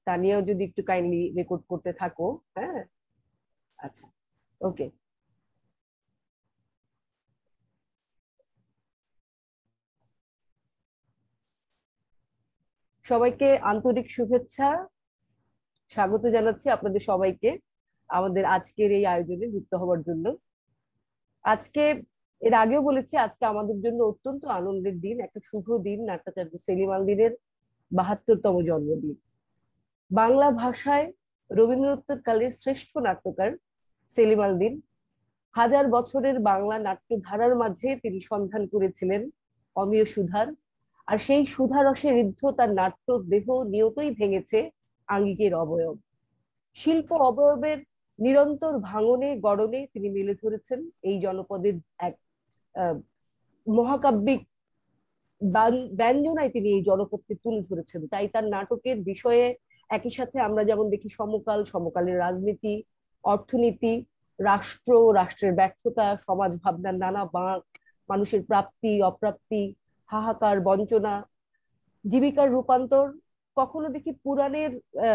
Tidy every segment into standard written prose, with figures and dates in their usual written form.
তানিয়াও যদি একটু kindly record করতে থাকো। হ্যাঁ, আচ্ছা, ওকে। সবাইকে আন্তরিক শুভেচ্ছা, স্বাগত জানাচ্ছি আপনাদের সবাইকে আমাদের আজকের এই আয়োজনে যুক্ত হওয়ার জন্য। আজকে, এর আগেও বলেছি, আজকে আমাদের জন্য অত্যন্ত আনন্দের দিন, একটা শুভ দিন, নাট্যাচার্য সেলিম আল দীনের ৭২তম জন্মদিন। বাংলা ভাষায় রবীন্দ্রনাথের কালের শ্রেষ্ঠ নাট্যকার সেলিম আল দীন হাজার বছরের বাংলা নাট্যধারার মাঝে তিনি সন্ধান করেছিলেন অমীয় সুধার। আর সেই সুধারসে ঋদ্ধ তার নাট্য দেহ নিয়তই ভেঙেছে আঙ্গিকের অবয়ব। শিল্প অবয়বের নিরন্তর ভাঙনে গড়নে তিনি মেলে ধরেছেন এই জনপদের এক মহাকাব্যিক ব্যঞ্জনায় তিনি এই জনপদকে তুলে ধরেছেন। তাই তার নাটকের বিষয়ে একই সাথে আমরা যেমন দেখি সমকাল, সমকালের রাজনীতি, অর্থনীতি, রাষ্ট্র, রাষ্ট্রের ব্যর্থতা, সমাজ ভাবনার নানা বাঁক, মানুষের প্রাপ্তি অপ্রাপ্তি, হাহাকার, বঞ্চনা, জীবিকার রূপান্তর, কখনো দেখি পুরাণের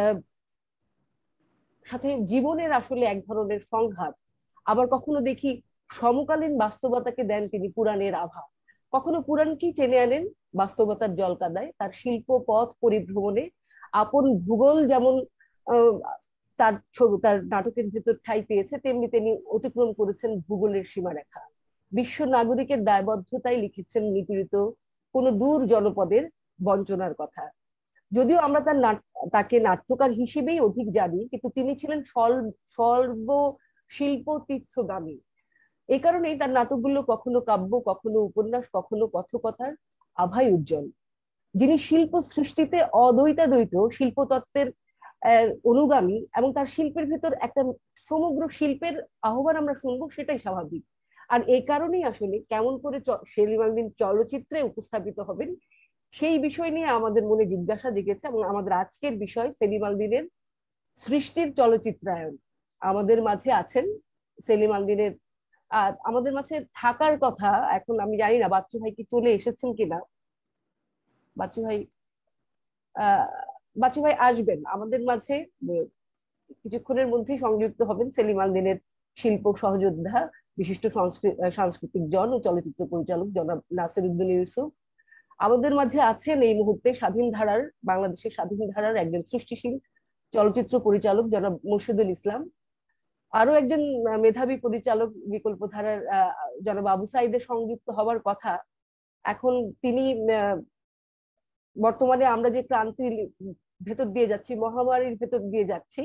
সাথে জীবনের আসলে এক ধরনের সংঘাত, আবার কখনো দেখি সমকালীন বাস্তবতাকে দেন তিনি পুরাণের আভা, কখনো পুরাণকেই টেনে আনেন বাস্তবতার জলকাদায়। তার শিল্প পথ পরিভ্রমণে আপন ভূগোল যেমন তার তার নাটকের ভেতর ঠাঁই পেয়েছে, তেমনি তিনি অতিক্রম করেছেন ভূগোলের সীমারেখা। বিশ্ব নাগরিকের দায়বদ্ধতায় লিখেছেন নিপীড়িত কোন দূর জনপদের বঞ্চনার কথা। যদিও আমরা তাকে নাট্যকার হিসেবেই অধিক জানি, কিন্তু তিনি ছিলেন সর্ব শিল্প তীর্থগামী। এই কারণেই তার নাটকগুলো কখনো কাব্য, কখনো উপন্যাস, কখনো কথকথার আভায় উজ্জ্বল। যিনি শিল্প সৃষ্টিতে অদ্বৈতাদ্বৈত শিল্পতত্ত্বের অনুগামী, এবং তার শিল্পের ভেতর একটা সমগ্র শিল্পের আহ্বান আমরা শুনবো, সেটাই স্বাভাবিক। আর এই কারণেই আসলে কেমন করে সেলিম আল দীন চলচ্চিত্রে উপস্থাপিত হবেন সেই বিষয় নিয়ে আমাদের মনে জিজ্ঞাসা জেগেছে, এবং আমাদের আজকের বিষয় সেলিম আল দীনের সৃষ্টির চলচ্চিত্রায়ন। আমাদের মাঝে আছেন সেলিম আল দীনের আমাদের মাঝে থাকার কথা, এখন আমি জানি না বাচ্চু ভাই কি চলে এসেছেন কিনা। বাচ্চু ভাই, আহ বাচ্চু ভাই আসবেন আমাদের মাঝে কিছুক্ষণের মধ্যেই সংযুক্ত হবেন। সেলিম আল দীনের শিল্প সহযোদ্ধা, বিশিষ্ট সাংস্কৃতিক জন ও চলচ্চিত্র পরিচালক জনাব নাসির উদ্দিন ইউসুফ আমাদের মাঝে আছেন এই মুহূর্তে। বাংলাদেশের স্বাধীন ধারার একজন সৃষ্টিশীল চলচ্চিত্র পরিচালক জনাব মুর্শিদুল ইসলাম। আরো একজন মেধাবী পরিচালক বিকল্প ধারার জনাব আবু সাইদের সংযুক্ত হওয়ার কথা। এখন তিনি বর্তমানে আমরা যে ক্রান্তির ভেতর দিয়ে যাচ্ছি, মহামারীর ভেতর দিয়ে যাচ্ছি,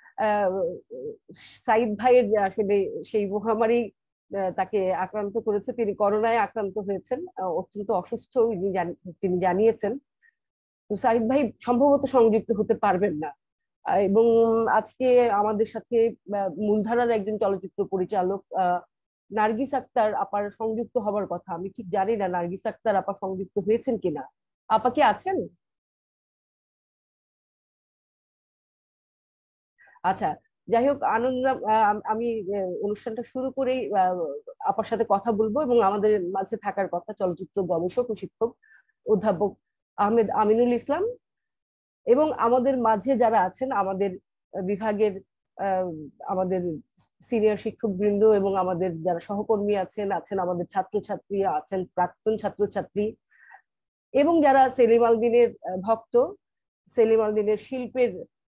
সাইদ ভাইয়ের আসলে সেই মহামারী তাকে আক্রান্ত করেছে। তিনি করোনায় আক্রান্ত হয়েছেন, অত্যন্ত অসুস্থ তিনি জানিয়েছেন। তো সাইদ ভাই সম্ভবত সংযুক্ত হতে পারবেন না। এবং আজকে আমাদের সাথে মূলধারার একজন চলচ্চিত্র পরিচালক নার্গিস আক্তার আপার সংযুক্ত হবার কথা। আমি ঠিক জানি না নার্গিস আক্তার আপা সংযুক্ত হয়েছেন কিনা। আপা কি আছেন? আচ্ছা, যাই হোক, আনন্দ। আমি অনুষ্ঠানটা শুরু করেই আপার সাথে কথা বলবো, এবং আমাদের মাঝে থাকার কথা চলচ্চিত্র গবেষক ও শিক্ষক অধ্যাপক আহমেদ আমিনুল ইসলাম, এবং আমাদের মাঝে যারা আছেন আমাদের বিভাগের আমাদের সিনিয়র শিক্ষক বৃন্দ, এবং আমাদের যারা সহকর্মী আছেন আমাদের ছাত্রছাত্রী আছেন, প্রাক্তন ছাত্রছাত্রী, এবং যারা সেলিম আল দীনের ভক্ত, সেলিম আল দীনের শিল্পের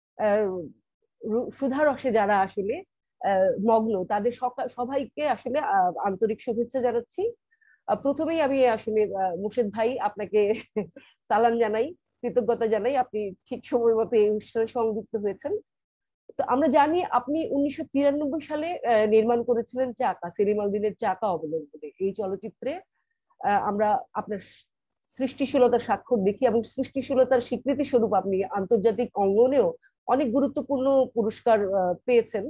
সুধারসে যারা আসলে মগ্ন, তাদের সবাইকে আসলে আন্তরিক শুভেচ্ছা জানাচ্ছি। প্রথমেই আমি আসলে মুর্শেদ ভাই আপনাকে সালাম জানাই, কৃতজ্ঞতা জানাই, আপনি ঠিক সময় মতো এই অনুষ্ঠানে সংযুক্ত হয়েছেন। তো আমরা জানি আপনি 1993 সালে নির্মাণ করেছিলেন চাকা, সেলিম আল দীনের চাকা অবলম্বনে। এই চলচ্চিত্রে আমরা আপনার সৃষ্টিশীলতার স্বাক্ষর দেখি, এবং সৃষ্টিশীলতার স্বীকৃতি স্বরূপ আপনি আন্তর্জাতিক অঙ্গনেও অনেক গুরুত্বপূর্ণ পুরস্কার পেয়েছেন।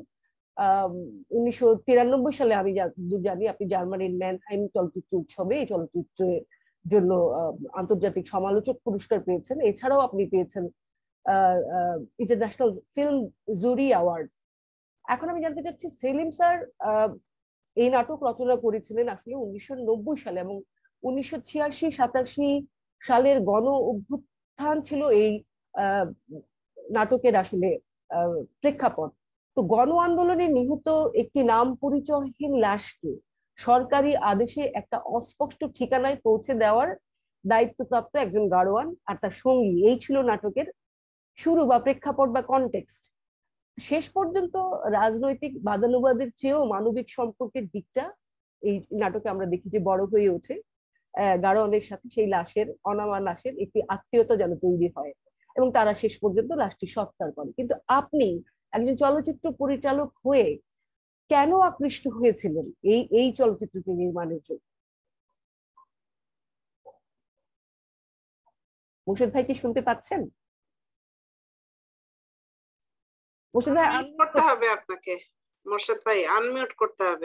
1993 সালে আমি জানি আপনি জার্মানির ম্যানহাইম চলচ্চিত্র উৎসবে এই চলচ্চিত্রের জন্য আন্তর্জাতিক সমালোচক পুরস্কার পেয়েছেন। এছাড়াও আপনি পেয়েছেন ইন্টারন্যাশনাল ফিল্ম জুরি অ্যাওয়ার্ড। এখন আমি জানতে চাচ্ছি, সেলিম স্যার এই নাটক রচনা করেছিলেন আসলে 1990 সালে, এবং 1986-87 সালের গণ অভ্যুত্থান ছিল এই নাটকের আসলে প্রেক্ষাপট। তো গণ আন্দোলনে নিহত একটি নাম পরিচয়হীন লাশকে সরকারি আদেশে একটা অস্পষ্ট ঠিকানায় পৌঁছে দেওয়ার দায়িত্বপ্রাপ্ত একজন গাড়োয়ান আর তার সঙ্গী, এই ছিল নাটকের শুরু বা প্রেক্ষাপট বা কনটেক্সট। শেষ পর্যন্ত রাজনৈতিক বাদানুবাদের চেয়েও মানবিক সম্পর্কের দিকটা এই নাটকে আমরা দেখি যে বড় হয়ে ওঠে। গাড়োয়ানের সাথে সেই লাশের, অনামা লাশের একটি আত্মীয়তা যেন তৈরি হয় এবং তারা শেষ পর্যন্ত লাশটি সৎকার করে। কিন্তু আপনি একজন চলচ্চিত্র পরিচালক হয়ে কেন আকৃষ্ট হয়েছিলেন এই এই চলচ্চিত্রটি নির্মাণের জন্য? মুর্শিদ ভাই কি শুনতে পাচ্ছেন? মুর্শিদ ভাই আনমিউট করতে হবে আপনাকে। মুর্শিদ ভাই আনমিউট করতে হবে।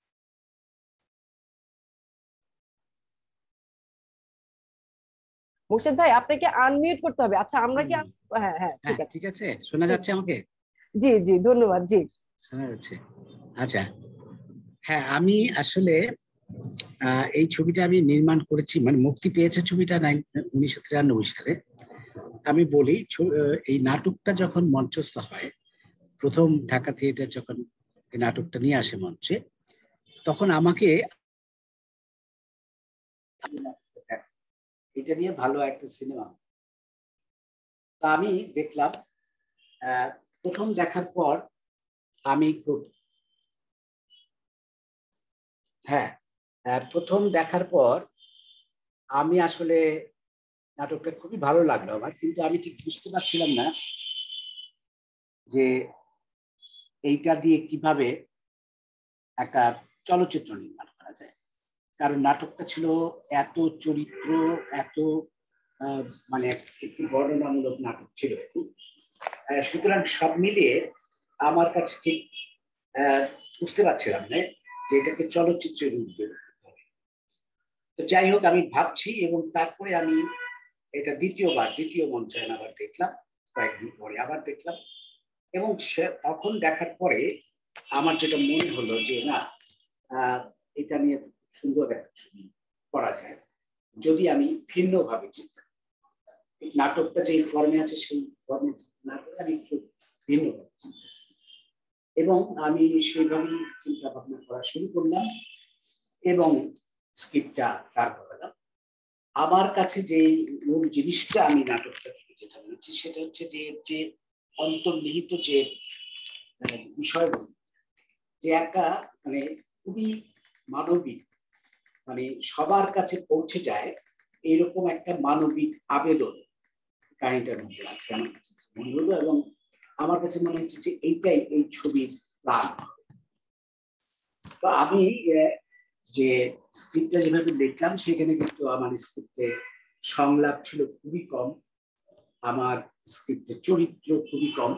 মুর্শিদ ভাই আপনাকে আনমিউট করতে হবে। আচ্ছা আমরা কি হ্যাঁ হ্যাঁ ঠিক আছে, ঠিক আছে, শোনা যাচ্ছে আমাকে? জি জি ধন্যবাদ। জি শোনা যাচ্ছে। আচ্ছা, হ্যাঁ, আমি আসলে এই ছবিটা আমি নির্মাণ করেছি, মানে মুক্তি পেয়েছে ছবিটা 1993 সালে। আমি বলি, এই নাটকটা যখন মঞ্চস্থ হয়, প্রথম ঢাকা থিয়েটার যখন এই নাটকটা নিয়ে আসে মঞ্চে, তখন আমাকে এটা নিয়ে ভালো একটা সিনেমা, তা আমি দেখলাম। প্রথম দেখার পর আমি খুব, হ্যাঁ, প্রথম দেখার পর আমি আসলে নাটকটা খুবই ভালো লাগলো আমার, কিন্তু আমি ঠিক বুঝতে পারছিলাম না যে এইটা দিয়ে কিভাবে একটা চলচ্চিত্র নির্মাণ করা যায়। কারণ নাটকটা ছিল এত চরিত্র, এত মানে একটি বর্ণনামূলক নাটক ছিল। সুতরাং সব মিলিয়ে আমার কাছে ঠিক বুঝতে পারছিলাম না যে এটাকে চলচ্চিত্রের রূপ দেবে। তো যাই হোক, আমি ভাবছি, এবং তারপরে আমি এটা দ্বিতীয় মঞ্চায়ন আবার দেখলাম, কয়েকদিন পরে আবার দেখলাম। এবং তখন দেখার পরে আমার যেটা মনে হলো যে না, এটা নিয়ে সুন্দর একটা ছবি করা যায় যদি আমি ভিন্নভাবে চিন্তা করি। নাটকটা যে ফর্মে আছে সেই ফর্মে না করে আমি একটু ভিন্নভাবে চিন্তা করি, এবং আমি সেইভাবেই চিন্তা ভাবনা করা শুরু করলাম এবং স্ক্রিপ্টটা তার করালাম। আমার কাছে যে মূল জিনিসটা আমি নাটকটা থেকে যেটা বলেছি সেটা হচ্ছে যে অন্তর্নিহিত যে বিষয়গুলো, যে একটা মানে খুবই মানবিক, মানে সবার কাছে পৌঁছে যায় এরকম একটা মানবিক আবেদন কাহিনীটার মধ্যে আছে আমার কাছে মনে হলো। এবং আমার কাছে মনে হচ্ছে যে এইটাই এই ছবির প্রাণ। তো আমি যে স্ক্রিপ্টটা যেভাবে দেখলাম, সেখানে কিন্তু আমার স্ক্রিপ্টে সংলাপ ছিল খুবই কম, আমার স্ক্রিপ্টে চরিত্র খুবই কম।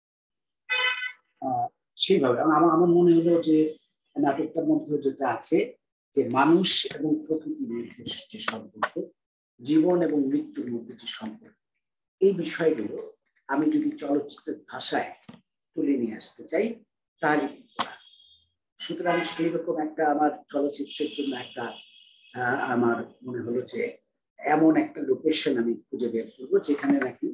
সেইভাবে আমার মনে হলো যে নাটকটার মধ্যে যেটা আছে, যে মানুষ এবং প্রকৃতির মধ্যে যে সম্পর্ক, জীবন এবং মৃত্যুর মধ্যে যে সম্পর্ক, এই বিষয়গুলো আমি যদি চলচ্চিত্রের ভাষায় তুলে নিয়ে আসতে চাই তাহলে কি করা। সুতরাং সেই রকম একটা আমার চলচ্চিত্রের জন্য একটা আমার মনে হলো যে এমন একটা লোকেশন আমি খুঁজে বের করবো যেখানে নাকি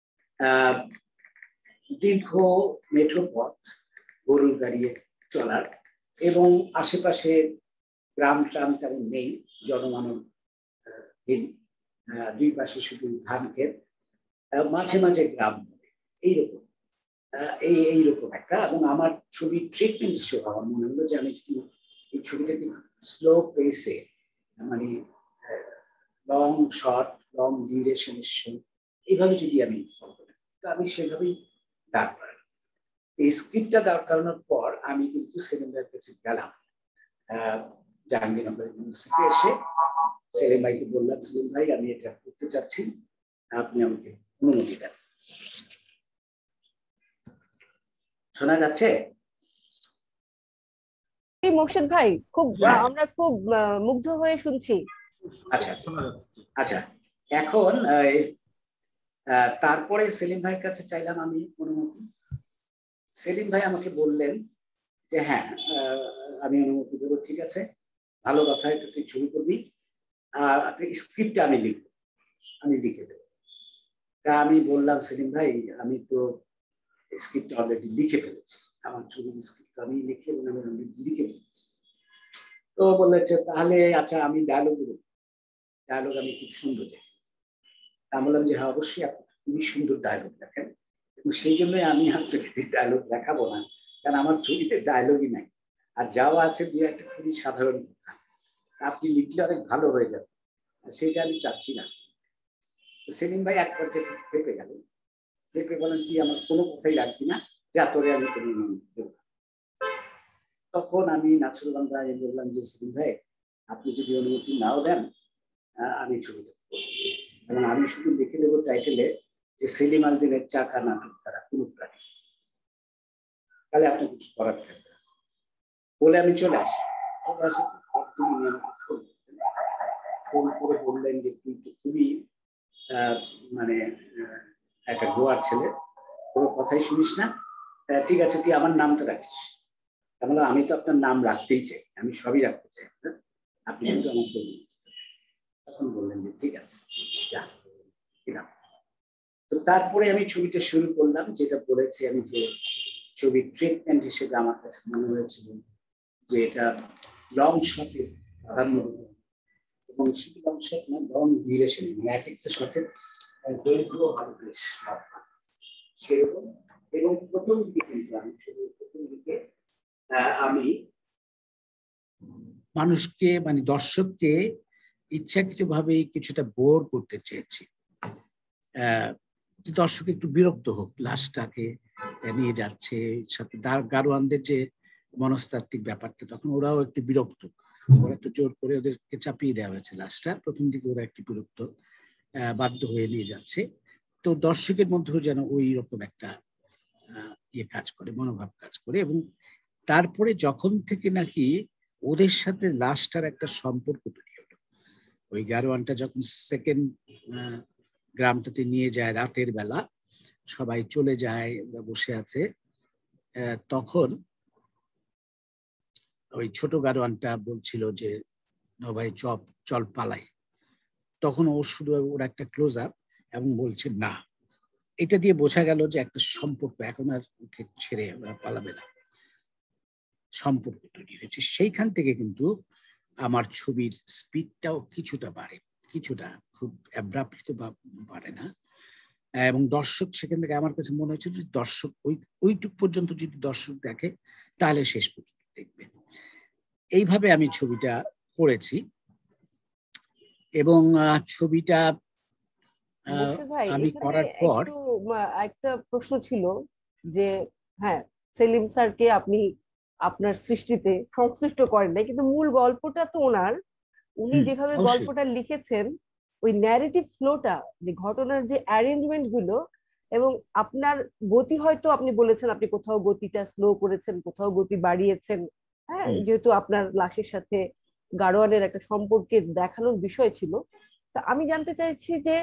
দীর্ঘ মেট্রো পথ, গরুর গাড়ি চলার, এবং আশেপাশে গ্রাম ট্রাম তেমন নেই, জনমানব দুই পাশে শুধু ধান ক্ষেত, মাঝে মাঝে গ্রাম, এইরকম এইরকম একটা। এবং আমার ছবির ট্রিটমেন্ট হিসেবে আমার মনে হলো যে আমি যদি এই ছবিটাকে স্লো পেসে, মানে লং শর্ট, লং ডিউরেশনের শো, এইভাবে যদি আমি সেভাবেই দাঁড় করাই। এই স্ক্রিপ্টটা দাঁড় করানোর পর আমি কিন্তু সেলিম ভাইয়ের কাছে গেলাম। জাহাঙ্গীরনগর ইউনিভার্সিটি এসে সেলিম ভাইকে বললাম, সেলিম ভাই আমি এটা করতে চাচ্ছি, আপনি আমাকে অনুমতি দেন। শোনা যাচ্ছে? মুর্শিদ ভাই খুব, আমরা খুব মুগ্ধ হয়ে শুনছি। আচ্ছা আচ্ছা, এখন তারপরে সেলিম ভাইয়ের কাছে চাইলাম আমি অনুমতি। সেলিম ভাই আমাকে বললেন যে হ্যাঁ, আমি অনুমতি দেবো, ঠিক আছে, ভালো কথা, এটা তুই শুরু করবি, আপনি স্ক্রিপ্টটা আমি লিখবো, আমি লিখে দেবো। তা আমি বললাম সেলিম ভাই আমি তো স্ক্রিপ্ট অলরেডি লিখে ফেলেছি, আমার ছবির স্ক্রিপ্ট আমি লিখে লিখে ফেলেছি। তো বলেছে তাহলে আচ্ছা আমি ডায়লগ আমি খুব সুন্দর দেখি। আমি বললাম যে হ্যাঁ অবশ্যই আপনি খুবই সুন্দর ডায়লগ লেখেন, এবং সেই জন্যই আমি আপনাকে ডায়লগ দেখাবো না, কারণ আমার ছবিতে ডায়লগই নাই, আর যাওয়া আছে দু একটা খুবই সাধারণ কথা, আপনি লিখলে অনেক ভালো হয়ে যাবে, সেটা আমি চাচ্ছি না। সেলিম ভাই এক পর্যায়ে খেপে গেলেন, খেপে বলেন কি আমার কোনো কথাই রাখবি না, যা তোরে আমি কোনো অনুমতি দেবো। তখন আমি নাচুরবান্ধা বললাম যে সেলিম ভাই আপনি যদি অনুমতি নাও দেন আমি ছবিটা এবং আমি শুধু লিখে দেবো টাইটেলে যে সেলিম আল দিনের চাকা নাটক তারা কোন প্রাণী, তাহলে আপনি কিছু করার থাকবে না। বলে আমি চলে আসি। ফোন করে বললেন যে তুই তো খুবই মানে একটা গোয়ার ছেলে, কোনো কথাই শুনিস না, ঠিক আছে তুই আমার নামটা রাখিস। তাহলে আমি তো আপনার নাম রাখতেই চাই, আমি সবই রাখতে চাই, আপনি শুধু আমার বলুন। তখন বললেন যে ঠিক আছে যা। তো তারপরে আমি ছবিটা শুরু করলাম, যেটা বলেছি আমি যে ছবির ট্রিটমেন্ট হিসেবে আমার কাছে মনে হয়েছিল যে এটা লং শটের প্রাধান্য, এবং শুধু লং শট না লং ডিউরেশন, মানে এক একটা শটের দৈর্ঘ্য সেরকম। এবং প্রথম দিকে কিন্তু আমি ছবির প্রথম দিকে আমি মানুষকে মানে দর্শককে ইচ্ছাকৃতভাবে কিছুটা বোর করতে চেয়েছি, দর্শক একটু বিরক্ত হোক, লাশটাকে নিয়ে যাচ্ছে সাথে গারোয়ানদের যে মনস্তাত্ত্বিক ব্যাপারটা, তখন ওরাও একটু বিরক্ত, ওরা তো জোর করে ওদেরকে চাপিয়ে দেওয়া হয়েছে লাশটা, প্রথম দিকে ওরা একটু বিরক্ত, বাধ্য হয়ে নিয়ে যাচ্ছে। তো দর্শকের মধ্যেও যেন ওই রকম একটা ইয়ে কাজ করে, মনোভাব কাজ করে। এবং তারপরে যখন থেকে নাকি ওদের সাথে লাশটার একটা সম্পর্ক তৈরি হলো, ওই গারোয়ানটা যখন সেকেন্ড গ্রামটাতে নিয়ে যায় রাতের বেলা, সবাই চলে যায়, ওরা বসে আছে, তখন ওই ছোট গারোয়ানটা বলছিল যে ভাই চল পালাই, তখন ও শুধু ওর একটা ক্লোজ আপ এবং বলছে না, এটা দিয়ে বোঝা গেল যে একটা সম্পর্ক, এখন আর ওকে ছেড়ে ওরা পালাবে না, সম্পর্ক তৈরি হয়েছে। সেইখান থেকে কিন্তু আমার ছবির স্পিডটাও কিছুটা বাড়ে, কিছুটা, খুব অ্যাব্রাপ্টলি তো বাড়ে না। এবং দর্শক সেখান থেকে আমার কাছে মনে হয়েছিল যে দর্শক ওইটুক পর্যন্ত যদি দর্শক দেখে তাহলে শেষ পর্যন্ত দেখবে। এইভাবে আমি ছবিটা করেছি। এবং ছবিটা আমি করার পর একটা প্রশ্ন ছিল যে হ্যাঁ সেলিম স্যারকে আপনি আপনার সৃষ্টিতে সংশ্লিষ্ট করেন নাই, কিন্তু মূল গল্পটা তো ওনার, উনি যেভাবে গল্পটা লিখেছেন ওই ন্যারেটিভ ফ্লোটা, যে ঘটনার যে অ্যারেঞ্জমেন্ট গুলো এবং আপনার গতি, হয়তো আপনি বলেছেন আপনি কোথাও গতিটা স্লো করেছেন, কোথাও গতি বাড়িয়েছেন, হ্যাঁ যেহেতু আপনার লাশের সাথে গাড়োয়ানের একটা সম্পর্কের দেখানোর বিষয় ছিল। তা আমি জানতে চাইছি যে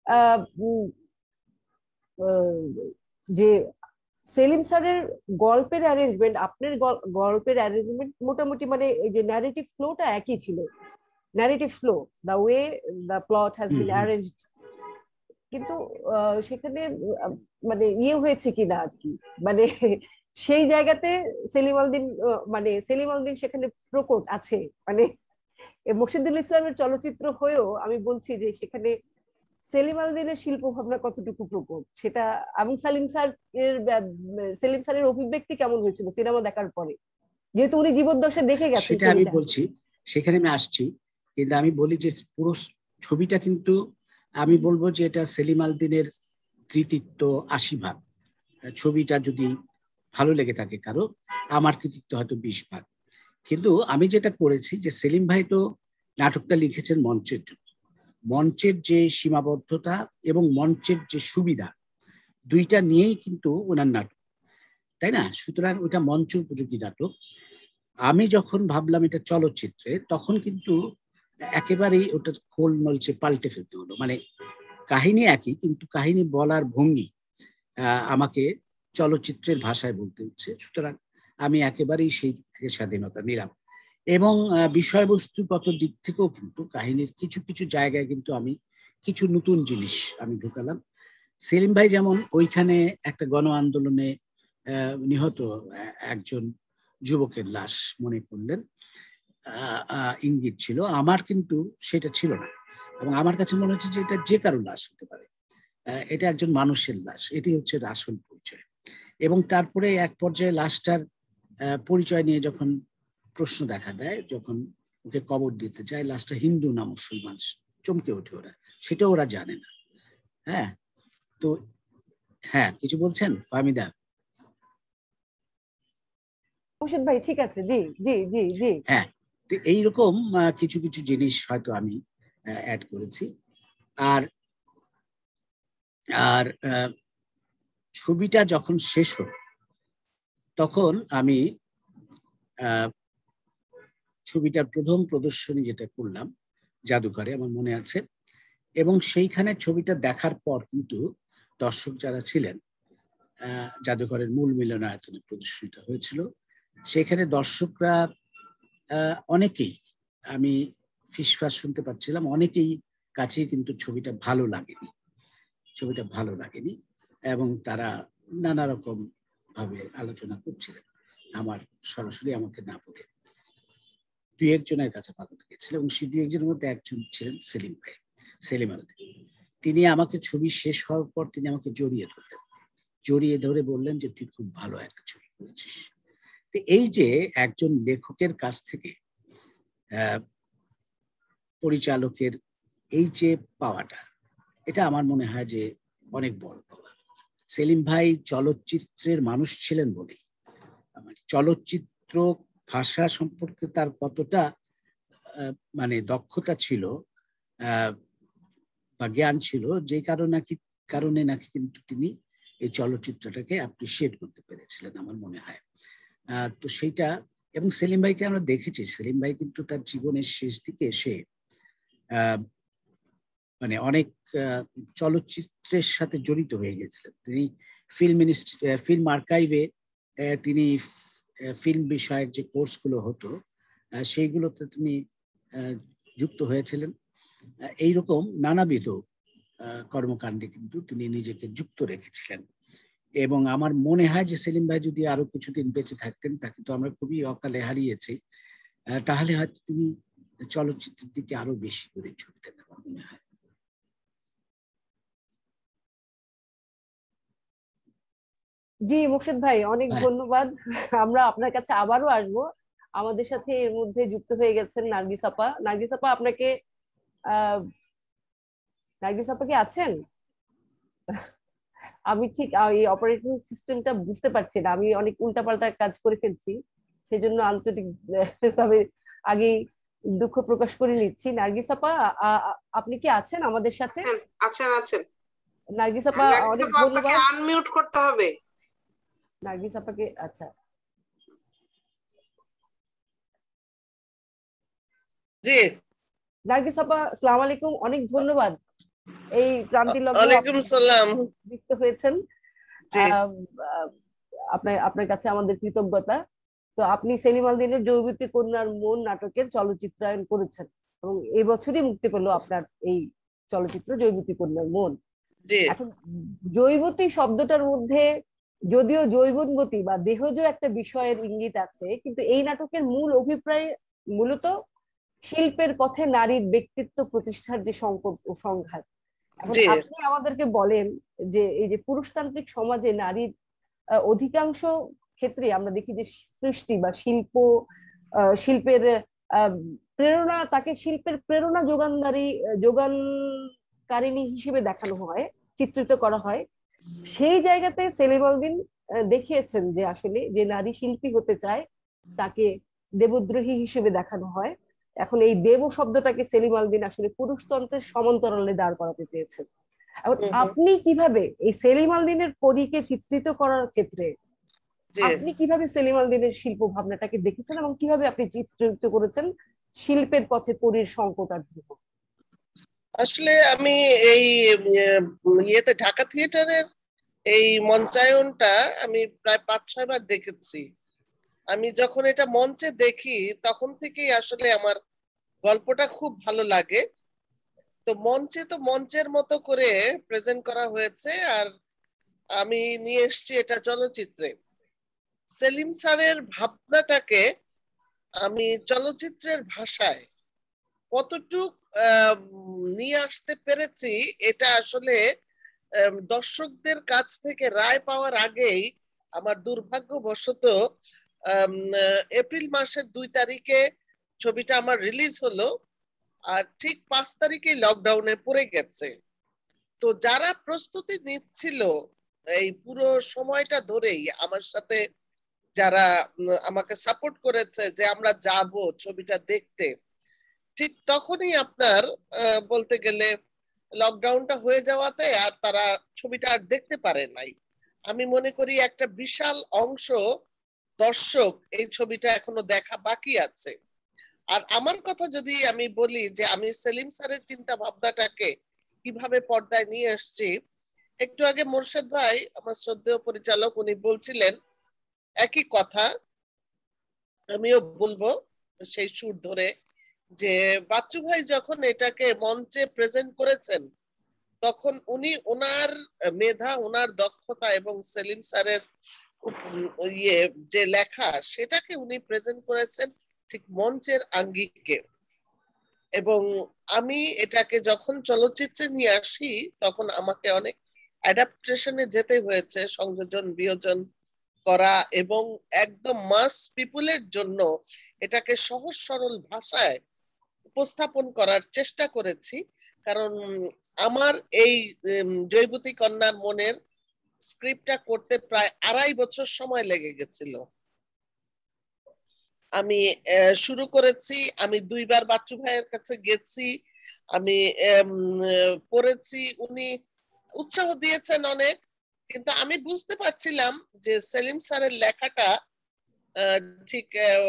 যে সেলিম স্যারের গল্পের অ্যারেঞ্জমেন্ট, আপনার গল্পের অ্যারেঞ্জমেন্ট মোটামুটি মানে এই যে ন্যারেটিভ ফ্লোটা একই ছিল, narrative flow, the way the plot has been arranged, কিন্তু সেখানে মানে ইয়ে হয়েছে কিনা আর কি, মানে সেই জায়গাতে সেলিম আলদিন মানে সেলিম আলদিন সেখানে প্রকট আছে, মানে মোর্শেদুল ইসলামের চলচ্চিত্র হয়েও আমি বলছি যে সেখানে সেলিম আলদিনের শিল্প ভাবনা কতটুকু প্রকট সেটা, এবং সেলিম স্যারের অভিব্যক্তি কেমন হয়েছিল সিনেমা দেখার পরে, যেহেতু উনি জীবদ্দশা দেখে গেছেন। সেটা আমি বলছি, সেখানে আমি আসছি, কিন্তু আমি বলি যে পুরো ছবিটা কিন্তু আমি বলবো যে এটা সেলিম আলদিনের কৃতিত্ব ৮০ ভাগ। ছবিটা যদি ভালো লেগে থাকে কারো, আমার কৃতিত্ব হয়তো ২০ ভাগ। কিন্তু আমি যেটা করেছি যে সেলিম ভাই তো নাটকটা লিখেছেন মঞ্চের জন্য, মঞ্চের যে সীমাবদ্ধতা এবং মঞ্চের যে সুবিধা, দুইটা নিয়েই কিন্তু ওনার নাটক, তাই না? সুতরাং ওটা মঞ্চ উপযোগী নাটক। আমি যখন ভাবলাম এটা চলচ্চিত্রে, তখন কিন্তু একেবারেই ওটা খোল নলচে পাল্টে ফেলতে হলো, মানে কাহিনী একই কিন্তু কাহিনী বলার ভঙ্গি আমাকে চলচ্চিত্রের ভাষায় বলতে হচ্ছে। সুতরাং আমি একেবারেই সেই দিক থেকে স্বাধীনতা নিলাম, এবং বিষয়বস্তুগত দিক থেকেও কিন্তু কাহিনীর কিছু কিছু জায়গায় কিন্তু আমি কিছু নতুন জিনিস আমি ঢুকালাম। সেলিম ভাই যেমন ওইখানে একটা গণ আন্দোলনে নিহত একজন যুবকের লাশ মনে করলেন, ইঙ্গিত ছিল, আমার কিন্তু সেটা ছিল না। এবং আমার কাছে মনে হচ্ছে যে এটা যে কারো লাশ হতে পারে, এটা একজন মানুষের লাশ, এটি হচ্ছে আসল পরিচয়। এবং তারপরে এক পর্যায়ে লাশটার পরিচয় নিয়ে যখন প্রশ্ন দেখা দেয়, যখন ওকে কবর দিতে চায়, লাশটা হিন্দু না মুসলমান, চমকে ওঠে ওরা, সেটা ওরা জানে না। হ্যাঁ, তো হ্যাঁ, কিছু বলছেন ফাহমিদা? মুর্শিদ ভাই ঠিক আছে, জি জি জি জি। হ্যাঁ, তো এইরকম কিছু কিছু জিনিস হয়তো আমি অ্যাড করেছি। আর আর ছবিটা যখন শেষ হলো তখন আমি ছবিটার প্রথম প্রদর্শনী যেটা করলাম জাদুঘরে, আমার মনে আছে। এবং সেইখানে ছবিটা দেখার পর কিন্তু দর্শক যারা ছিলেন, জাদুঘরের মূল মিলনায়তনে প্রদর্শনীটা হয়েছিল, সেখানে দর্শকরা অনেকেই, আমি ফিসফাস শুনতে পাচ্ছিলাম, অনেকেই কাছে কিন্তু ছবিটা ভালো লাগেনি এবং তারা নানা রকম ভাবে আলোচনা করছিলেন আমার সরাসরি আমাকে না বলে। দুই একজনের কাছে ভালো লেগেছিল এবং সেই দুই একজনের মধ্যে একজন ছিলেন সেলিম আলদিন। তিনি আমাকে ছবি শেষ হওয়ার পর তিনি আমাকে জড়িয়ে ধরে বললেন যে তুই খুব ভালো একটা ছবি করেছিস। তো এই যে একজন লেখকের কাছ থেকে পরিচালকের এই যে পাওয়াটা, এটা আমার মনে হয় যে অনেক বড় পাওয়া। সেলিম ভাই চলচ্চিত্রের মানুষ ছিলেন বলেই, চলচ্চিত্র ভাষা সম্পর্কে তার কতটা মানে দক্ষতা ছিল বা জ্ঞান ছিল, যে কারণে নাকি কিন্তু তিনি এই চলচ্চিত্রটাকে অ্যাপ্রিসিয়েট করতে পেরেছিলেন আমার মনে হয়। তো সেইটা, এবং সেলিম ভাইকে আমরা দেখেছি, সেলিম ভাই কিন্তু তার জীবনের শেষ দিকে এসে মানে অনেক চলচ্চিত্রের সাথে জড়িত হয়ে গেছিলেন। তিনি ফিল্ম আর্কাইভে তিনি ফিল্ম বিষয়ক যে কোর্সগুলো হতো সেইগুলোতে তিনি যুক্ত হয়েছিলেন। এইরকম নানাবিধ কর্মকাণ্ডে কিন্তু তিনি নিজেকে যুক্ত রেখেছিলেন। এবং আমার মনে হয় যে সেলিম ভাই যদি আরো কিছুদিন বেঁচে থাকতেন, তাকে তো আমরা খুবই অকালে হারিয়েছি, তাহলে হয়তো তিনি চলচ্চিত্রের দিকে আরো বেশি করে ঝুঁকতেন আমার মনে হয়। জি মুর্শিদ ভাই, অনেক ধন্যবাদ। আমরা আপনার কাছে আবারও আসবো। আমাদের সাথে এর মধ্যে যুক্ত হয়ে গেছেন নার্গিস আপা। নার্গিস আপা আপনাকে নার্গিস আপা কি আছেন? আমি ঠিক এই অপারেটিং সিস্টেমটা বুঝতে পারছি না, আমি অনেক উল্টাপাল্টা কাজ করে ফেলছি, সেজন্য আন্তরিক ভাবে আগে দুঃখ প্রকাশ করে নিচ্ছি। নার্গিস আপা আপনি কি আছেন আমাদের সাথে? আছেন। নার্গিস আপা অনেক ধন্যবাদ। আনমিউট করতে হবে নার্গিস আপাকে, আচ্ছা জি। নার্গিস আপা আসসালামু আলাইকুম, অনেক ধন্যবাদ এই ক্রান্তি লগ্নে ওয়ালাইকুম সালাম যুক্ত হয়েছেন। আপনার কাছে আমাদের কৃতজ্ঞতা। তো আপনি সেলিম আল দীনের জৈবতী কন্যার মন নাটকের চলচ্চিত্রায়ন করেছেন এবং এই বছরই মুক্তি পেল আপনার এই চলচ্চিত্র জৈবতী কন্যার মন। এখন জৈবতী শব্দটার মধ্যে যদিও জৈবনবতী বা দেহজ একটা বিষয়ের ইঙ্গিত আছে, কিন্তু এই নাটকের মূল অভিপ্রায় মূলত শিল্পের পথে নারীর ব্যক্তিত্ব প্রতিষ্ঠার যে সংকট ও সংঘাত। এখন আপনি আমাদেরকে বলেন যে এই যে পুরুষতান্ত্রিক সমাজে নারীর অধিকাংশ ক্ষেত্রে আমরা দেখি যে সৃষ্টি বা শিল্পের প্রেরণা, তাকে শিল্পের প্রেরণা যোগানকারিণী হিসেবে দেখানো হয়, চিত্রিত করা হয়। সেই জায়গাতে সেলিম আল দীন দেখিয়েছেন যে আসলে যে নারী শিল্পী হতে চায় তাকে দেবদ্রোহী হিসেবে দেখানো হয়। এখন এই দেব শব্দটাকে সেলিম আল দীন আসলে পুরুষতন্ত্রের সমান্তরালে দাঁড় করাতে চেয়েছেন। এখন আপনি কিভাবে এই সেলিম আল দীনের পরীকে চিত্রিত করার ক্ষেত্রে আপনি কিভাবে সেলিম আল দীনের শিল্প ভাবনাটাকে দেখেছেন এবং কিভাবে আপনি চিত্রিত করেছেন শিল্পের পথে পরীর সংকট আর ধ্রুব? আসলে আমি এই ইয়েতে ঢাকা থিয়েটারের এই মঞ্চায়নটা আমি প্রায় 5-6 বার দেখেছি। আমি যখন এটা মঞ্চে দেখি তখন থেকেই আসলে আমার গল্পটা খুব ভালো লাগে তো মঞ্চের মতো করে প্রেজেন্ট করা হয়েছে, আর আমি নিয়ে এসেছি এটা চলচ্চিত্রে। সেলিম স্যারের ভাবনাটাকে আমি চলচ্চিত্রের ভাষায় কতটুক নিয়ে আসতে পেরেছি, এটা আসলে দর্শকদের কাছ থেকে রায় পাওয়ার আগেই আমার দুর্ভাগ্যবশত এপ্রিল মাসের 2 তারিখে ছবিটা আমার রিলিজ হলো, আর ঠিক 5 তারিখে লকডাউনে পড়ে গেছে। তো যারা প্রস্তুতি নিচ্ছিল এই পুরো সময়টা ধরেই আমার সাথে, যারা আমাকে সাপোর্ট করেছে যে আমরা যাব ছবিটা দেখতে, ঠিক তখনই আপনার বলতে গেলে লকডাউনটা হয়ে যাওয়াতে আর তারা ছবিটা আর দেখতে পারে নাই। আমি মনে করি একটা বিশাল অংশ দর্শক এই ছবিটা এখনো দেখা বাকি আছে। আর আমার কথা যদি আমি বলি যে আমি সেলিম স্যারের চিন্তা ভাবনাটাকে কিভাবে পর্দায় নিয়ে এসেছি, একটু আগে মোর্শেদ ভাই আমার শ্রদ্ধেয় পরিচালক উনি বলছিলেন একই কথা, আমিও বলবো সেই সুর ধরে, যে বাচ্চু ভাই যখন এটাকে মঞ্চে প্রেজেন্ট করেছেন তখন উনি ওনার মেধা, ওনার দক্ষতা এবং সেলিম স্যারের ইয়ে যে লেখা সেটাকে উনি প্রেজেন্ট করেছেন ঠিক মঞ্চের আঙ্গিকে। এবং আমি এটাকে যখন চলচ্চিত্রে নিয়ে আসি তখন আমাকে অনেক অ্যাডাপ্টেশনে যেতে হয়েছে, সংযোজন বিয়োজন করা, এবং একদম মাস পিপুলের জন্য এটাকে সহজ সরল ভাষায় উপস্থাপন করার চেষ্টা করেছি। কারণ আমার এই জয়বতী কন্যার মনের স্ক্রিপ্টটা করতে প্রায় 2.5 বছর সময় লেগে গেছিল। আমি শুরু করেছি, আমি 2 বার বাচ্চু ভাইয়ের কাছে গেছি, আমি পড়েছি, উনি উৎসাহ দিয়েছেন অনেক, কিন্তু আমি বুঝতে পারছিলাম যে সেলিম স্যারের লেখাটা ঠিক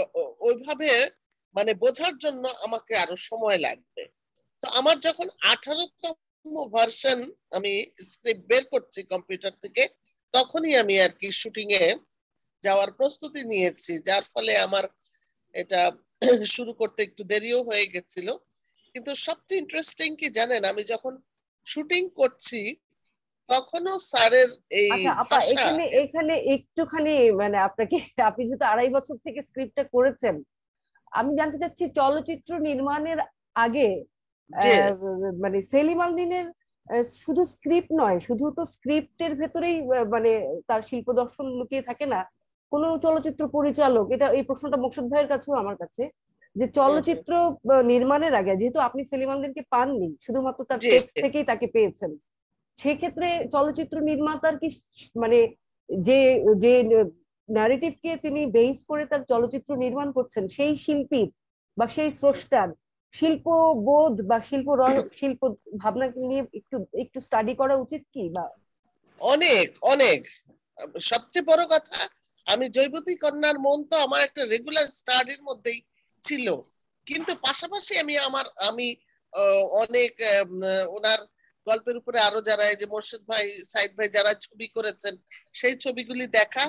ওইভাবে মানে বোঝার জন্য আমাকে আরো সময় লাগবে। তো আমার যখন 18তম ভার্সন আমি স্ক্রিপ্ট বের করছি কম্পিউটার থেকে, তখনই আমি আর কি শুটিং এ যাওয়ার প্রস্তুতি নিয়েছি, যার ফলে আমার এটা শুরু করতে একটু দেরিও হয়ে গেছিল। কিন্তু সবচেয়ে ইন্টারেস্টিং কি জানেন, আমি যখন শুটিং করছি তখনও স্যারের এই আচ্ছা আপা, ভাষা। এখানে এখানে একটুখানি মানে আপনাকে, আপনি যেহেতু 2.5 বছর থেকে স্ক্রিপ্টটা করেছেন, আমি জানতে চাচ্ছি চলচ্চিত্র নির্মাণের আগে যে মানে সেলিম আল দীনের শুধু স্ক্রিপ্ট নয়, শুধু তো স্ক্রিপ্টের ভেতরেই মানে তার শিল্প দর্শন লুকিয়ে থাকে না। কোন চলচ্চিত্র পরিচালক, এটা এই প্রশ্নটা মোকসুদ ভাইয়ের কাছেও আমার কাছে, যে চলচ্চিত্র নির্মাণের আগে, যেহেতু আপনি সেলিম আল দীনকে পাননি, শুধুমাত্র তার জি টেক্সট থেকেই তাকে পেয়েছেন, সেক্ষেত্রে চলচ্চিত্র নির্মাতার কি মানে যে যে ন্যারেটিভকে তিনি বেস করে তার চলচ্চিত্র নির্মাণ করছেন, সেই শিল্পীর বা সেই স্রষ্টার শিল্পবোধ বা শিল্প ভাবনা নিয়ে একটু একটু স্টাডি করা উচিত কি? বা অনেক অনেক, সবচেয়ে বড় কথা, আমি জয়বতী কন্যার মন তো আমার একটা রেগুলার স্টাডির মধ্যেই ছিল, কিন্তু পাশাপাশি আমি অনেক ওনার গল্পের উপরে আরো যারা, এই যে মোর্শেদ ভাই, সাইদ ভাই যারা ছবি করেছেন সেই ছবিগুলি দেখা,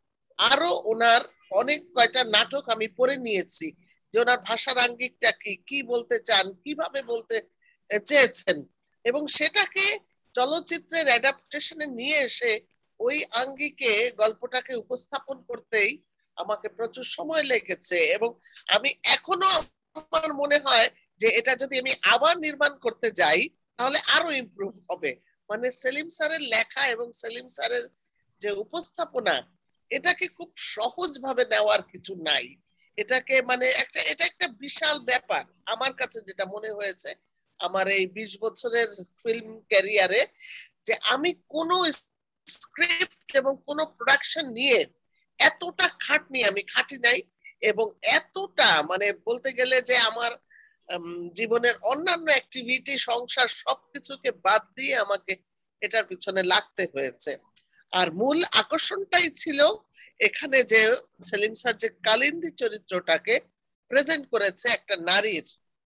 আরো ওনার অনেক কয়টা নাটক আমি পড়ে নিয়েছি যে ওনার ভাষার আঙ্গিকটা কি বলতে চান, কিভাবে বলতে চেয়েছেন, এবং সেটাকে চলচ্চিত্রের অ্যাডাপ্টেশনে নিয়ে এসে ওই আঙ্গিকে গল্পটাকে উপস্থাপন করতেই আমাকে প্রচুর সময় লেগেছে। এবং আমি এখনো, আমার মনে হয় যে এটা যদি আমি আবার নির্মাণ করতে যাই তাহলে আরো ইমপ্রুভ হবে। মানে সেলিম স্যারের লেখা এবং সেলিম স্যারের যে উপস্থাপনা, এটাকে খুব সহজ ভাবে নেওয়ার কিছু নাই। এটাকে মানে এটা একটা বিশাল ব্যাপার আমার কাছে যেটা মনে হয়েছে আমার এই 20 বছরের ফিল্ম ক্যারিয়ারে, যে আমি কোন স্ক্রিপ্ট এবং কোন প্রোডাকশন নিয়ে এতটা খাটনি আমি খাটি নাই, এবং এতটা মানে বলতে গেলে যে আমার জীবনের অন্যান্য অ্যাক্টিভিটি, সংসার সবকিছুকে বাদ দিয়ে আমাকে এটার পিছনে লাগতে হয়েছে। আর মূল আকর্ষণটাই ছিল এখানে যে সেলিম স্যার যে কালিন্দী চরিত্রটাকে প্রেজেন্ট করেছে একটা নারীর,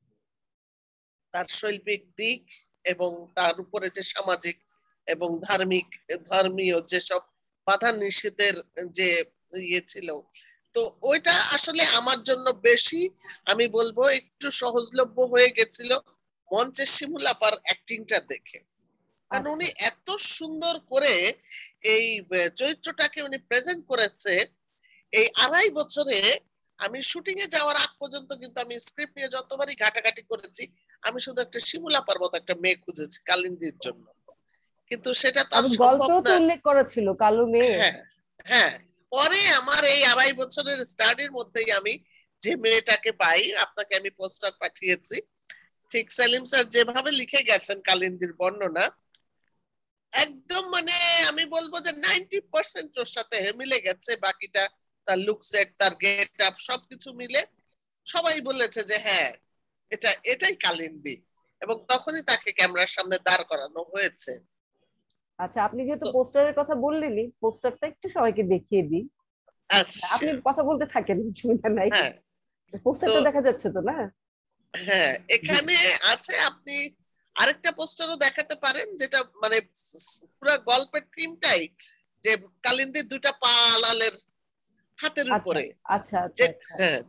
তার শৈল্পিক দিক এবং তার উপরে যে সামাজিক এবং ধর্মীয় যেসব বাধা নিষেধের যে ইয়ে ছিল, তো ওইটা আসলে আমার জন্য বেশি, আমি বলবো একটু সহজলভ্য হয়ে গেছিল। মঞ্চের শিমুল আপার অ্যাক্টিংটা দেখে, কারণ উনি এত সুন্দর করে এই চরিত্রটাকে উনি প্রেজেন্ট করেছে। এই 2.5 বছরে আমি শুটিং এ যাওয়ার আগ পর্যন্ত কিন্তু আমি স্ক্রিপ্ট নিয়ে যতবারই ঘাটাঘাটি করেছি, আমি শুধু একটা শিমুল আপার মতো একটা মেয়ে খুঁজেছি কালিন্দীর জন্য, কিন্তু সেটা তো আর সম্ভব গল্পেও তো না। উল্লেখ করা ছিল কালো মেয়ে। হ্যাঁ হ্যাঁ, পরে আমার এই 2.5 বছরের স্টাডির মধ্যেই আমি যে মেয়েটাকে পাই, আপনাকে আমি পোস্টার পাঠিয়েছি, ঠিক সেলিম স্যার যেভাবে লিখে গেছেন কালিন্দীর বর্ণনা, একদম মানে আমি বলবো যে 90% ওর সাথে মিলে গেছে। বাকিটা তার লুক সেট, তার গেট আপ সবকিছু মিলে সবাই বলেছে যে হ্যাঁ এটাই কালিন্দী, এবং তখনই তাকে ক্যামেরার সামনে দাঁড় করানো হয়েছে। আচ্ছা, আপনি যেহেতু পোস্টারের কথা বললেনই, পোস্টারটা একটু সবাইকে দেখিয়ে দিই। আচ্ছা আপনি কথা বলতে থাকেন, অসুবিধা নাই। হ্যাঁ, পোস্টারটা দেখা যাচ্ছে তো না? হ্যাঁ এখানে আছে, আপনি আরেকটা পোস্টারও দেখাতে পারেন, যেটা মানে পুরো গল্পের থিমটাই যে কালিন্দীর 2টা পা আলালের হাতের উপরে। আচ্ছা আচ্ছা হ্যাঁ,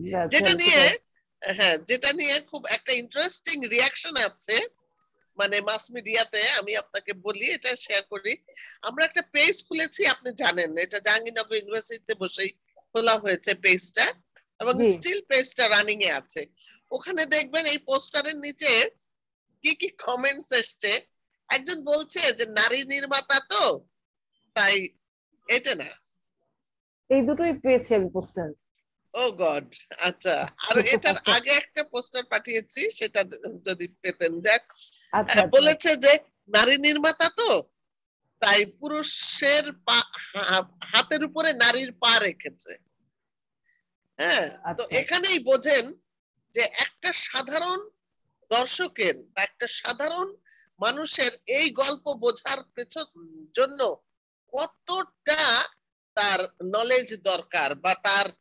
যেটা নিয়ে খুব একটা ইন্টারেস্টিং রিয়াকশন আছে মানে মাস মিডিয়াতে। আমি আপনাকে বলি, এটা শেয়ার করি। আমরা একটা পেজ খুলেছি, আপনি জানেন এটা জাহাঙ্গীরনগর ইউনিভার্সিটিতে বসেই খোলা হয়েছে পেজটা, এবং স্টিল পেজটা রানিং এ আছে। ওখানে দেখবেন এই পোস্টারের নিচে কি কি কমেন্টস এসছে। একজন বলছে যে নারী নির্মাতা তো তাই এটা না। এই দুটোই পেয়েছি আমি পোস্টার। ও গড, আচ্ছা। আর এটার আগে একটা পোস্টার পাঠিয়েছি, সেটা যদি পেতেন। দেখ, বলেছে যে নারী নির্মাতা তো তাই পুরুষের হাতের উপরে নারীর পা রেখেছে। হ্যাঁ, তো এখানেই বোঝেন যে একটা সাধারণ দর্শকের বা একটা সাধারণ মানুষের এই গল্প বোঝার জন্য কতটা তার নলেজ দরকার, বা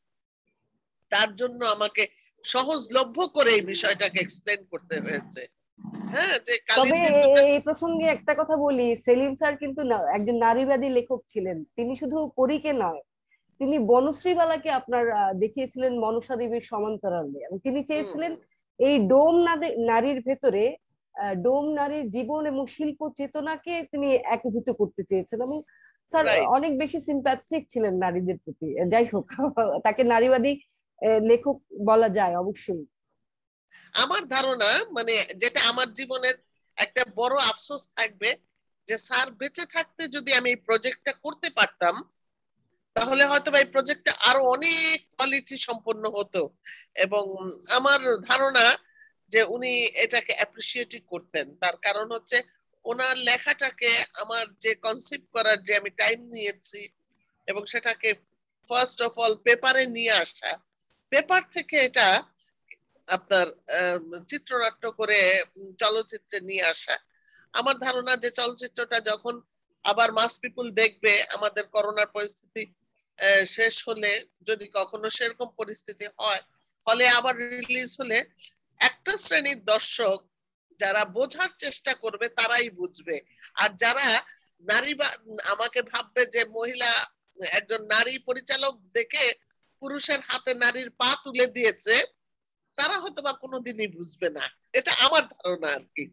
তার জন্য আমাকে সহজলভ্য করে এই বিষয়টাকে এক্সপ্লেন করতে হয়েছে। হ্যাঁ, যে তবে এই প্রসঙ্গে একটা কথা বলি, সেলিম স্যার কিন্তু একজন নারীবাদী লেখক ছিলেন। তিনি শুধু পরীকে নয়, তিনি বনশ্রী বালাকে আপনার দেখিয়েছিলেন মনসা দেবীর সমান্তরালে, এবং তিনি চেয়েছিলেন এই ডোম নারীর ভেতরে ডোম নারীর জীবন এবং শিল্প চেতনাকে তিনি একীভূত করতে চেয়েছেন, এবং স্যার অনেক বেশি সিম্প্যাথেটিক ছিলেন নারীদের প্রতি। যাই হোক, তাকে নারীবাদী লেখক বলা যায় অবশ্যই। আমার ধারণা মানে যেটা আমার জীবনের একটা বড় আফসোস থাকবে, যে স্যার বেঁচে থাকতে যদি আমি এই প্রজেক্টটা করতে পারতাম, তাহলে হয়তো এই প্রজেক্টটা আরো অনেক কোয়ালিটি সম্পন্ন হতো। এবং আমার ধারণা যে উনি এটাকে অ্যাপ্রিসিয়েট করতেন। তার কারণ হচ্ছে ওনার লেখাটাকে আমার যে কনসেপ্ট করার যে আমি টাইম নিয়েছি, এবং সেটাকে ফার্স্ট অফ অল পেপারে নিয়ে আসা, পেপার থেকে এটা আপনার চিত্রনাট্য করে চলচ্চিত্রে নিয়ে আসা। আমার ধারণা যে চলচ্চিত্রটা যখন আবার মাস পিপল দেখবে, আমাদের করোনার পরিস্থিতি শেষ হলে, যদি কখনো সেরকম পরিস্থিতি হয়, ফলে আবার রিলিজ হলে একটা শ্রেণীর দর্শক যারা বোঝার চেষ্টা করবে তারাই বুঝবে। আর যারা নারী বা আমাকে ভাববে যে মহিলা একজন নারী পরিচালক দেখে পুরুষের হাতে নারীর পা তুলে দিয়েছে, তারা হয়তো বা কোনোদিনই বুঝবে না। এটা আমার ধারণা আর কি।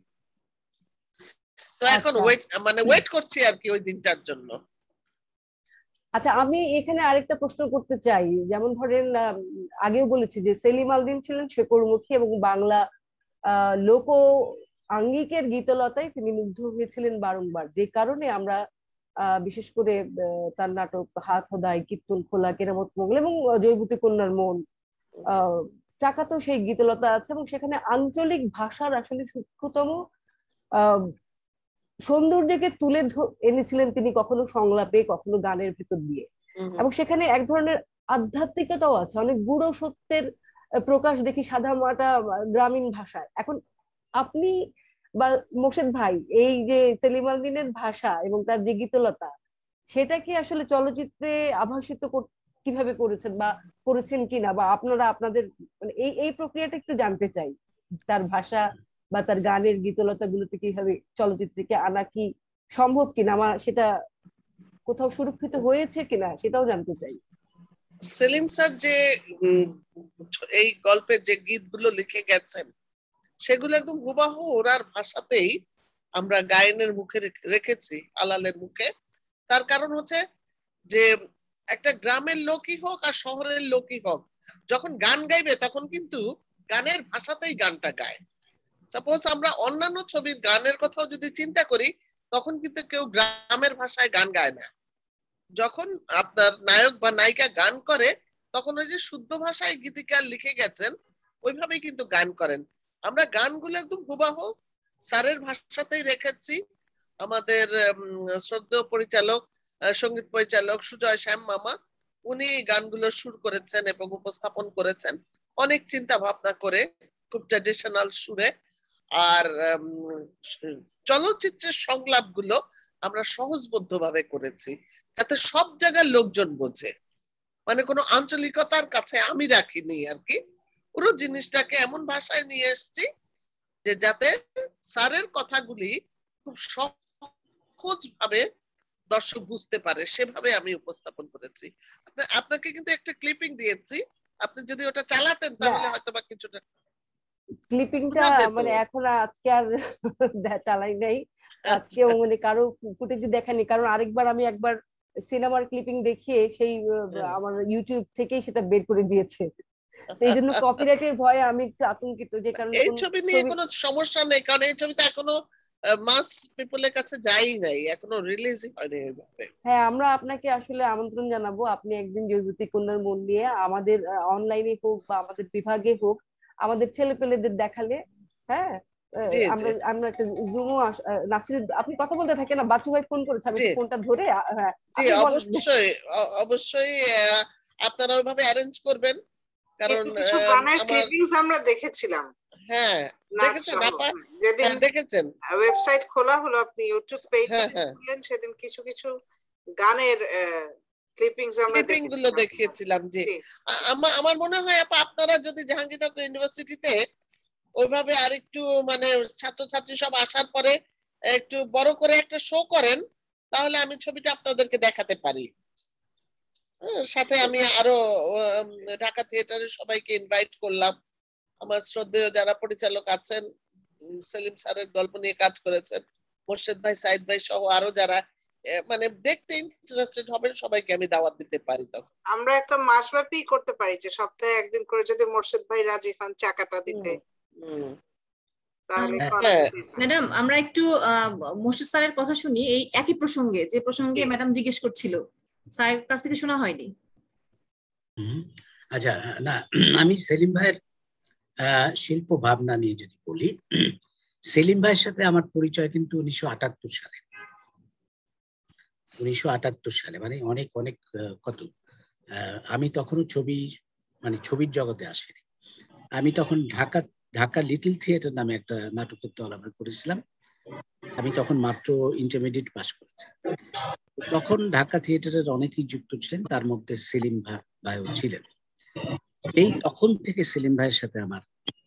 তো এখন ওয়েট করছি আর কি ওই দিনটার জন্য। আচ্ছা, আমি এখানে আরেকটা প্রশ্ন করতে চাই। যেমন ধরেন, আগেও বলেছি যে সেলিম আল দীন ছিলেন শেকড়মুখী, এবং বাংলা লোক আঙ্গিকের গীতলতায় তিনি মুগ্ধ হয়েছিলেন বারংবার, যে কারণে আমরা বিশেষ করে তার নাটক হাত খোদাই, কীর্তন খোলা, কেরামত মঙ্গল এবং জয়বতী কন্যার মন, চাকাতেও সেই গীতলতা আছে, এবং সেখানে আঞ্চলিক ভাষার আসলে সূক্ষ্মতম সৌন্দর্যকে তুলে এনেছিলেন তিনি, কখনো সংলাপে, কখনো গানের ভেতর দিয়ে। এবং সেখানে এক ধরনের আধ্যাত্মিকতাও আছে, অনেক গূঢ় সত্যের প্রকাশ দেখি সাদা মাটা গ্রামীণ ভাষায়। এখন আপনি বা মোর্শেদ ভাই, এই যে সেলিম আল দীনের ভাষা এবং তার যে গীতলতা, সেটা কি আসলে চলচ্চিত্রে আভাসিত কিভাবে করেছেন বা করেছেন কিনা, বা আপনারা আপনাদের মানে এই প্রক্রিয়াটা একটু জানতে চাই। তার ভাষা বা তার গানের গীতলতা গুলোতে কিভাবে চলচ্চিত্রকে আনা কি সম্ভব কিনা, আমার সেটা কোথাও সুরক্ষিত হয়েছে কিনা সেটাও জানতে চাই। সেলিম স্যার যে এই গল্পের যে গীতগুলো লিখে গেছেন, সেগুলো একদম হুবাহু ওনার ভাষাতেই আমরা গায়নের মুখে রেখেছি, আলালের মুখে। তার কারণ হচ্ছে যে একটা গ্রামের লোকই হোক আর শহরের লোকই হোক, যখন গান গাইবে তখন কিন্তু গানের ভাষাতেই গানটা গায়। সাপোজ আমরা অন্যান্য ছবির গানের কথাও যদি চিন্তা করি, তখন কিন্তু কেউ গ্রামের ভাষায় গান গায় না। যখন আপনার নায়ক বা নায়িকা গান করে, তখন ওই যে শুদ্ধ ভাষায় গীতিকার লিখে গেছেন ওইভাবেই কিন্তু গান করেন। আমরা গানগুলো একদম হুবাহু স্যারের ভাষাতেই রেখেছি। আমাদের শ্রদ্ধেয় পরিচালক, সঙ্গীত পরিচালক সুজয় শ্যাম মামা, উনি গানগুলো সুর করেছেন এবং উপস্থাপন করেছেন অনেক চিন্তা ভাবনা করে, খুব ট্র্যাডিশনাল সুরে। আর চলচ্চিত্রের সংলাপগুলো আমরা সহজবোধ্য ভাবে করেছি, যাতে সব জায়গার লোকজন বোঝে। মানে কোনো আঞ্চলিকতার কাছে আমি রাখিনি আর কি। পুরো জিনিসটাকে এমন ভাষায় নিয়ে এসেছি যে যাতে স্যারের কথাগুলি খুব সহজ ভাবে দর্শক বুঝতে পারে, সেভাবে আমি উপস্থাপন করেছি। আপনাকে কিন্তু একটা ক্লিপিং দিয়েছি, আপনি যদি ওটা চালাতেন তাহলে হয়তো বা কিছুটা ক্লিপিংটা মানে এখন আজকে আর চালাই নাই, আজকে মানে কারো ফুটেজ দেখানি, কারণ আরেকবার আমি একবার সিনেমার ক্লিপিং দেখিয়ে সেই আমার ইউটিউব থেকেই সেটা বের করে দিয়েছে। এই জন্য কপিরাইটের ভয়ে আমি একটু আতঙ্কিত, যে কারণে এই ছবি নিয়ে কোনো সমস্যা নেই, কারণ এই ছবিটা এখনো মাস পিপলের কাছে যাই নাই, এখনো রিলিজই হয়নি এইভাবে। হ্যাঁ, আমরা আপনাকে আসলে আমন্ত্রণ জানাবো, আপনি একদিন জয়বতী কন্যার মন নিয়ে আমাদের অনলাইনে হোক বা আমাদের বিভাগে হোক আমাদের ছেলেপেলেদের দেখালে, হ্যাঁ আমরা আমরা একটা জুমও নাসির, আপনি কথা বলতে থাকেন না, বাচ্চু ভাই ফোন করেছে, আমি ফোনটা ধরে জি অবশ্যই অবশ্যই আপনারা ওইভাবে অ্যারেঞ্জ করবেন, কারণ কিছু গানের ক্লিপিংস আমরা দেখেছিলাম। হ্যাঁ দেখেছেন আপা? যেদিন দেখেছেন ওয়েবসাইট খোলা হলো, আপনি ইউটিউব পেজ খুললেন, সেদিন কিছু কিছু গানের ক্লিপিংস আমরা গুলো দেখিয়েছিলাম। জি আমার মনে হয় আপা, আপনারা যদি জাহাঙ্গীরনগর ইউনিভার্সিটিতে ওইভাবে আরেকটু মানে ছাত্রছাত্রী সব আসার পরে একটু বড় করে একটা শো করেন, তাহলে আমি ছবিটা আপনাদেরকে দেখাতে পারি। সাথে আমি আরো ঢাকা থিয়েটারের সবাইকে ইনভাইট করলাম, আমার শ্রদ্ধেয় যারা পরিচালক আছেন, সেলিম স্যারের গল্প নিয়ে কাজ করেছেন, মোর্শেদ ভাই, সাইদ ভাই সহ আরো যারা মানে দেখতে ইন্টারেস্টেড হবেন, সবাইকে আমি দাওয়াত দিতে পারি। তখন আমরা একটা মাসব্যাপী করতে পারি, যে সপ্তাহে একদিন করে যদি মোর্শেদ ভাই রাজি হন চাকাটা দিতে, তাহলে ম্যাডাম আমরা একটু মোর্শেদ স্যারের কথা শুনি এই একই প্রসঙ্গে, যে প্রসঙ্গে ম্যাডাম জিজ্ঞেস করছিল, স্যারের কাছ থেকে শোনা হয়নি। আচ্ছা, না আমি সেলিম ভাইয়ের শিল্প ভাবনা নিয়ে যদি বলি, সেলিম ভাইয়ের সাথে আমার পরিচয় কিন্তু 1978 সালে। 1978 সালে মানে অনেক অনেক কত, আমি তখনও ছবির জগতে আসিনি। আমি তখন ঢাকা লিটল থিয়েটার নামে একটা নাটকের দল আমরা করেছিলাম। আমি তখন মাত্র ইন্টারমিডিয়েট পাস করেছি। তখন ঢাকা থিয়েটারের অনেকেই যুক্ত ছিলেন, তার মধ্যে সেলিম ভাইও ছিলেন। এই তখন থেকে সেলিম ভাইয়ের সাথে আমার,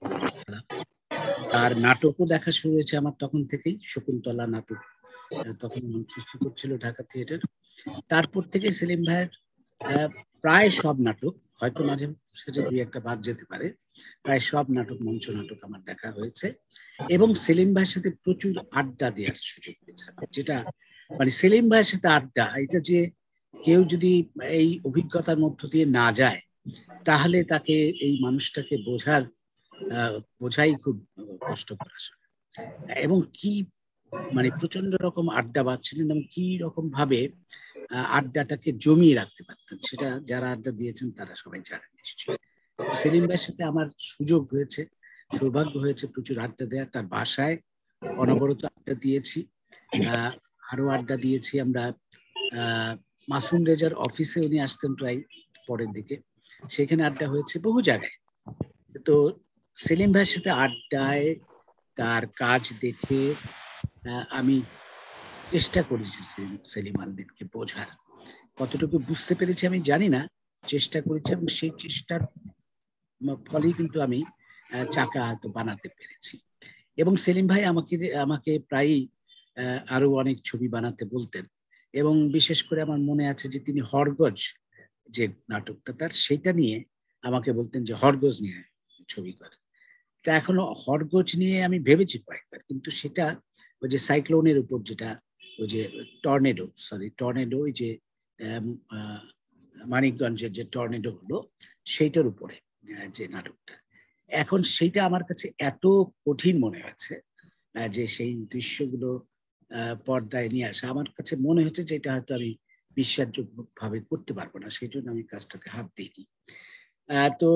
আর নাটকও দেখা শুরু হয়েছে আমার তখন থেকেই। শকুন্তলা নাটক তখন মঞ্চস্থ করছিল ঢাকা থিয়েটার। তারপর থেকে সেলিম ভাইয়ের প্রায় সব নাটক, হয়তো মাঝে সাঝে দুই একটা বাদ যেতে পারে, প্রায় সব নাটক, মঞ্চ নাটক আমার দেখা হয়েছে। এবং সেলিম ভাইয়ের সাথে প্রচুর আড্ডা দেওয়ার সুযোগ হয়েছে, যেটা মানে সেলিম ভাইয়ের সাথে আড্ডা, এটা যে কেউ যদি এই অভিজ্ঞতার মধ্য দিয়ে না যায়, তাহলে তাকে এই মানুষটাকে বোঝাই খুব কষ্টকর আসলে। এবং কি মানে প্রচন্ড রকম আড্ডা বাজছিলেন, এবং কি রকম ভাবে আড্ডাটাকে জমিয়ে রাখতে পারতেন, সেটা যারা আড্ডা দিয়েছেন তারা সবাই জানেন নিশ্চয়ই। সেলিম ভাইয়ের সাথে আমার সুযোগ হয়েছে, সৌভাগ্য হয়েছে প্রচুর আড্ডা দেওয়ার। তার বাসায় অনবরত আড্ডা দিয়েছি, আরো আড্ডা দিয়েছি আমরা। মাসুম রেজার অফিসে উনি আসতেন প্রায় পরের দিকে, সেখানে আড্ডা হয়েছে বহু জায়গায়। তো সেলিম ভাইয়ের সাথে আড্ডায়, তার কাজ দেখে আমি চেষ্টা করেছি সেলিম আলদিনকে বোঝার। কতটুকু বুঝতে পেরেছি আমি জানি না, চেষ্টা করেছি, এবং সেই চেষ্টার ফলেই কিন্তু আমি চাকা বানাতে পেরেছি। এবং সেলিম ভাই আমাকে প্রায়ই আরো অনেক ছবি বানাতে বলতেন, এবং বিশেষ করে আমার মনে আছে যে তিনি হরগজ যে নাটকটা তার, সেটা নিয়ে আমাকে বলতেন যে হরগজ নিয়ে ছবি করে। তা এখনো হরগোজ নিয়ে আমি ভেবেছি কয়েকবার, কিন্তু সেটা ওই যে সাইক্লোনের উপর, যেটা ওই যে টর্নেডো ওই যে মানিকগঞ্জের যে টর্নেডো হলো সেইটার উপরে যে নাটকটা, এখন সেইটা আমার কাছে এত কঠিন মনে হয়েছে যে সেই দৃশ্যগুলো পর্দায় নিয়ে আসা, আমার কাছে মনে হচ্ছে যে এটা হয়তো আমি বিশ্বাসযোগ্য ভাবে করতে পারবো না, সেই জন্য আমি কাজটাতে হাত দিইনি। তো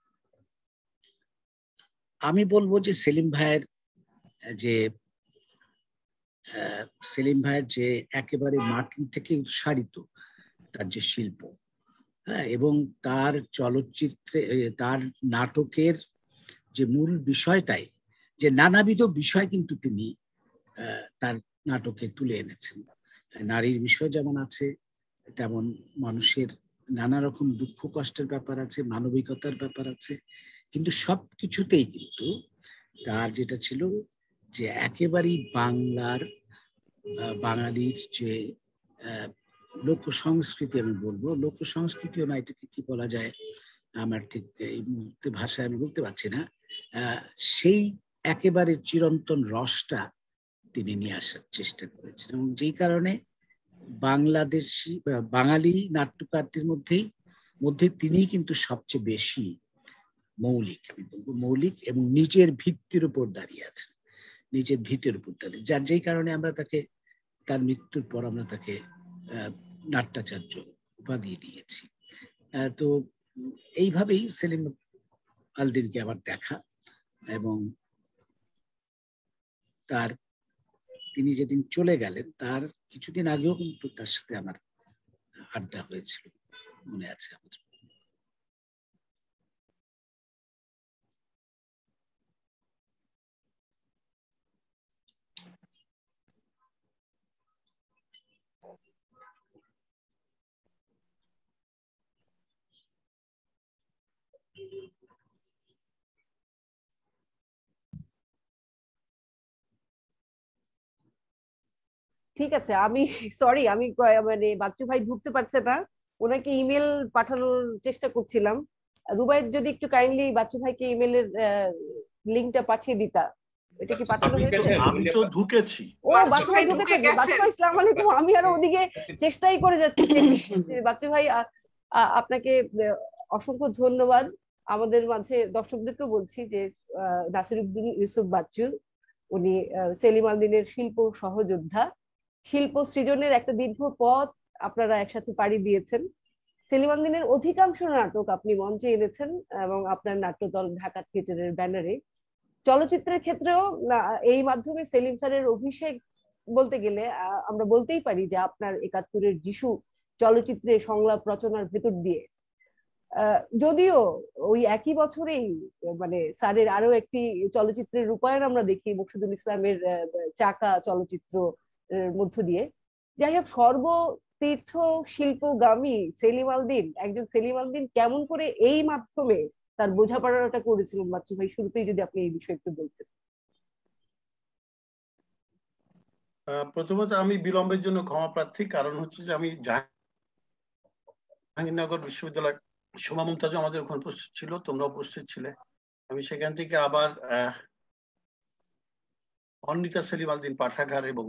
আমি বলবো যে সেলিম ভাইয়ের যে একেবারে মাটি থেকে উৎসারিত তার যে শিল্প, হ্যাঁ, এবং তার চলচ্চিত্রে তার নাটকের যে মূল বিষয়টাই, যে নানাবিধ বিষয় কিন্তু তিনি তার নাটকে তুলে এনেছেন। নারীর বিষয় যেমন আছে, তেমন মানুষের নানা রকম দুঃখ কষ্টের ব্যাপার আছে, মানবিকতার ব্যাপার আছে, কিন্তু সবকিছুতেই কিন্তু তার যেটা ছিল যে একেবারেই বাঙালির যে লোক সংস্কৃতি, আমি বলবো লোক সংস্কৃতিও না, এটাকে কি বলা যায় আমার ঠিক এই মুহূর্তে ভাষায় আমি বলতে পারছি না, সেই একেবারে চিরন্তন রসটা তিনি নিয়ে আসার চেষ্টা করেছেন, এবং যেই কারণে বাঙালি নাট্যকারদের মধ্যে তিনিই কিন্তু সবচেয়ে বেশি মৌলিক, আমি বলবো মৌলিক, এবং নিজের ভিত্তির উপর দাঁড়িয়ে আছেন, নিজের ভিত্তির উপর দাঁড়িয়ে, যেই কারণে আমরা তার মৃত্যুর পর আমরা তাকে নাট্যাচার্য উপাধি দিয়েছি। তো এইভাবেই সেলিম আল-দীনকে আমার দেখা, এবং তিনি যেদিন চলে গেলেন তার কিছুদিন আগেও কিন্তু তার সাথে আমার আড্ডা হয়েছিল, মনে আছে আমার। ঠিক আছে, আমি সরি, আমি মানে বাচ্চু ভাই ঢুকতে পারছে না, ওনাকে ইমেল পাঠানোর চেষ্টা করছিলাম। রুবাইত যদি একটু কাইন্ডলি বাচ্চু ভাইকে ইমেলের লিংকটা পাঠিয়ে দিতা। এটা কি পাঠানো হয়েছে? আমি তো ঢুকেছি। ও বাচ্চু ভাই ঢুকেছে, বাচ্চু ভাই আসসালামু আলাইকুম। আমি আরো ওদিকে চেষ্টাই করে যাচ্ছি। বাচ্চু ভাই আপনাকে অসংখ্য ধন্যবাদ। আমাদের মাঝে দর্শকদেরকে বলছি যে নাসিরউদ্দিন ইউসুফ বাচ্চু, উনি সেলিম আল-দীনের শিল্প সহযোদ্ধা। শিল্প সৃজনের একটা দীর্ঘ পথ আপনারা একসাথে পাড়ি দিয়েছেন। সেলিম আল-দীনের অধিকাংশ নাটক আপনি মঞ্চে এনেছেন, এবং আপনার নাট্যদল ঢাকা থিয়েটারের ব্যানারে। চলচ্চিত্রের ক্ষেত্রেও এই মাধ্যমে সেলিম স্যারের অভিষেক বলতে গেলে আমরা বলতেই পারি যে আপনার ৭১-এর যিশু চলচ্চিত্রে সংলাপ রচনার ভেতর দিয়ে, যদিও ওই একই বছরেই মানে স্যারের আরো একটি চলচ্চিত্রের রূপায়ণ আমরা দেখি মকসুদুল ইসলামের চাকা চলচ্চিত্র মধ্য দিয়ে। যাই হোক, সর্বতীর্থ শিল্পগামী সেলিম আল-দীন, একজন সেলিম আল-দীন কেমন করে এই মাধ্যমে তার বোঝাপড়াটা করেছিলেন, বাচ্চু ভাই শুরুতেই যদি আপনি এই বিষয়ে একটু বলতেন। প্রথমত আমি বিলম্বের জন্য ক্ষমা প্রার্থী, কারণ হচ্ছে যে আমি জাহাঙ্গীরনগর বিশ্ববিদ্যালয় শোভা মুমতাজ আমাদের ওখানে উপস্থিত ছিল, তোমরা উপস্থিত ছিলে। আমি সেখান থেকে আবার অনিতা সেলিম আল-দীন পাঠাগার এবং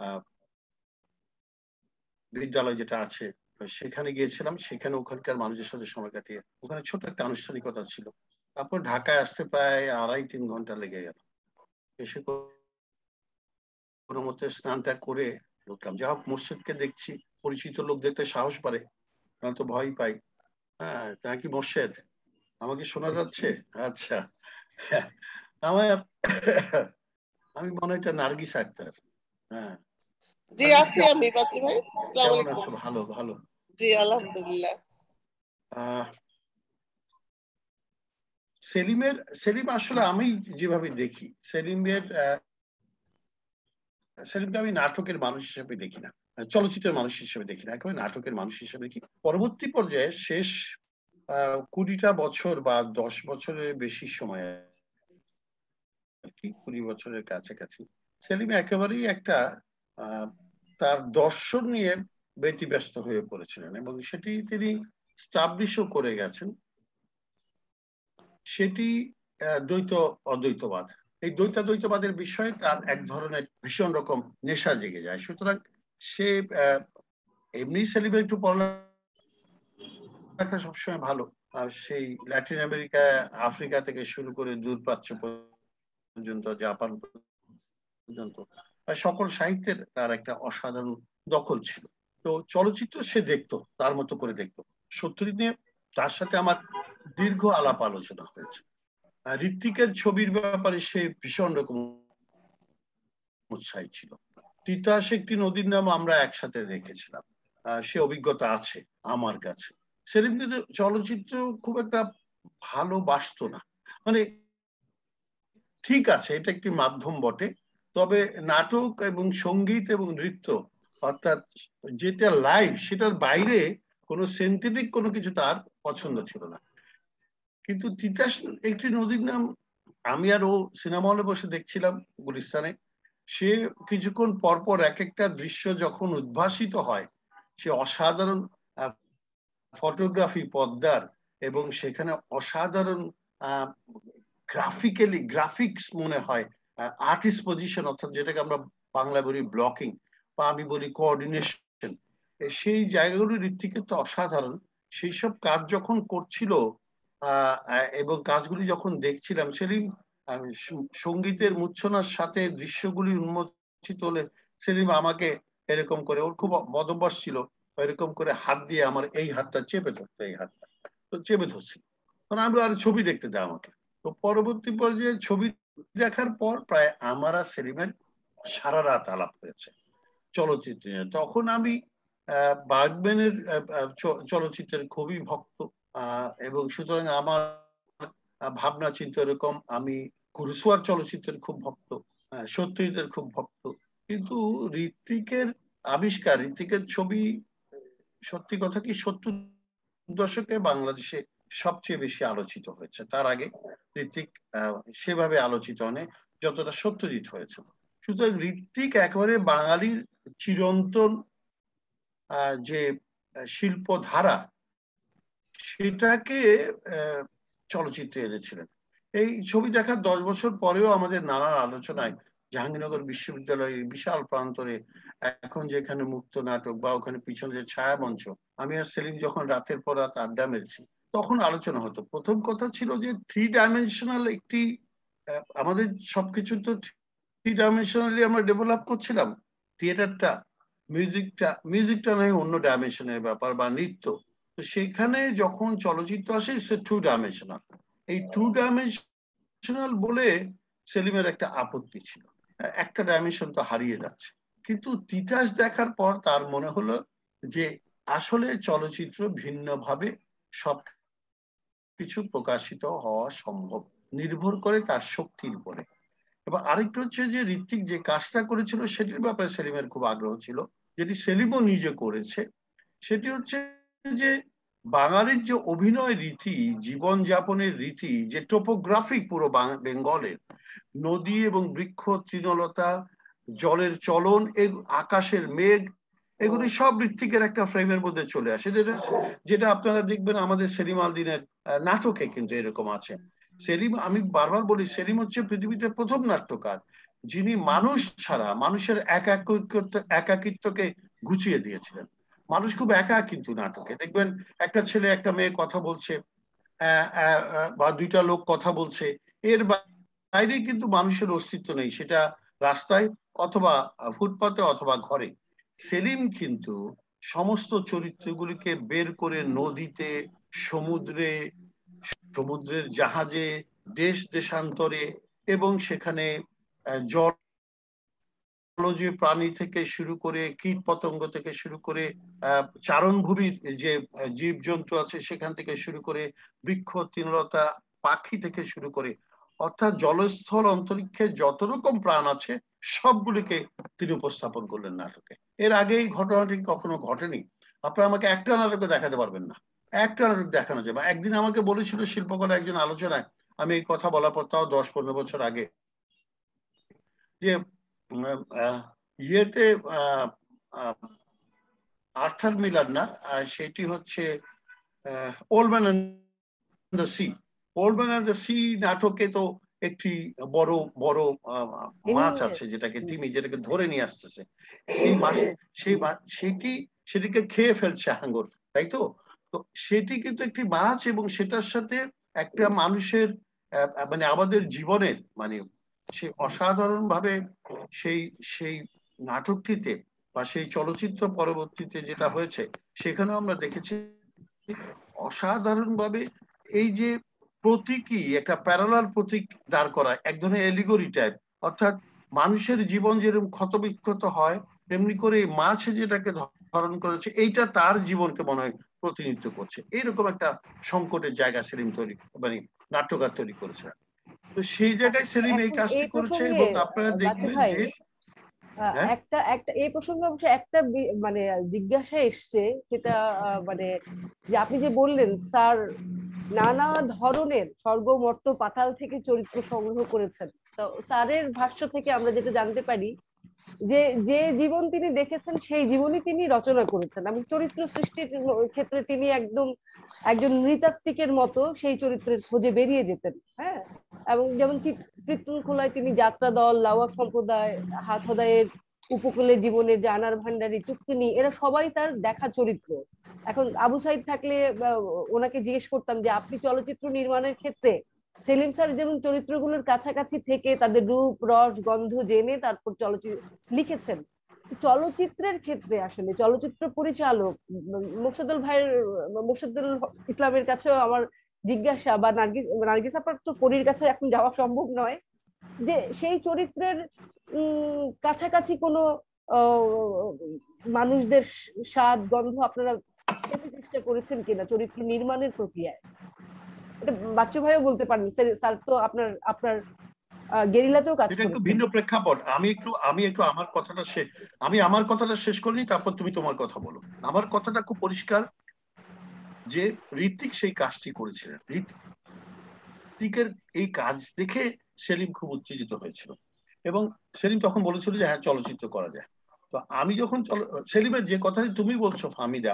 বিদ্যালয় যেটা আছে সেখানে গিয়েছিলাম। সেখানে ওখানকার মানুষের সাথে সময় কাটিয়ে ওখানে ছোট একটা আনুষ্ঠানিকতা ছিল। তারপর ঢাকায় আসতে প্রায় ২.৫-৩ ঘন্টা লেগে গেল। এসে কোনো মতে স্নান ত্যাগ করে ঢুকলাম। যা হোক, মসজিদকে দেখছি, পরিচিত লোক দেখতে সাহস পারে, তো ভয় পাই। হ্যাঁ, তা কি মসজিদ? আমাকে শোনা যাচ্ছে? আচ্ছা, আমি মনে হয় এটা নার্গিস আক্তার। হ্যাঁ জি, আছি আমি বাচ্চু ভাই। আসসালামু আলাইকুম। কেমন আছো? ভালো ভালো। জি আলহামদুলিল্লাহ। সেলিম আসলে আমি যেভাবে দেখি সেলিমকে আমি নাটকের মানুষ হিসেবে দেখি না, চলচ্চিত্রের মানুষ হিসেবে দেখি না, একেবারে নাটকের মানুষ হিসেবে দেখি। পরবর্তী পর্যায়ে শেষ ২০টা বছর বা ১০ বছরের বেশি সময় আর কি, ২০ বছরের কাছাকাছি, সেলিম একেবারেই একটা তার দর্শন নিয়ে ব্যতিব্যস্ত হয়ে পড়েছিলেন, এবং সেটি তিনি স্টাবলিশও করে গেছেন। সেটি দ্বৈত অদ্বৈতবাদ। এই দ্বৈতাদ্বৈতবাদের বিষয়ে তার এক ধরনের ভীষণ রকম নেশা জেগে যায়। সুতরাং সে এমনি সেলিমের একটু পড়ালেখা সবসময় ভালো, সেই ল্যাটিন আমেরিকা, আফ্রিকা থেকে শুরু করে দূরপ্রাচ্য পর্যন্ত, জাপান পর্যন্ত সকল সাহিত্যের তার একটা অসাধারণ দখল ছিল। তো চলচ্চিত্র সে দেখতো, তার মতো করে দেখতো। সত্যজিৎ নিয়ে তার সাথে আমার দীর্ঘ আলাপ আলোচনা হয়েছে। ঋত্বিকের ছবির ব্যাপারে সে ভীষণ রকম উৎসাহী ছিল। তিতাস একটি নদীর নাম আমরা একসাথে দেখেছিলাম, সে অভিজ্ঞতা আছে আমার কাছে। সেলিম কিন্তু চলচ্চিত্র খুব একটা ভালোবাসতো না, মানে ঠিক আছে এটা একটি মাধ্যম বটে, তবে নাটক এবং সঙ্গীত এবং নৃত্য অর্থাৎ যেটা লাইভ সেটার বাইরে কোনো সিনথেটিক কোনো কিছু তার পছন্দ ছিল না। কিন্তু তিতাস একটি নদীর নাম আমি আর ও সিনেমা হলে বসে দেখছিলাম গুলিস্তানে। সে কিছুক্ষণ পরপর এক একটা দৃশ্য যখন উদ্ভাসিত হয়, সে অসাধারণ ফটোগ্রাফি পদ্মার, এবং সেখানে অসাধারণ গ্রাফিক্স মনে হয়, আর্টিস্ট পজিশন, অর্থাৎ যেটাকে আমরা বাংলা বলি ব্লকিং বা আমি বলি কোঅর্ডিনেশন, সেই জায়গাগুলো ঋত্বিকের তো অসাধারণ। সেই সব কাজ যখন করছিল এবং কাজগুলি যখন দেখছিলাম, সেলিম সঙ্গীতের মূর্ছনার সাথে দৃশ্যগুলি উন্মোচিত হলে সেলিম আমাকে এরকম করে, ওর খুব বদভ্যাস ছিল, এরকম করে হাত দিয়ে আমার এই হাতটা চেপে ধরতো, এই হাতটা তো চেপে ধরছিল, তখন আমরা আর ছবি দেখতে দেয় আমাকে। তো পরবর্তী পর্যায়ে ছবি দেখার পর প্রায় আমার আর সেলিমের সারা রাত আলাপ হয়েছে চলচ্চিত্র নিয়ে। তখন আমি বার্গম্যানের চলচ্চিত্রের খুবই ভক্ত, এবং সুতরাং আমার ভাবনা চিন্তা এরকম। আমি কুরুসুয়ার চলচ্চিত্রের খুব ভক্ত, সত্যজিতের খুব ভক্ত। কিন্তু ঋত্বিকের আবিষ্কার, ঋত্বিকের ছবি সত্যি কথা কি 70 দশকে বাংলাদেশে সবচেয়ে বেশি আলোচিত হয়েছে। তার আগে ঋত্বিক সেভাবে আলোচিত হয় যতটা সত্যজিৎ হয়েছে। সুতরাং ঋত্বিক একেবারে বাঙালির চিরন্তন যে শিল্প ধারা সেটাকে চলচ্চিত্রে এনেছিলেন। এই ছবি দেখার 10 বছর পরেও আমাদের নানান আলোচনায় জাহাঙ্গীরনগর বিশ্ববিদ্যালয়ের বিশাল প্রান্তরে এখন যেখানে মুক্ত নাটক বা ওখানে পিছনে যে ছায়া মঞ্চ, আমি আর সেলিম যখন রাতের পর রাত আড্ডা মেরেছি তখন আলোচনা হতো। প্রথম কথা ছিল যে 3 ডাইমেনশনাল একটি, আমাদের সবকিছু তো 3 ডাইমেনশনালি আমরা ডেভেলপ করছিলাম, থিয়েটারটা, মিউজিকটা নয় অন্য ডাইমেনশনের ব্যাপার, বা নৃত্য। তো সেখানে যখন চলচ্চিত্র আসে সে 2 ডাইমেনশনাল। এই 2 ডাইমেনশনাল বলে সেলিমের একটা আপত্তি ছিল, একটা ডাইমেনশন তো হারিয়ে যাচ্ছে। কিন্তু তিতাস দেখার পর তার মনে হলো যে আসলে চলচ্চিত্র ভিন্নভাবে সব কিছু প্রকাশিত হওয়া সম্ভব, নির্ভর করে তার শক্তির উপরে। এবং আরেকটা হচ্ছে যে ঋত্বিক যে কাজটা করেছিল সেটির ব্যাপারে সেলিমের খুব আগ্রহ ছিল, যেটি সেলিমও নিজে করেছে। সেটি হচ্ছে যে বাঙালির যে অভিনয় রীতি, জীবনযাপনের রীতি, যে টোপোগ্রাফিক পুরো বেঙ্গলের নদী এবং বৃক্ষ, তৃণলতা, জলের চলন, আকাশের মেঘ, এগুলি সব ঋত্বিকের একটা ফ্রেমের মধ্যে চলে আসে, যেটা আপনারা দেখবেন আমাদের সেলিম আল দীনের নাটকে কিন্তু এরকম আছে। সেলিম, আমি বারবার বলি, সেলিম হচ্ছে পৃথিবীতে প্রথম নাট্যকার যিনি মানুষ ছাড়া মানুষের একাকিত্বকে গুছিয়ে দিয়েছিলেন। মানুষ খুব একা কিন্তু নাটকে দেখবেন একটা ছেলে একটা মেয়ে কথা বলছে, বা দুইটা লোক কথা বলছে, এর বাইরে কিন্তু মানুষের অস্তিত্ব নেই, সেটা রাস্তায় অথবা ফুটপাতে অথবা ঘরে। সেলিম কিন্তু সমস্ত চরিত্রগুলিকে বের করে নদীতে, সমুদ্রে, সমুদ্রের জাহাজে, দেশ দেশান্তরে, এবং সেখানে জলজ প্রাণী থেকে শুরু করে কীট পতঙ্গ থেকে শুরু করে চারণভূমির যে জীবজন্তু আছে সেখান থেকে শুরু করে বৃক্ষ, তৃণলতা, পাখি থেকে শুরু করে, অর্থাৎ জলস্থল অন্তরিক্ষে যত রকম প্রাণ আছে সবগুলিকে তিনি উপস্থাপন করলেন নাটকে। এর আগে এই ঘটনাটি কখনো ঘটেনি। আপনারা আমাকে একটা নাটকে দেখাতে পারবেন না, একটা নাটক দেখানো যাবে। একদিন আমাকে বলেছিল শিল্পকলা একজন আলোচনায়, আমি এই কথা বলার পর তাও 10-15 বছর আগে, যে ইয়েতে আর্থার মিলার না, সেটি হচ্ছে old man on the sea, old man and the sea নাটকে তো একটি বড় বড় মাছ আছে যেটাকে তিমি, যেটাকে ধরে নিয়ে আসতেছে, সেই মাছ সেটিকে খেয়ে ফেলছে হাঙ্গর, তাই তো? তো সেটি কিন্তু একটি মাছ, এবং সেটার সাথে একটা মানুষের মানে আমাদের জীবনের মানে সে অসাধারণ ভাবে সেই সেই নাটকটিতে বা সেই চলচ্চিত্র পরবর্তীতে যেটা হয়েছে সেখানেও আমরা দেখেছি অসাধারণ ভাবে এই যে প্রতীকী একটা প্যারালাল প্রতীক দাঁড় করা, এক ধরনের এলিগরি টাইপ, অর্থাৎ মানুষের জীবন যেরকম ক্ষতবিক্ষত হয় তেমনি করে মাছ যেটাকে ধারণ করেছে এইটা তার জীবনকে মনে হয় প্রতিনিধিত্ব করছে। এইরকম একটা সংকটের জায়গা সেলিম তৈরি মানে নাট্যকার তৈরি করেছে। তো সেই জায়গায় সেলিম এই কাজটি করেছে, এবং আপনারা দেখবেন যে একটা একটা এই প্রসঙ্গে অবশ্য একটা মানে জিজ্ঞাসা এসছে, সেটা মানে যে আপনি যে বললেন স্যার নানা ধরনের স্বর্গ মর্ত পাতাল থেকে চরিত্র সংগ্রহ করেছেন, তো স্যারের ভাষ্য থেকে আমরা যেটা জানতে পারি যে যে জীবন তিনি দেখেছেন সেই জীবনই তিনি রচনা করেছেন, এবং চরিত্র সৃষ্টির ক্ষেত্রে তিনি একজন নৃতাত্ত্বিকের মতো সেই চরিত্রের খোঁজে বেরিয়ে যেতেন। হ্যাঁ, এবং যেমন কৃত্রিমখোলায় তিনি যাত্রা দল, লাওয়া সম্প্রদায়, হাতহদায়ের উপকূলে জীবনের যে আনার ভান্ডারী, চুক্তিনি, এরা সবাই তার দেখা চরিত্র। এখন আবু সাইদ থাকলে ওনাকে জিজ্ঞেস করতাম যে আপনি চলচ্চিত্র নির্মাণের ক্ষেত্রে সেলিম স্যার যেমন চরিত্রগুলোর কাছাকাছি থেকে তাদের রূপ রস গন্ধ জেনে তারপর চলচ্চিত্র লিখেছেন, চলচ্চিত্রের ক্ষেত্রে আসলে চলচ্চিত্র পরিচালক মোরশেদুল ইসলামের কাছেও আমার জিজ্ঞাসা, বা নার্গিস আপার তো পরীর কাছে এখন যাওয়া সম্ভব নয়, যে সেই চরিত্রের কাছাকাছি কোনো মানুষদের স্বাদ গন্ধ আপনারা পেতে চেষ্টা করেছেন কিনা চরিত্র নির্মাণের প্রক্রিয়ায়? এটা বাচ্চু ভাইও বলতে পারেন, স্যার তো আপনার গেরিলাতেও কাজ করেছেন। একটু ভিন্ন প্রেক্ষাপট। আমি একটু আমার কথাটা শেষ করিনি, তারপর তুমি তোমার কথা বলো। আমার কথাটা খুব পরিষ্কার যে ঋত্বিক সেই কাজটি করেছিলেন, ঋত্বিকের এই কাজ দেখে সেলিম খুব উত্তেজিত হয়েছিল, এবং সেলিম তখন বলেছিল যে হ্যাঁ চলচ্চিত্র করা যায়। তো আমি যখন সেলিমের যে কথাটি তুমি বলছো ফাহমিদা,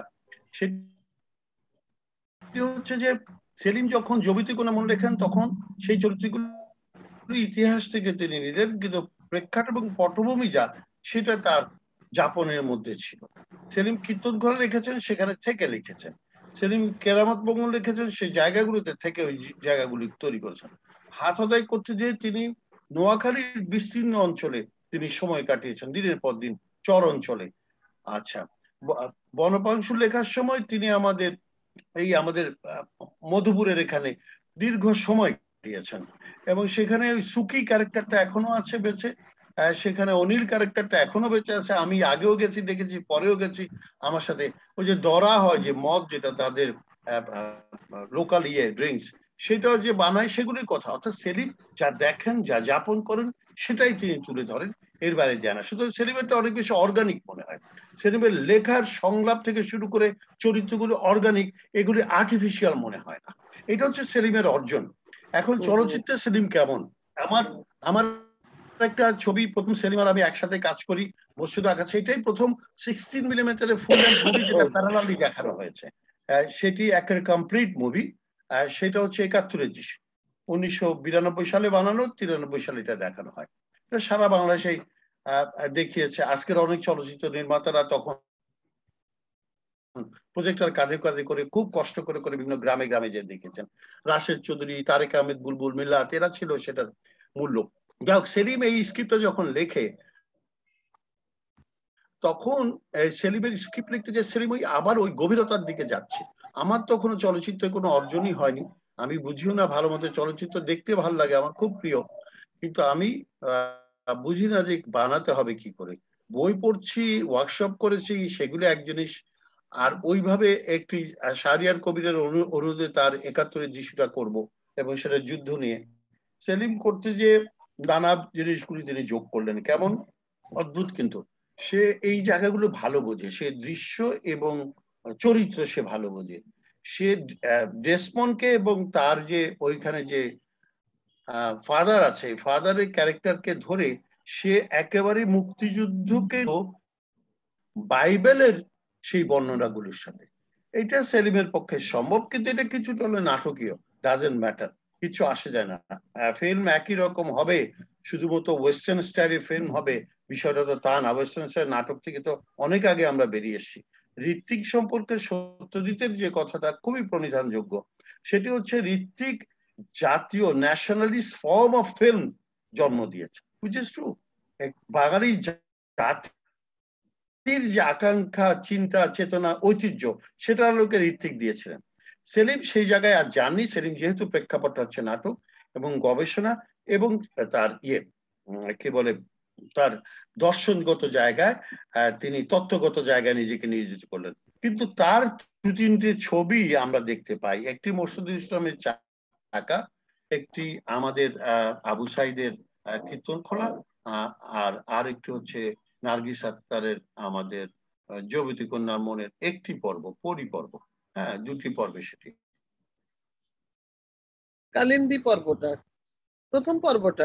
সেটি হচ্ছে যে সেলিম যখন জবিতে কোনো মনে রেখেন তখন সেই চরিত্রগুলো ইতিহাস থেকে তিনি নিলেন, কিন্তু প্রেক্ষাট এবং পটভূমি যা সেটা তার যাপনের মধ্যে ছিল। সেলিম কীর্তনখোলা লিখেছেন, সেখানে থেকে লিখেছেন। সেলিম কেরামত মঙ্গল লিখেছেন, সেই জায়গাগুলোতে থেকে ওই জায়গাগুলি তৈরি করেছেন। হাত আদায় করতে যেয়ে তিনি নোয়াখালীর বিস্তীর্ণ অঞ্চলে তিনি সময় কাটিয়েছেন, দিনের পর দিন চর অঞ্চলে। আচ্ছা, বনপাংশু লেখার সময় তিনি আমাদের মধুপুরের এখানে দীর্ঘ সময় দিয়েছেন, এবং সেখানে ওই সুকি ক্যারেক্টারটা এখনো আছে বেঁচে, সেখানে অনিল ক্যারেক্টারটা এখনো বেঁচে আছে। আমি আগেও গেছি, দেখেছি, পরেও গেছি। আমার সাথে ওই যে দরা হয় যে মদ, যেটা তাদের লোকাল ড্রিঙ্কস, সেটাও যে বানায়, সেগুলির কথা। অর্থাৎ সেলিম যা দেখেন, যা যাপন করেন, সেটাই তিনি তুলে ধরেন, এর বাইরে যায় না। সুতরাং সেলিমেরটা অনেক বেশি অর্গানিক মনে হয়। সেলিমের লেখার সংলাপ থেকে শুরু করে চরিত্রগুলো অর্গানিক, এগুলি আর্টিফিশিয়াল মনে হয় না। এটা হচ্ছে সেলিমের অর্জন। এখন চলচ্চিত্রে সেলিম কেমন, আমার একটা ছবি, প্রথম সেলিম আর আমি একসাথে কাজ করি মসজিদ আঁকা, সেটাই প্রথম 16 মিলিমিটারের ফুল লেন্থ মুভি যেটা প্যারালালি দেখানো হয়েছে। সেটি একটা কমপ্লিট মুভি। সেটা হচ্ছে ৭১-এর যিশু, 1992 সালে বানানো, 93 সালে এটা দেখানো হয়। সারা বাংলাদেশে দেখিয়েছে। আজকের অনেক চলচ্চিত্র নির্মাতারা তখন প্রজেক্টর কাঁধে কাঁধে করে খুব কষ্ট করে করে বিভিন্ন গ্রামে গ্রামে যে দেখেছেন। রাশেদ চৌধুরী, তারেক আহমেদ, বুলবুল, মিল্লাত, এরা ছিল সেটার মূল্য। যাই হোক, সেলিম এই স্ক্রিপ্টটা যখন লেখে, তখন সেলিমের স্ক্রিপ্ট লিখতে যে সেলিম আবার ওই গভীরতার দিকে যাচ্ছে। আমার তখন চলচ্চিত্রে কোনো অর্জনই হয়নি, আমি বুঝিও না ভালো মতো। চলচ্চিত্র দেখতে ভালো লাগে, আমার খুব প্রিয়, কিন্তু আমি বুঝি না যে বানাতে হবে কি করে। বই পড়ছি, ওয়ার্কশপ করেছি, সেগুলো এক জিনিস। আর ওইভাবে একটি শাহরিয়ার কবিরের অনুরোধে তার ৭১-এর যিশুটা করব, এবং সেটা যুদ্ধ নিয়ে। সেলিম করতে যে নানা জিনিসগুলি তিনি যোগ করলেন, কেমন অদ্ভুত। কিন্তু সে এই জায়গাগুলো ভালো বোঝে, সে দৃশ্য এবং চরিত্র সে ভালো বোঝে। সে ডেসমন্ডকে এবং তার যে ওইখানে যে ফাদার আছে, ফাদারের ক্যারেক্টারকে ধরে সে একেবারে মুক্তিযুদ্ধকে বাইবেলের সেই বর্ণনাগুলোর সাথে, এটা সেলিমের পক্ষে সম্ভব, কিন্তু এটা কিছুটা হলে নাটকীয়, ডাজেন্ট ম্যাটার। কিছু আসে যায় না। ফিল্ম একই রকম হবে, শুধুমাত্র ওয়েস্টার্ন স্টাইলের ফিল্ম হবে বিষয়টা তো তা না। ওয়েস্টার্ন স্টাইল নাটক থেকে তো অনেক আগে আমরা বেরিয়ে এসেছি। ঋত্বিক সম্পর্কে সত্যজিতের যে কথাটা খুবই প্রণিধানযোগ্য, সেটি হচ্ছে ঋত্বিক জাতীয় ন্যাশনালিস্ট ফর্ম অফ ফিল্ম জন্ম দিয়েছে, which is true। বাঙালি জাতির যে আকাঙ্ক্ষা, চিন্তা, চেতনা, ঐতিহ্য, সেটা লোকে ঋত্বিক দিয়েছিলেন। সেলিম সেই জায়গায় আর যাননি। সেলিম যেহেতু প্রেক্ষাপটটা হচ্ছে নাটক এবং গবেষণা এবং তার কি বলে তার দর্শনগত জায়গায় তিনি তত্ত্বগত জায়গায় নিজেকে নিয়োজিত করলেন। কিন্তু তার দু তিনটে ছবি আমরা দেখতে পাই, একটি মোর্শেদুল ইসলামের চাকা, একটি আমাদের আবু সাইদের কীর্তনখোলা, আর একটি হচ্ছে নার্গিস আক্তারের আমাদের যুবতী কন্যার মনের একটি পর্ব, পরিপর্ব। হ্যাঁ, দুটি পর্বে সেটি। কালিন্দী পর্বটা, প্রথম পর্বটা।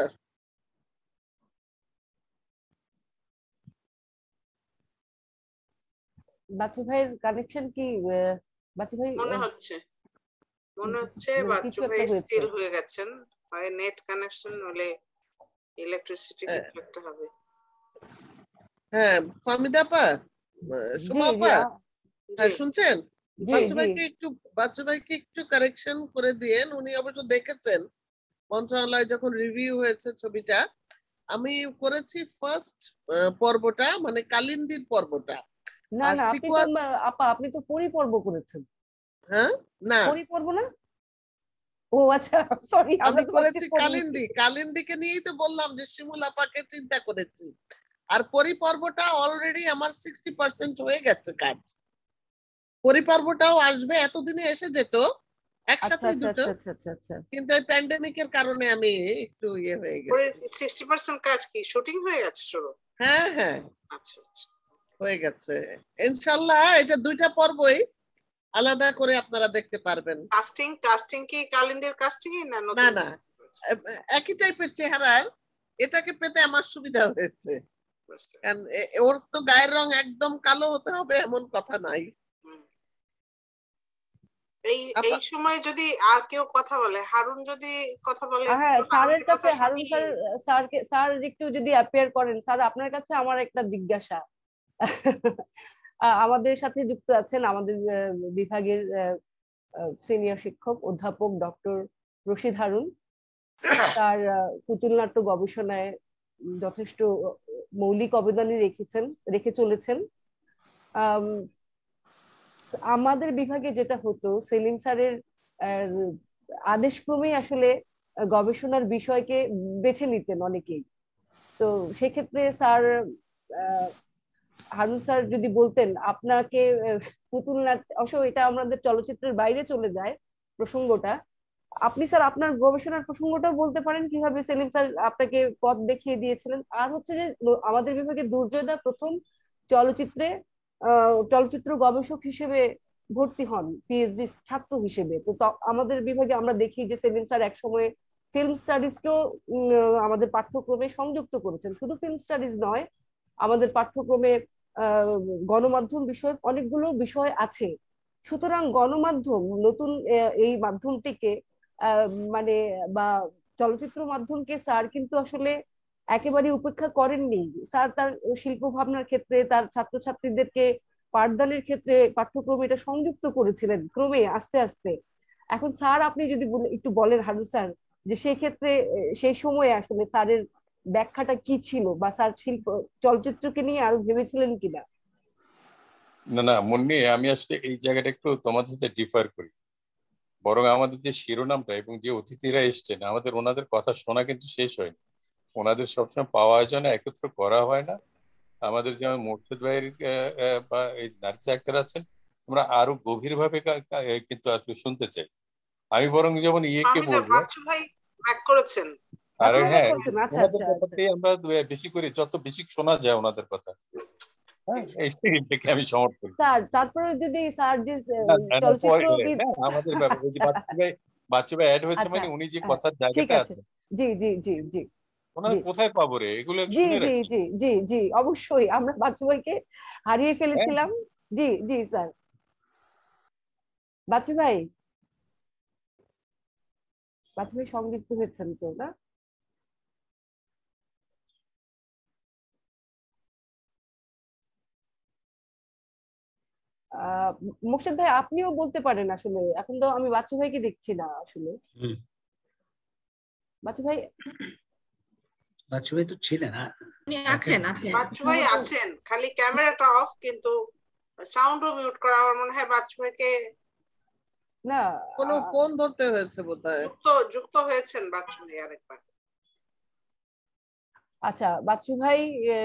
বাচ্চু ভাইয়ের কানেকশন কি? বাচ্চু ভাই মনে হচ্ছে বাচ্চু ভাই স্টিল হয়ে গেছেন, হয় নেট কানেকশন হলে ইলেকট্রিসিটি কিছু একটা হবে। হ্যাঁ, ফাহমিদা আপা, সুমা আপা, হ্যাঁ শুনছেন? বাচ্চু ভাইকে একটু কারেকশন করে দিয়েন। উনি অবশ্য দেখেছেন মন্ত্রণালয় যখন রিভিউ হয়েছে ছবিটা। আমি করেছি ফার্স্ট পর্বটা, মানে কালিন্দীর পর্বটা। না না, আপনি তো পরিপর্ব করেছেন। হ্যাঁ, না পরিপর্ব না, ও আচ্ছা সরি, আমি করেছি কালিন্দী। কালিন্দীকে নিয়েই তো বললাম যে শিমুল আপাকে চিন্তা করেছি। আর পরিপর্বটা অলরেডি আমার 60% হয়ে গেছে কাজ। পরিপর্বটাও আসবে, এতদিনে এসে যেত একসাথে দুটো, কিন্তু এই প্যান্ডেমিকের কারণে আমি একটু ইয়ে হয়ে গেছি। 60% কাজ কি শুটিং হয়ে গেছে শুরু? হ্যাঁ হ্যাঁ, আচ্ছা আচ্ছা, হয়ে গেছে ইনশাআল্লাহ। এটা দুইটা পর্বই আলাদা করে আপনারা দেখতে পারবেন। কাস্টিং কি কালিন্দীর কাস্টিং না? না না, একই টাইপের চেহারার। এটাকে পেতে আমার সুবিধা হয়েছে, কারণ ওর তো গায়ের রং একদম কালো হতে হবে এমন কথা নাই। এই সময় যদি আর কেউ কথা বলে, হারুন যদি কথা বলে। হ্যাঁ, স্যারের কাছে হারুন স্যার একটু যদি অ্যাপিয়ার করেন। স্যার, আপনার কাছে আমার একটা জিজ্ঞাসা। আমাদের সাথে যুক্ত আছেন আমাদের বিভাগের সিনিয়র শিক্ষক অধ্যাপক ডক্টর রশিদ হারুন। তার পুতুল নাট্য গবেষণায় যথেষ্ট মৌলিক অবদানই রেখে চলেছেন। আমাদের বিভাগে যেটা হতো, সেলিম স্যারের আদেশক্রমেই আসলে গবেষণার বিষয়কে বেছে নিতেন অনেকেই। তো সেক্ষেত্রে স্যার, হারুন স্যার যদি বলতেন আপনাকে পুতুল নাট্য, অবশ্য এটা আমাদের চলচ্চিত্রের বাইরে চলে যায় প্রসঙ্গটা, আপনি স্যার আপনার গবেষণার প্রসঙ্গটাও বলতে পারেন, কিভাবে সেলিম স্যার আপনাকে পথ দেখিয়ে দিয়েছিলেন। আর হচ্ছে যে আমাদের বিভাগে দুর্জয়দা প্রথম চলচ্চিত্র গবেষক হিসেবে ভর্তি হন, পিএইচডি ছাত্র হিসেবে। তো আমাদের বিভাগে আমরা দেখি যে সেলিম স্যার একসময় ফিল্ম স্টাডিজকেও আমাদের পাঠ্যক্রমে সংযুক্ত করেছেন। শুধু ফিল্ম স্টাডিজ নয়, আমাদের পাঠ্যক্রমে গণমাধ্যম বিষয়ক অনেকগুলো বিষয় আছে। সুতরাং গণমাধ্যম, নতুন এই মাধ্যমটিকে মানে বা চলচ্চিত্র মাধ্যমকে স্যার কিন্তু আসলে একেবারে উপেক্ষা করেননি। স্যার তার শিল্প ভাবনার ক্ষেত্রে, তার ছাত্রছাত্রীদেরকে পাঠদানের ক্ষেত্রে পাঠ্যক্রমে এটা সংযুক্ত করেছিলেন ক্রমে আস্তে আস্তে। এখন স্যার, আপনি যদি একটু বলেন হারুন স্যার, যে সেই ক্ষেত্রে সেই সময়ে আসলে স্যারের ব্যাখ্যাটা কি ছিল, বা স্যার চলচ্চিত্রকে নিয়ে আরো ভেবেছিলেন কিনা? না না মুন্নি, আমি আসলে এই জায়গাটা একটু তোমাদের সাথে ডিফার করি। বরং আমাদের যে শিরোনামটা এবং যে অতিথিরা এসছেন, আমাদের ওনাদের কথা শোনা কিন্তু শেষ হয়নি। ওনাদের সবসময় পাওয়া যায় না, একত্র করা হয় না। আমাদের যেমন মোর্শেদ ভাইয়ের বা এই নার্গিস আক্তার আছেন, আমরা আরো গভীর ভাবে কিন্তু আসলে শুনতে চাই। আমি বরং যেমন ইয়েকে বলবো, আরে হ্যাঁ, ওনাদের কথাতেই আমরা বেশি করি, যত বেশি শোনা যায় ওনাদের কথা। আমি সমর্থন। স্যার, তারপরে যদি স্যার যে চলচ্চিত্র আমাদের বাচ্চু ভাই অ্যাড হয়েছে, মানে উনি যে কথার জায়গাটা আছে। জি জি জি জি, ওনাদের কোথায় পাবো রে এগুলো? জি জি জি জি জি, অবশ্যই আমরা বাচ্চু ভাইকে হারিয়ে ফেলেছিলাম। জি জি স্যার। বাচ্চু ভাই, বাচ্চু ভাই সংযুক্ত হয়েছেন তো না? মোর্শেদ ভাই আপনিও বলতে পারেন আসলে, এখন তো আমি বাচ্চু ভাইকে দেখছি না আসলে। বাচ্চু ভাই বাচ্চু ভাই তো ছিলেন। আছেন বাচ্চু ভাই আছেন, খালি ক্যামেরাটা অফ, কিন্তু সাউন্ডও মিউট করা। আমার মনে হয় বাচ্চু ভাইকে না কোনো ফোন ধরতে হয়েছে বোধহয়। যুক্ত হয়েছেন বাচ্চু ভাই আরেকবার। আচ্ছা বাচ্চু ভাই,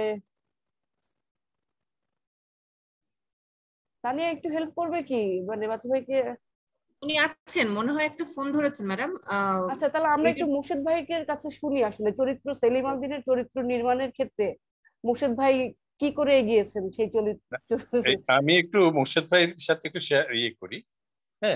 তানিয়া একটু হেল্প করবে কি, মানে বাচ্চু ভাইকে? উনি আছেন মনে হয়, একটা ফোন ধরেছেন ম্যাডাম। আচ্ছা তাহলে আমরা একটু মুর্শেদ ভাইয়ের কাছে শুনি আসলে চরিত্র, সেলিম আল দীনের চরিত্র নির্মাণের ক্ষেত্রে মুর্শেদ ভাই কি করে এগিয়েছেন সেই চরিত্র। আমি একটু মুর্শেদ ভাইয়ের সাথে একটু ইয়ে করি। হ্যাঁ,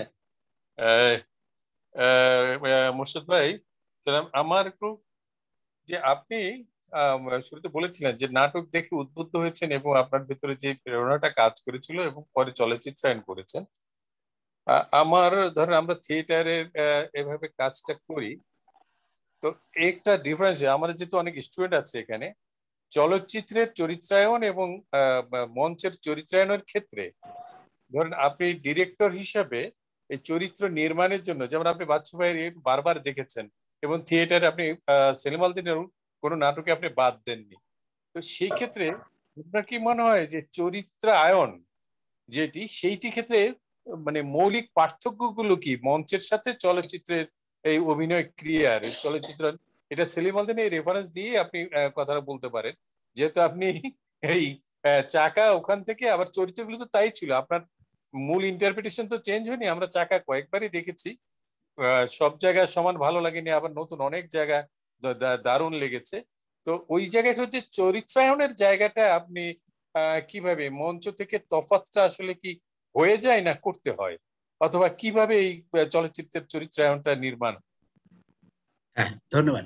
মুর্শেদ ভাই আমার একটু, যে আপনি শুরুতে বলেছিলেন যে নাটক দেখে উদ্বুদ্ধ হয়েছেন এবং আপনার ভিতরে যে প্রেরণাটা কাজ করেছিল এবং পরে চলচ্চিত্রায়ন করেছেন। আমার ধরেন আমরা থিয়েটারের এভাবে কাজটা করি, তো একটা ডিফারেন্স, আমার যেহেতু অনেক স্টুডেন্ট আছে এখানে, চলচ্চিত্রের চরিত্রায়ন এবং মঞ্চের চরিত্রায়নের ক্ষেত্রে ধরেন আপনি ডিরেক্টর হিসাবে এই চরিত্র নির্মাণের জন্য, যেমন আপনি বাচ্চু ভাইয়ের বারবার দেখেছেন এবং থিয়েটারে আপনি সেলিম আল দীনের কোনো নাটকে আপনি বাদ দেননি, তো সেই ক্ষেত্রে আপনার কি মনে হয় যে চরিত্রায়ন যেটি, সেইটি ক্ষেত্রে মানে মৌলিক পার্থক্যগুলো কি মঞ্চের সাথে চলচ্চিত্রের এই অভিনয় ক্রিয়ার চলচ্চিত্র? এটা সেলিম আল দীনের রেফারেন্স দিয়ে আপনি কথাটা বলতে পারেন, যেহেতু আপনি এই চাকা ওখান থেকে, আবার চরিত্রগুলো তো তাই ছিল, আপনার মূল ইন্টারপ্রিটেশন তো চেঞ্জ হয়নি। আমরা চাকা কয়েকবারই দেখেছি, সব জায়গায় সমান ভালো লাগেনি, আবার নতুন অনেক জায়গা দারুণ লেগেছে। তো ওই জায়গাটা হচ্ছে চরিত্রায়নের জায়গাটা আপনি কিভাবে মঞ্চ থেকে তফাৎটা আসলে কি হয়ে যায় না করতে হয়, অথবা কিভাবে এই চলচ্চিত্রের চরিত্রায়নটা নির্মাণ? হ্যাঁ, ধন্যবাদ।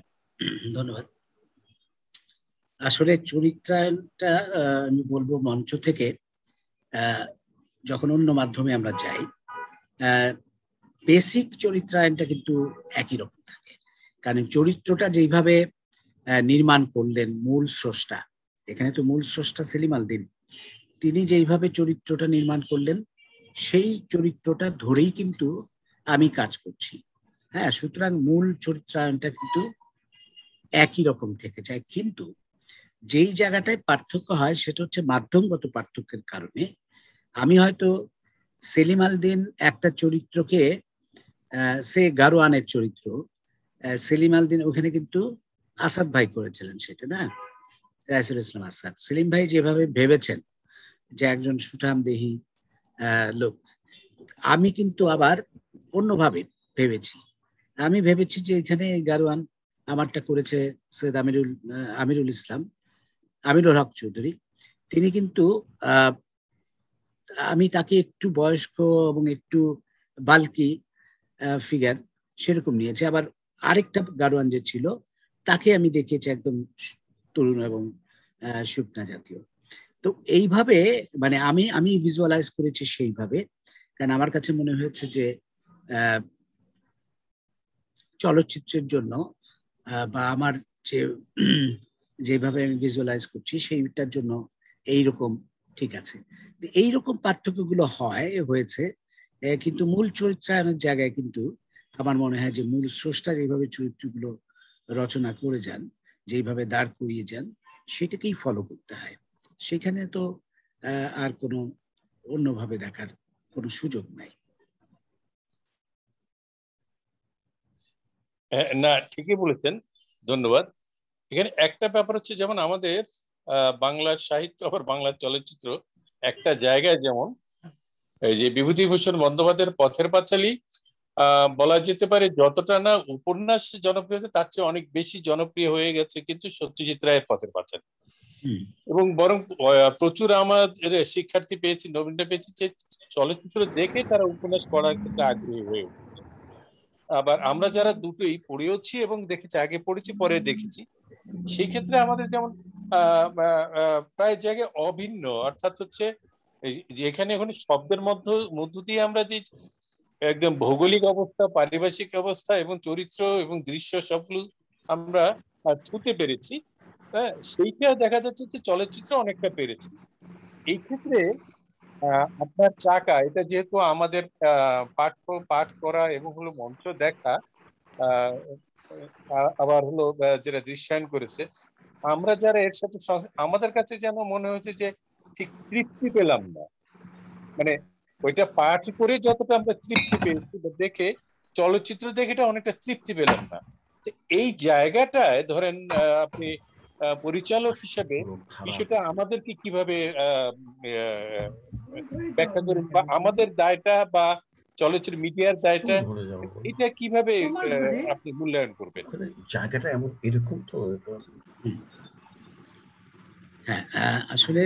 আসলে চরিত্রায়নটা আমি বলবো মঞ্চ থেকে যখন অন্য মাধ্যমে আমরা যাই, বেসিক চরিত্রায়নটা কিন্তু একই রকম থাকে, কারণ চরিত্রটা যেইভাবে নির্মাণ করলেন মূল স্রষ্টা, এখানে তো মূল স্রষ্টা সেলিম আল দীন, তিনি যেইভাবে চরিত্রটা নির্মাণ করলেন সেই চরিত্রটা ধরেই কিন্তু আমি কাজ করছি। হ্যাঁ, সুতরাং মূল চরিত্রায়নটা কিন্তু একই রকম থেকে যায়, কিন্তু যেই জায়গাটায় পার্থক্য হয় সেটা হচ্ছে মাধ্যমগত পার্থক্যের কারণে। আমি হয়তো সেলিম আল দীন একটা চরিত্রকে, সে গারোয়ানের চরিত্র, সেলিম আল দীন ওখানে কিন্তু আসাদ ভাই করেছিলেন সেটা, না রাইসুল ইসলাম আসাদ। সেলিম ভাই যেভাবে ভেবেছেন যে একজন সুঠামদেহী লোক, আমি কিন্তু আবার অন্যভাবে ভেবেছি। আমি ভেবেছি যে এখানে গারোয়ান আমারটা করেছে সৈয়দ আমিরুল হক চৌধুরী, তিনি কিন্তু আমি তাকে একটু বয়স্ক এবং একটু বাল্কি ফিগার সেরকম নিয়েছি। আবার আরেকটা গারোয়ান যে ছিল তাকে আমি দেখিয়েছি একদম তরুণ এবং শুকনা জাতীয়। তো এইভাবে মানে আমি ভিজুয়ালাইজ করেছি সেইভাবে, কারণ আমার কাছে মনে হয়েছে যে চলচ্চিত্রের জন্য বা আমার যেভাবে আমি ভিজুয়ালাইজ করছি সেইটার জন্য এইরকম ঠিক আছে। এইরকম পার্থক্যগুলো হয়েছে, কিন্তু মূল চরিত্রায়নের জায়গায় কিন্তু আমার মনে হয় যে মূল স্রষ্টা যেভাবে চরিত্রগুলো রচনা করে যান, যেভাবে দাঁড় করিয়ে যান, সেটাকেই ফলো করতে হয়। সেখানে তো আর কোনো অন্যভাবে দেখার কোনো সুযোগ নাই। না, ঠিকই বলেছেন, ধন্যবাদ। এখানে একটা ব্যাপার হচ্ছে, যেমন আমাদের বাংলার সাহিত্য আবার বাংলার চলচ্চিত্র একটা জায়গায়, যেমন এই যে বিভূতিভূষণ বন্দ্যোপাধ্যায়ের পথের পাঁচালী বলা যেতে পারে যতটা না উপন্যাস জনপ্রিয় হয়েছে তার চেয়ে অনেক বেশি জনপ্রিয় হয়ে গেছে কিন্তু সত্যজিৎ রায়ের পথের পাঁচালী, এবং বরং প্রচুর আমাদের শিক্ষার্থী পেয়েছি, নবীনরা পেয়েছি যে চলচ্চিত্র দেখে তারা উপন্যাস পড়ার ক্ষেত্রে আগ্রহী হয়ে উঠে। আবার আমরা যারা দুটোই পড়েওছি এবং দেখেছি, আগে পড়েছি পরে দেখেছি, সেই ক্ষেত্রে আমাদের যেমন প্রায় জায়গায় অভিন্ন, অর্থাৎ হচ্ছে যে এখানে শব্দের মধ্য দিয়ে আমরা যে একদম ভৌগোলিক অবস্থা, পারিপার্শ্বিক অবস্থা এবং চরিত্র এবং দৃশ্য সবগুলো আমরা ছুঁতে পেরেছি। হ্যাঁ, সেইটা দেখা যাচ্ছে যে চলচ্চিত্র অনেকটা পেরেছি। এই ক্ষেত্রে আপনার চাকা এটা যেহেতু আমাদের পাঠ করা এবং হলো মঞ্চ দেখা, আবার হলো যেটা দৃশ্যায়ন করেছে, আমরা যারা এর সাথে আমাদের কাছে যেন মনে হয়েছে যে ঠিক তৃপ্তি পেলাম না। মানে ওইটা পাঠ করে যতটা আমরা তৃপ্তি পেয়েছি দেখে, চলচ্চিত্র দেখে এটা অনেকটা তৃপ্তি পেলাম না। এই জায়গাটায় ধরেন আপনি পরিচালক হিসেবে বিষয়টা আমাদেরকে কিভাবে ব্যাখ্যা করুন, বা আমাদের দায়টা বা চলচ্চিত্র মিডিয়ার দায়টা এটা কিভাবে আপনি মূল্যায়ন করবেন? জায়গাটা এমন এরকম তো। হ্যাঁ, আসলে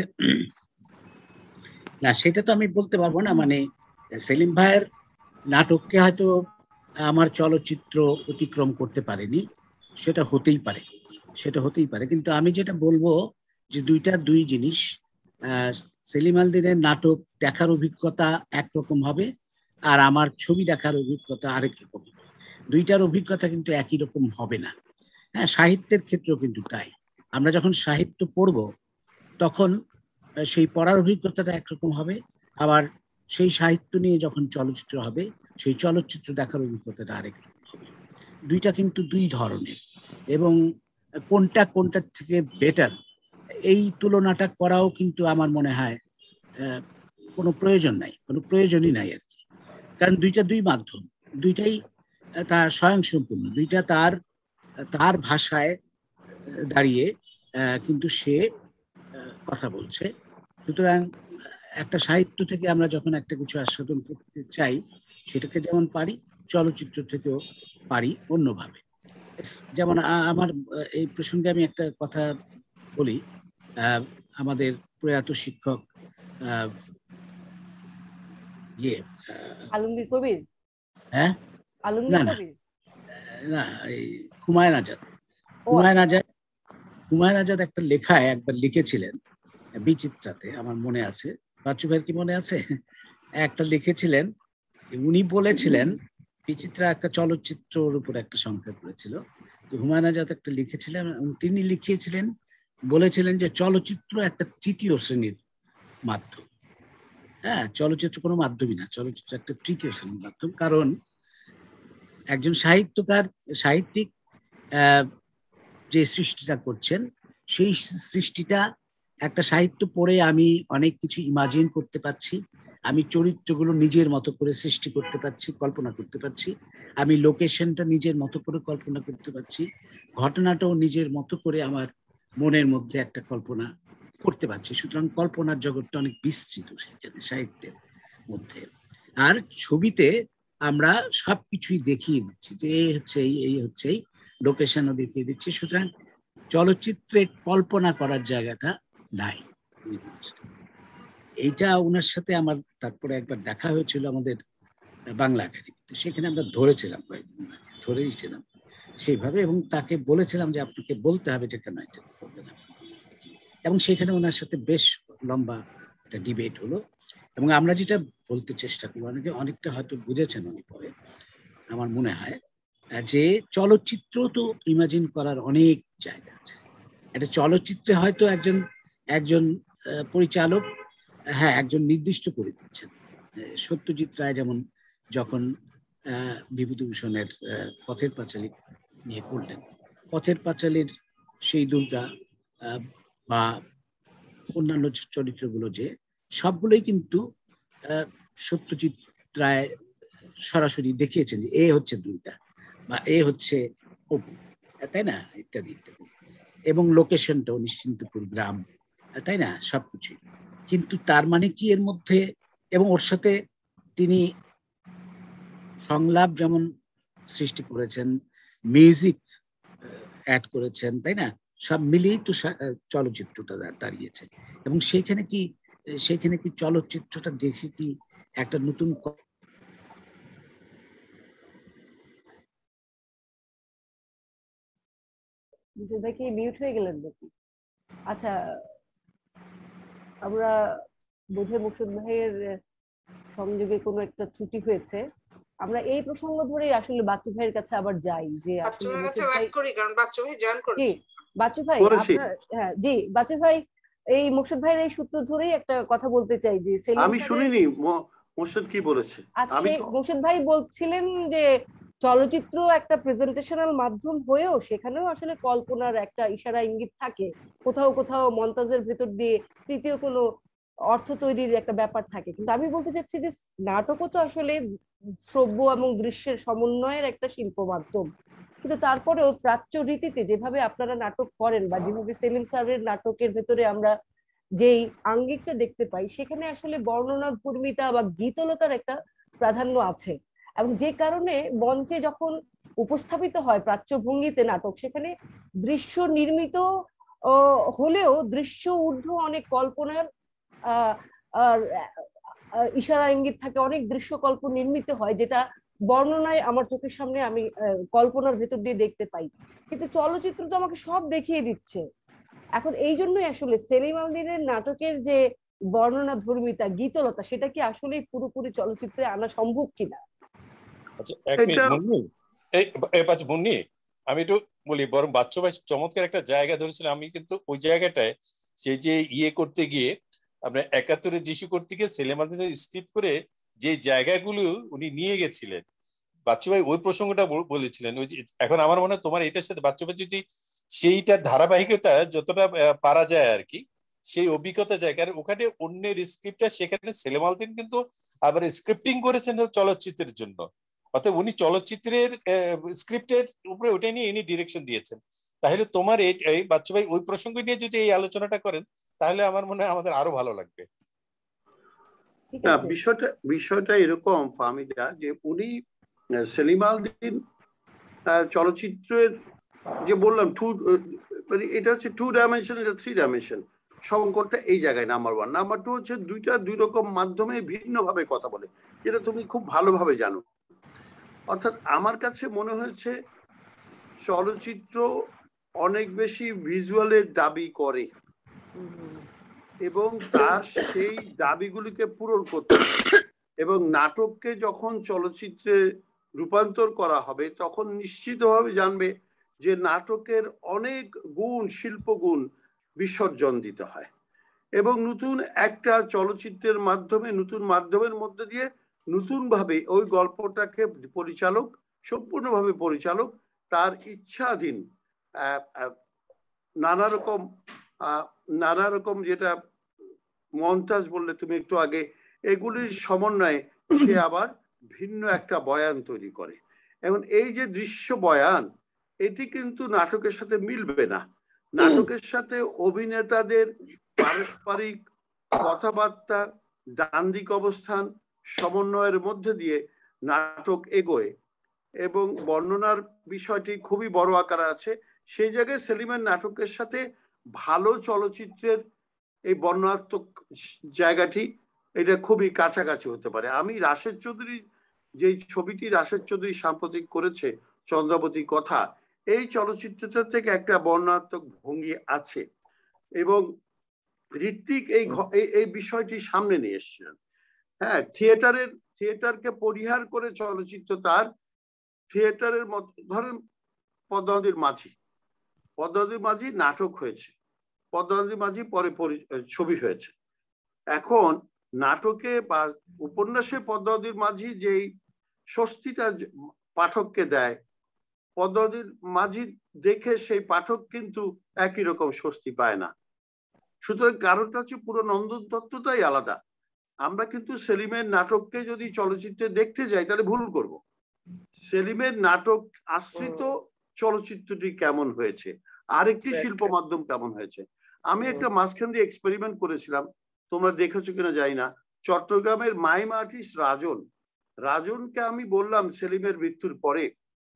না, সেটা তো আমি বলতে পারবো না। মানে সেলিম ভাইয়ের নাটককে হয়তো আমার চলচ্চিত্র অতিক্রম করতে পারেনি, সেটা হতেই পারে। কিন্তু আমি যেটা বলবো যে দুই জিনিস। সেলিম আল দীনের নাটক দেখার অভিজ্ঞতা একরকম হবে, আর আমার ছবি দেখার অভিজ্ঞতা আরেক রকম হবে। দুইটার অভিজ্ঞতা কিন্তু একই রকম হবে না। হ্যাঁ, সাহিত্যের ক্ষেত্রেও কিন্তু তাই। আমরা যখন সাহিত্য পড়ব তখন সেই পড়ার অভিজ্ঞতাটা একরকম হবে, আবার সেই সাহিত্য নিয়ে যখন চলচ্চিত্র হবে সেই চলচ্চিত্র দেখার অভিজ্ঞতাটা আরেক রকম হবে। দুইটা কিন্তু দুই ধরনের, এবং কোনটার থেকে বেটার এই তুলনাটা করাও কিন্তু আমার মনে হয় কোনো প্রয়োজনই নাই আর কি। কারণ দুইটা দুই মাধ্যম, দুইটাই তার স্বয়ংসম্পূর্ণ, দুইটা তার ভাষায় দাঁড়িয়ে কিন্তু সে কথা বলছে। সুতরাং একটা সাহিত্য থেকে আমরা যখন একটা কিছু আস্বাদন করতে চাই, সেটাকে যেমন পারি, চলচ্চিত্র থেকেও পারি অন্যভাবে। যেমন আমার এই প্রসঙ্গে আমি একটা কথা বলি। আমাদের প্রয়াত শিক্ষক আলমগীর কবির। হ্যাঁ, আলমগীর কবির না, এই হুমায়ুন আজাদ একটা লেখায় একবার লিখেছিলেন বিচিত্রাতে, আমার মনে আছে। বাচ্চু ভাইয়ের কি মনে আছে? একটা লিখেছিলেন, উনি বলেছিলেন, বিচিত্রা একটা চলচ্চিত্রের উপর একটা সংখ্যা করেছিল, হুমায়ুন আজাদ একটা লিখেছিলেন, তিনি লিখিয়েছিলেন, বলেছিলেন যে চলচ্চিত্র একটা তৃতীয় শ্রেণীর মাধ্যম। হ্যাঁ, চলচ্চিত্র কোনো মাধ্যমই না, চলচ্চিত্র একটা তৃতীয় শ্রেণীর মাধ্যম। কারণ একজন সাহিত্যিক যে সৃষ্টিটা করছেন, সেই সৃষ্টিটা একটা সাহিত্য পড়ে আমি অনেক কিছু ইমাজিন করতে পারছি, আমি চরিত্রগুলো নিজের মতো করে সৃষ্টি করতে পারছি, কল্পনা করতে পারছি, আমি লোকেশনটা নিজের মতো করে কল্পনা করতে পারছি, ঘটনাটাও নিজের মতো করে আমার মনের মধ্যে একটা কল্পনা করতে পারছি। সুতরাং কল্পনার জগৎটা অনেক বিস্তৃত সেখানে সাহিত্যের মধ্যে। আর ছবিতে আমরা সবকিছুই দেখিয়ে দিচ্ছি যে এই হচ্ছে এই লোকেশনও দেখিয়ে দিচ্ছি। সুতরাং চলচ্চিত্রে কল্পনা করার জায়গাটা নাই। এইটা ওনার সাথে আমার তারপরে একবার দেখা হয়েছিল আমাদের বাংলা একাডেমিতে, সেখানে আমরা ধরেইছিলাম সেইভাবে, এবং তাকে বলেছিলাম যে আপনাকে বলতে হবে যে কেন এটা করবেন, এবং সেখানে ওনার সাথে বেশ লম্বা একটা ডিবেট হলো। এবং আমরা যেটা বলতে চেষ্টা করবো, অনেকটা হয়তো বুঝেছেন উনি পরে, আমার মনে হয় যে চলচ্চিত্র তো ইমাজিন করার অনেক জায়গা আছে। একটা চলচ্চিত্রে হয়তো একজন পরিচালক একজন নির্দিষ্ট করে দিচ্ছেন। সত্যজিৎ রায় যেমন যখন বিভূতিভূষণের পথের পাঁচালী নিয়ে করলেন, পথের পাঁচালীর সেই দুর্গা বা অন্যান্য চরিত্রগুলো যে সবগুলোই কিন্তু সত্যজিৎ রায় সরাসরি দেখিয়েছেন যে এ হচ্ছে দুর্গা বা এ হচ্ছে অপু, তাই না, ইত্যাদি ইত্যাদি। এবং লোকেশনটাও নিশ্চিন্তপুর গ্রাম, তাই না, সবকিছুই। কিন্তু তার মানে কি এর মধ্যে, এবং ওর সাথে তিনি সংলাপ যেমন সৃষ্টি করেছেন, মিউজিক অ্যাড করেছেন, তাই না, সব মিলিয়েই তো চলচ্চিত্রটা দাঁড়িয়েছে। এবং সেখানে কি চলচ্চিত্রটা দেখে কি একটা নতুন দেখি মিউট হয়ে গেলেন নাকি? আচ্ছা, আমরা বোধহয় মুর্শিদ ভাইয়ের সংযোগে কোনো একটা ত্রুটি হয়েছে, আমরা এই প্রসঙ্গ ধরেই আসলে বাচ্চু ভাইয়ের কাছে আবার যাই যে বাচ্চু আসলে ভাইয়ের কাছে মুর্শিদ ভাই, ওয়েট করি কারণ বাচ্চু ভাই জয়েন জি করেছে। বাচ্চু ভাই আপনার, হ্যাঁ জি বাচ্চু ভাই, এই মুর্শিদ ভাইয়ের এই সূত্র ধরেই একটা কথা বলতে চাই যে সেলিম আমি শুনিনি মুর্শিদ কি বলেছে। আজকে মুর্শিদ ভাই বলছিলেন যে চলচ্চিত্র একটা প্রেজেন্টেশনাল মাধ্যম হয়েও সেখানেও আসলে কল্পনার একটা ইশারা ইঙ্গিত থাকে, কোথাও কোথাও মন্তাজের ভেতর দিয়ে তৃতীয় কোনো অর্থ তৈরির একটা ব্যাপার থাকে। কিন্তু আমি বলতে চাচ্ছি যে নাটকও তো আসলে শ্রব্য এবং দৃশ্যের সমন্বয়ের একটা শিল্প মাধ্যম, কিন্তু তারপরেও প্রাচ্য রীতিতে যেভাবে আপনারা নাটক করেন বা যেভাবে সেলিম স্যারের নাটকের ভেতরে আমরা যেই আঙ্গিকটা দেখতে পাই, সেখানে আসলে বর্ণনা ধর্মিতা বা গীতলতার একটা প্রাধান্য আছে, এবং যে কারণে মঞ্চে যখন উপস্থাপিত হয় প্রাচ্য ভঙ্গিতে নাটক, সেখানে দৃশ্য নির্মিত হলেও দৃশ্য ঊর্ধ্ব অনেক কল্পনার ইশারা ইঙ্গিত থাকে, অনেক দৃশ্যকল্প নির্মিত হয়, যেটা বর্ণনায় আমার চোখের সামনে আমি কল্পনার ভেতর দিয়ে দেখতে পাই। কিন্তু চলচ্চিত্র তো আমাকে সব দেখিয়ে দিচ্ছে। এখন এই জন্যই আসলে সেলিম আলদিনের নাটকের যে বর্ণনা ধর্মিতা গীতলতা, সেটা কি আসলে পুরোপুরি চলচ্চিত্রে আনা সম্ভব কিনা? আচ্ছা এক মিনিট মুন্নি, মুন্নি আমি একটু বলি, বরং বাচ্চু ভাই চমৎকার একটা জায়গা ধরেছিলেন। আমি কিন্তু ওই জায়গাটায় সেই যে ইয়ে করতে গিয়ে আপনার ৭১ যিশু করতে গিয়ে সেলিম আলদিন স্ক্রিপ্ট করে যে জায়গাগুলো উনি নিয়ে গেছিলেন, বাচ্চু ভাই ওই প্রসঙ্গটা বলেছিলেন। ওই এখন আমার মনে হয় তোমার এটার সাথে বাচ্চু ভাই যদি সেইটা ধারাবাহিকতা যতটা পারা যায় আর কি, সেই অভিজ্ঞতা যায়, কারণ ওখানে অন্যের স্ক্রিপ্টটা সেখানে সেলিম আলদিন কিন্তু আবার স্ক্রিপ্টিং করেছেন চলচ্চিত্রের জন্য, অর্থাৎ উনি চলচ্চিত্রের স্ক্রিপ্টের উপরে ওটা নিয়ে ইনি ডিরেকশন দিয়েছেন। তাহলে তোমার এই বাচ্চু ভাই ওই প্রসঙ্গ নিয়ে যদি এই আলোচনাটা করেন তাহলে আমার মনে হয় আমাদের আরো ভালো লাগবে। না, বিষয়টা এরকম ফাহমিদা, যে উনি সেলিম আলদিন চলচ্চিত্রের যে বললাম এটা হচ্ছে 2 ডাইমেনশন, এটা 3 ডাইমেনশন। সংকটটা এই জায়গায় নাম্বার 1। নাম্বার 2 হচ্ছে দুই রকম মাধ্যমে ভিন্নভাবে কথা বলে, যেটা তুমি খুব ভালোভাবে জানো। অর্থাৎ আমার কাছে মনে হয়েছে চলচ্চিত্র অনেক বেশি ভিজুয়ালের দাবি করে এবং তার সেই দাবিগুলিকে পূরণ করতে, এবং নাটককে যখন চলচ্চিত্রে রূপান্তর করা হবে তখন নিশ্চিতভাবে জানবে যে নাটকের অনেক গুণ, শিল্পগুণ বিসর্জন দিতে হয়, এবং নতুন একটা চলচ্চিত্রের মাধ্যমে, নতুন মাধ্যমের মধ্যে দিয়ে নতুনভাবে ওই গল্পটাকে পরিচালক, সম্পূর্ণভাবে পরিচালক তার ইচ্ছাধীন নানা রকম যেটা মন্তাজ বললে তুমি একটু আগে, এগুলির সমন্বয়ে সে আবার ভিন্ন একটা বয়ান তৈরি করে। এখন এই যে দৃশ্য বয়ান, এটি কিন্তু নাটকের সাথে মিলবে না। নাটকের সাথে অভিনেতাদের পারস্পরিক কথাবার্তা, দান্দিক অবস্থান, সমন্বয়ের মধ্যে দিয়ে নাটক এগোয়, এবং বর্ণনার বিষয়টি খুবই বড় আকারে আছে। সেই জায়গায় সেলিমের নাটকের সাথে ভালো চলচ্চিত্রের এই বর্ণনাত্মক জায়গাটি এটা খুবই কাছাকাছি হতে পারে। আমি রাশেদ চৌধুরী যে ছবিটি রাশেদ চৌধুরী সাম্প্রতিক করেছে, চন্দ্রাবতী কথা, এই চলচ্চিত্রটা থেকে একটা বর্ণনাত্মক ভঙ্গি আছে, এবং ঋত্বিক এই বিষয়টি সামনে নিয়ে এসেছিলেন। হ্যাঁ, থিয়েটারকে পরিহার করে চলচ্চিত্র তার থিয়েটারের মত, ধরেন পদ্মাবতীর মাঝি নাটক হয়েছে, পদ্মাবতীর মাঝি পরে ছবি হয়েছে। এখন নাটকে বা উপন্যাসে পদ্মাবতীর মাঝি যেই স্বস্তিটা পাঠককে দেয়, পদ্মাবতীর মাঝি দেখে সেই পাঠক কিন্তু একই রকম স্বস্তি পায় না। সুতরাং কারণটা হচ্ছে পুরো নন্দন তত্ত্বটাই আলাদা। আমরা কিন্তু সেলিমের নাটককে যদি চলচ্চিত্রে দেখতে যাই তাহলে ভুল করব। সেলিমের নাটক আশ্রিত চলচ্চিত্রটি কেমন হয়েছে, আরেকটি শিল্প মাধ্যম কেমন হয়েছে। আমি একটা মাঝখান দিয়ে এক্সপেরিমেন্ট করেছিলাম, তোমরা দেখেছো কিনা জানি না। চট্টগ্রামের মাইম আর্টিস্ট রাজনকে আমি বললাম সেলিমের মৃত্যুর পরে,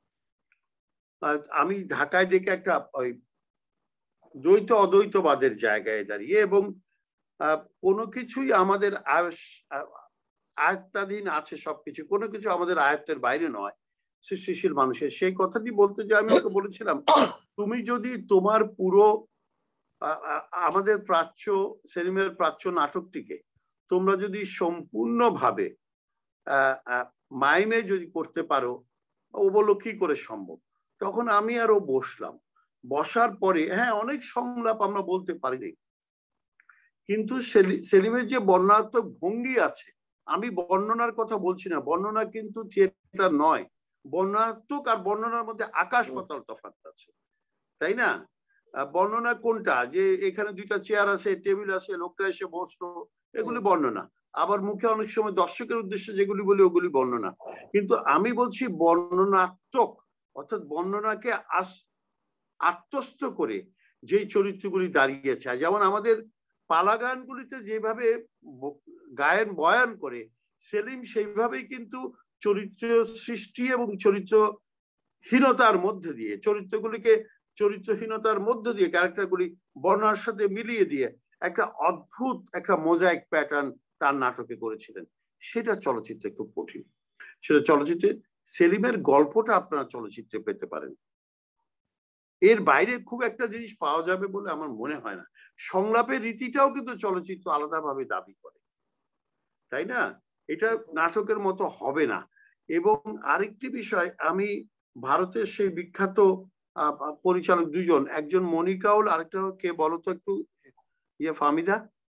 আমি ঢাকায় দেখে একটা ওই দ্বৈত অদ্বৈতবাদের জায়গায় দাঁড়িয়ে, এবং কোনো কিছুই আমাদের আয়ত্তাধীন আছে, সবকিছু, কোনো কিছু আমাদের আয়ত্তের বাইরে নয় সৃষ্টিশীল মানুষের। সেই কথাটি বলতে যে আমি ওকে বলেছিলাম, তুমি যদি তোমার পুরো আমাদের সেলিমের প্রাচ্য নাটকটিকে তোমরা যদি সম্পূর্ণভাবে মাইমে যদি করতে পারো। ও বললো কি করে সম্ভব। তখন আমি আর ও বসলাম, বসার পরে হ্যাঁ অনেক সংলাপ আমরা বলতে পারিনি, কিন্তু সেলিমের যে বর্ণনাত্মক ভঙ্গি আছে, আমি বর্ণনার কথা বলছি না, বর্ণনা কিন্তু থিয়েটার নয়, বর্ণনাত্মক আর বর্ণনার মধ্যে আকাশ পাতাল তফাৎ আছে, তাই না? বর্ণনা কোনটা, যে এখানে দুইটা চেয়ার আছে, টেবিল আছে, লোকটা এসে বসলো, এগুলি বর্ণনা। আবার মুখে অনেক সময় দর্শকের উদ্দেশ্যে যেগুলি বলি ওগুলি বর্ণনা। কিন্তু আমি বলছি বর্ণনাত্মক, অর্থাৎ বর্ণনাকে আত্মস্থ করে যেই চরিত্রগুলি দাঁড়িয়েছে, যেমন আমাদের পালা গানগুলিতে যেভাবে গায়ন বয়ান করে সেলিম, সেইভাবেই কিন্তু চরিত্র সৃষ্টি এবং চরিত্রহীনতার মধ্যে দিয়ে, চরিত্রহীনতার মধ্যে দিয়ে ক্যারেক্টারগুলি বর্ণনার সাথে মিলিয়ে দিয়ে একটা অদ্ভুত একটা মোজাইক প্যাটার্ন তার নাটকে করেছিলেন। সেটা চলচ্চিত্রে খুব কঠিন। সেটা চলচ্চিত্রে সেলিমের গল্পটা আপনারা চলচ্চিত্রে পেতে পারেন, এর বাইরে খুব একটা জিনিস পাওয়া যাবে বলে আমার মনে হয় না। সংলাপের রীতিটাও কিন্তু চলচ্চিত্র আলাদাভাবে দাবি করে, তাই না? এটা নাটকের মতো হবে না। এবং আরেকটি বিষয়, আমি ভারতের সেই বিখ্যাত পরিচালক দুজন, একজন মনি কাউল, আরেকটা কে বলতো একটু, ফাহমিদা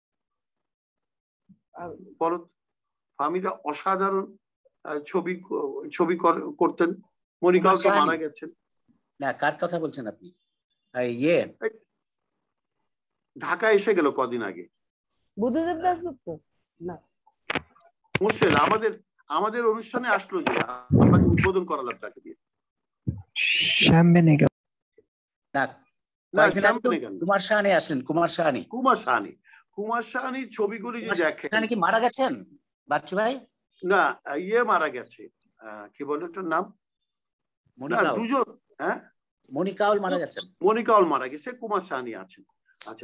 বলো। ফাহমিদা অসাধারণ ছবি করতেন। মনি কাউল তো মারা গেছেন। না, কার কথা বলছেন আপনি? ঢাকা এসে গেল কদিন আগে। বুদ্ধদেব দাশগুপ্ত না, মুর্শেদ আমাদের অনুষ্ঠানে আসলো, যে আপনাকে উদ্বোধন করালাম তাকে দিয়ে। কুমার সাহানি আসলেন। কুমার সাহানি ছবিগুলি যে দেখেন। কি মারা গেছেন বাচ্চু ভাই? না, মারা গেছে, কি বলে ওটার নাম, দুজন। হ্যাঁ, মনি কাউল মারা গেছেন। মনি কাউল মারা গেছে, কুমার সাহানি আছেন। আচ্ছা,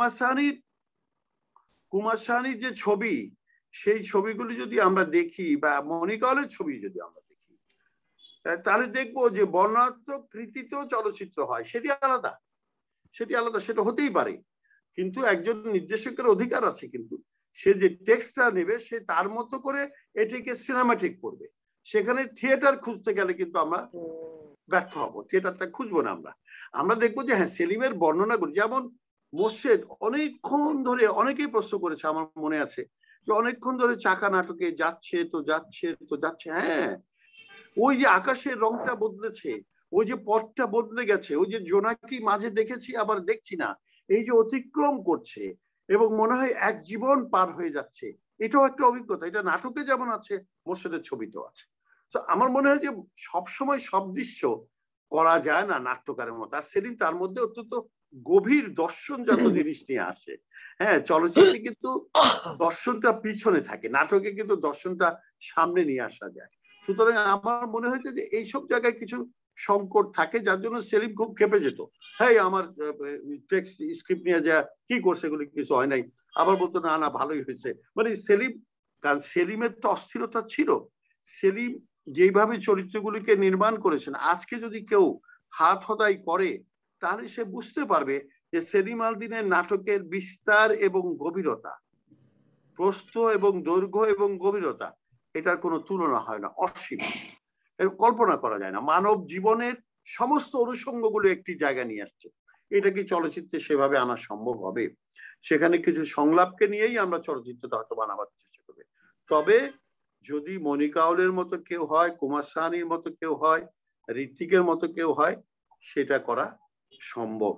কুমার সাহানির যে ছবি, সেই ছবিগুলি যদি আমরা দেখি, বা মনি কাউলের ছবি যদি আমরা দেখি, তাহলে দেখবো যে বর্ণনাত্মক কৃতিতেও চলচ্চিত্র হয়। সেটি আলাদা, সেটা হতেই পারে, কিন্তু একজন নির্দেশকের অধিকার আছে, কিন্তু সে যে টেক্সটটা নেবে সে তার মতো করে এটিকে সিনেমাটিক করবে। সেখানে থিয়েটার খুঁজতে গেলে কিন্তু আমরা ব্যর্থ হব, থিয়েটারটা খুঁজবো না। আমরা দেখবো যে হ্যাঁ, সেলিমের বর্ণনাগুলি, যেমন মোর্শেদ অনেকক্ষণ ধরে, অনেকেই প্রশ্ন করেছে, আমার মনে আছে, যে অনেকক্ষণ ধরে চাকা নাটকে যাচ্ছে তো যাচ্ছে তো যাচ্ছে। হ্যাঁ, ওই যে আকাশের রংটা বদলেছে, ওই যে পথটা বদলে গেছে, ওই যে জোনাকি মাঝে দেখেছি আবার দেখছি না, এই যে অতিক্রম করছে এবং মনে হয় এক জীবন পার হয়ে যাচ্ছে, এটাও একটা অভিজ্ঞতা। এটা নাটকে যেমন আছে, মোর্শেদের ছবিতেও আছে। তো আমার মনে হয় যে সবসময় সব দৃশ্য করা যায় না নাট্যকারের মতো। আর সেদিন তার মধ্যে অত্যন্ত গভীর দর্শনজাত জিনিস নিয়ে আসে। হ্যাঁ, চলচ্চিত্রে কিন্তু দর্শনটা পিছনে থাকে, নাটকে কিন্তু দর্শনটা সামনে নিয়ে আসা যায়। সুতরাং আমার মনে হয়েছে যে এইসব জায়গায় কিছু সংকট থাকে, যার জন্য সেলিম খুব ক্ষেপে যেত। হ্যাঁ, আমার টেক্সট স্ক্রিপ্ট নিয়ে যা কি করছে, এগুলি কিছু হয় নাই, আবার বলতো না না ভালোই হয়েছে। মানে সেলিম, কারণ সেলিমের তো অস্থিরতা ছিল। সেলিম যেইভাবে চরিত্রগুলিকে নির্মাণ করেছেন, আজকে যদি কেউ হাত হতাই করে তাহলে সে বুঝতে পারবে যে সেলিম আল দীনের নাটকের বিস্তার এবং গভীরতা, প্রস্থ এবং দৈর্ঘ্য এবং গভীরতা, এটার কোনো তুলনা হয় না, অসীম, কল্পনা করা যায় না। মানব জীবনের সমস্ত অনুষঙ্গগুলো একটি জায়গা নিয়ে আসছে। এটা কি চলচ্চিত্রে সেভাবে আনা সম্ভব হবে? সেখানে কিছু সংলাপকে নিয়েই আমরা চলচ্চিত্রটা হয়তো বানাবার চেষ্টা করবে। তবে যদি মনি কাউলের মতো কেউ হয়, কুমার সাহানির মতো কেউ হয়, ঋত্বিকের মতো কেউ হয়, সেটা করা সম্ভব।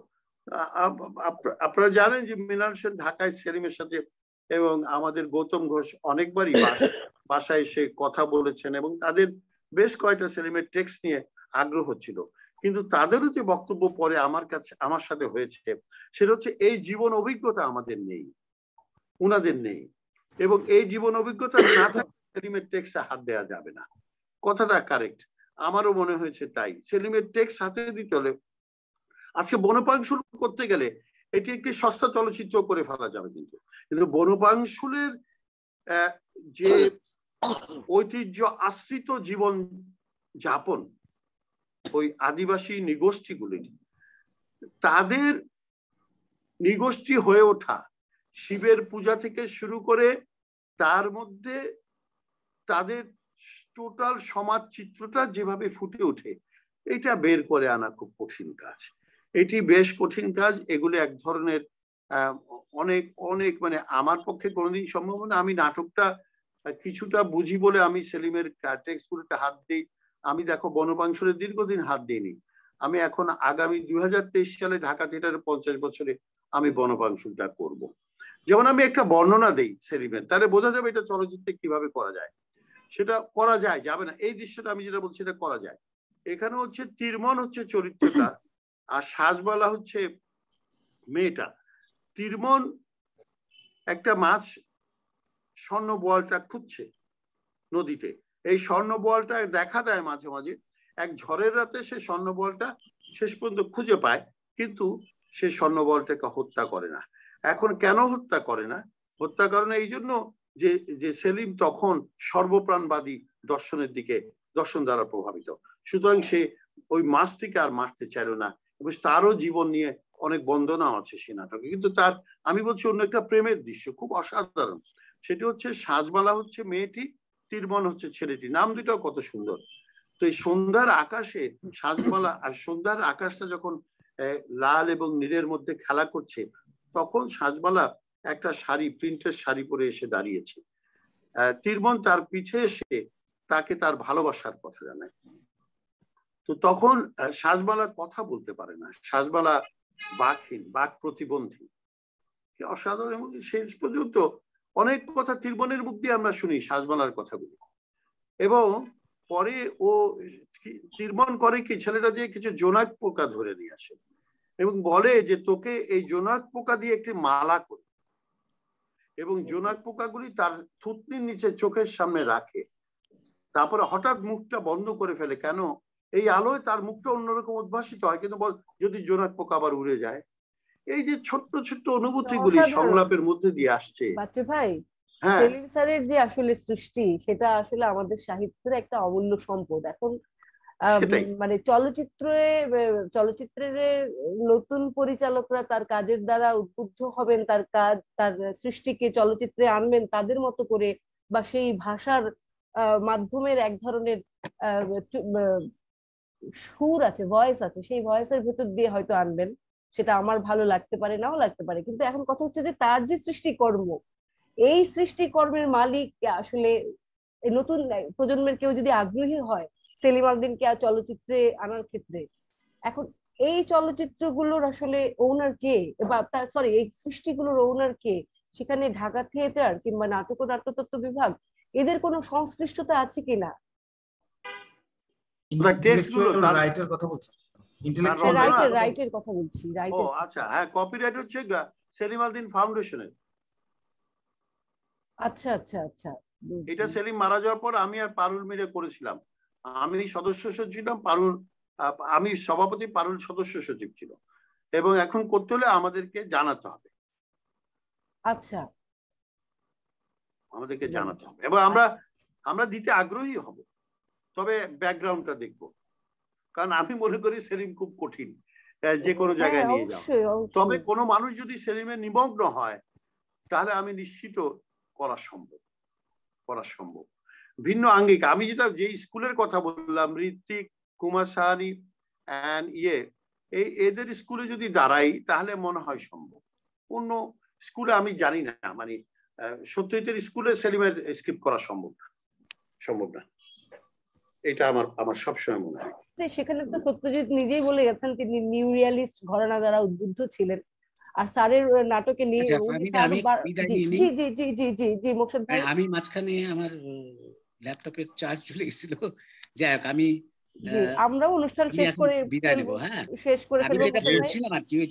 আপনারা জানেন যে মৃণাল সেন ঢাকায় সেলিমের সাথে এবং আমাদের গৌতম ঘোষ অনেকবারই বাসায় এসে কথা বলেছেন, এবং তাদের বেশ কয়েকটা সেলিমের টেক্সট নিয়ে আগ্রহ ছিল। কিন্তু তাদেরও যে বক্তব্য পরে আমার সাথে হয়েছে, সেটা হচ্ছে এই জীবন অভিজ্ঞতা আমাদের নেই, উনাদের নেই, এবং এই জীবন অভিজ্ঞতা না থাকলে সেলিমের টেক্সটে হাত দেওয়া যাবে না। কথাটা কারেক্ট, আমারও মনে হয়েছে তাই। সেলিমের টেক্সট হাতে দিতে হলে, আজকে বনপাংশুল করতে গেলে এটি একটি সস্তা চলচ্চিত্র করে ফেলা যাবে, কিন্তু বনপাংশুলের যে ঐতিহ্য আশ্রিত জীবন যাপন, ওই আদিবাসী নিগোষ্ঠীগুলি, তাদের নিগোষ্ঠী হয়ে ওঠা, শিবের পূজা থেকে শুরু করে তার মধ্যে তাদের টোটাল সমাজ চিত্রটা যেভাবে ফুটে ওঠে এটা বের করে আনা খুব কঠিন কাজ। এটি বেশ কঠিন কাজ। এগুলো এক ধরনের অনেক অনেক মানে আমার পক্ষে কোনোদিন সম্ভব না। আমি নাটকটা কিছুটা বুঝি বলে আমি সেলিমের টেক্সটগুলোতে হাত দিই। আমি দেখো বনপাংশুরে দীর্ঘদিন হাত দিইনি। আমি এখন আগামী 2023 সালে ঢাকা থিয়েটারের 50 বছরে আমি বনপাংশুটা করব। যেমন আমি একটা বর্ণনা দেই সেলিমের, তাহলে বোঝা যাবে এটা চলচ্চিত্রে কিভাবে করা যায়। সেটা করা যায়, যাবে না এই দৃশ্যটা আমি যেটা বলছি সেটা করা যায়। এখানে হচ্ছে তিরমন হচ্ছে চরিত্রটা আর সাজবালা হচ্ছে মেয়েটা। তিরমন একটা মাছ স্বর্ণ বোয়ালটা খুঁজছে নদীতে। এই স্বর্ণ বোয়ালটা দেখা দেয় মাঝে মাঝে। এক ঝড়ের রাতে সে স্বর্ণ বোয়ালটা শেষ পর্যন্ত খুঁজে পায়, কিন্তু সে স্বর্ণ বোয়ালটাকে হত্যা করে না। এখন কেন হত্যা করে না? হত্যা করে না এই জন্য যে সেলিম তখন সর্বপ্রাণবাদী দর্শনের দিকে, দর্শন দ্বারা প্রভাবিত। সুতরাং সে ওই মাছটিকে আর মারতে চাইল না, এবং তারও জীবন নিয়ে অনেক বন্দনা আছে সে নাটকে। কিন্তু তার, আমি বলছি অন্য একটা প্রেমের দৃশ্য খুব অসাধারণ। সেটি হচ্ছে সাজবালা হচ্ছে মেয়েটি, তিরমন হচ্ছে ছেলেটি। নাম দুটাও কত সুন্দর। তো এই সন্ধ্যার আকাশে সাজবালা, আর সন্ধ্যার আকাশটা যখন লাল এবং নীলের মধ্যে খেলা করছে, তখন সাজবালা একটা শাড়ি, প্রিন্টের শাড়ি পরে এসে দাঁড়িয়েছে। তিরমন তার পিছে এসে তাকে তার ভালোবাসার কথা জানায়। তো তখন সাজবালা কথা বলতে পারে না, সাজবালা বাকহীন, বাক প্রতিবন্ধী। অসাধারণ। এবং শেষ পর্যন্ত অনেক কথা তিরমনের মুখ দিয়ে আমরা শুনি সাজবালার কথাগুলো। এবং পরে ও তিরমন করে কি, ছেলেটা দিয়ে কিছু জোনাক পোকা ধরে নিয়ে আসে এবং বলে যে তোকে এই জোনাক পোকা দিয়ে একটি মালা করে, এবং জোনাক পোকাগুলি তার থুতনির নিচে চোখের সামনে রাখে। তারপরে হঠাৎ মুখটা বন্ধ করে ফেলে। কেন? এই আলোয় তার মুখটা অন্যরকম উদ্ভাসিত হয়, কিন্তু বল যদি জোনাক পোকা আবার উড়ে যায়। এই যে ছোট্ট ছোট্ট অনুভূতিগুলি সংলাপের মধ্যে দিয়ে আসছে। বাচ্চু ভাই, সেলিম স্যারের যে আসলে সৃষ্টি, সেটা আসলে আমাদের সাহিত্যের একটা অমূল্য সম্পদ। এখন মানে চলচ্চিত্রের নতুন পরিচালকরা তার কাজের দ্বারা উদ্বুদ্ধ হবেন, তার কাজ, তার সৃষ্টিকে চলচ্চিত্রে আনবেন তাদের মতো করে, বা সেই ভাষার মাধ্যমের এক ধরনের সুর আছে, ভয়েস আছে, সেই ভয়েসের ভেতর দিয়ে হয়তো আনবেন। সেটা আমার ভালো লাগতে পারে, নাও লাগতে পারে, কিন্তু এখন কথা হচ্ছে যে তার যে সৃষ্টিকর্ম, এই সৃষ্টিকর্মের মালিক আসলে নতুন প্রজন্মের কেউ যদি আগ্রহী হয় সেলিম আলদিনকে চলচ্চিত্রে আনার ক্ষেত্রে, এখন এই চলচ্চিত্রগুলোর আসলে ওনার কে, বা তার এই সৃষ্টিগুলোর ওনার কে? সেখানে ঢাকা থিয়েটার কিংবা নাটক ও নাট্যতত্ত্ব বিভাগ, এদের কোনো সংশ্লিষ্টতা আছে কিনা? রাইটের কথা বলছি। আচ্ছা, হ্যাঁ, কপিরাইট হচ্ছে সেলিম আলদিন ফাউন্ডেশনের। আচ্ছা আচ্ছা আচ্ছা। এটা সেলিম মারা যাওয়ার পর আমি আর পারুল মিলে করেছিলাম। আমি সদস্য সচিব ছিলাম, পারুল, আমি সভাপতি, পারুল সদস্য সচিব ছিল। এবং এখন করতে হলে আমাদেরকে জানাতে হবে। আচ্ছা, আমাদেরকে জানাতে হবে, এবং আমরা দিতে আগ্রহী হব, তবে ব্যাকগ্রাউন্ডটা দেখবো। কারণ আমি মনে করি সেলিম খুব কঠিন যে কোনো জায়গায় নিয়ে যাওয়া। তবে কোনো মানুষ যদি সেলিমে নিমগ্ন হয়, তাহলে আমি নিশ্চিত করা সম্ভব। ভিন্ন আঙ্গিক, আমি যে স্কুলের কথা বললাম, ঋত্বিক, কুমার সাহানি এন্ড এদের স্কুলে যদি দাঁড়াই, তাহলে মনে হয় সম্ভব। অন্য স্কুলে আমি জানি না, মানে সত্যজিতের স্কুলে সেলিমের স্ক্রিপ্ট করা সম্ভব না। এটা আমার সবসময় মনে হয়। সেখানে তো সত্যজিৎ নিজেই বলে গেছেন তিনি নিউ রিয়ালিস্ট ঘরানা দ্বারা উদ্বুদ্ধ ছিলেন। আর স্যারের নাটকে নিয়ে আমি মাঝখানে আমার ল্যাপটপের চার্জ চলে গেছিল। যাই হোক, আমরা অনুষ্ঠান শেষ করে বিদায় নেব। হ্যাঁ, আমি যেটা বলছিলাম আর কি,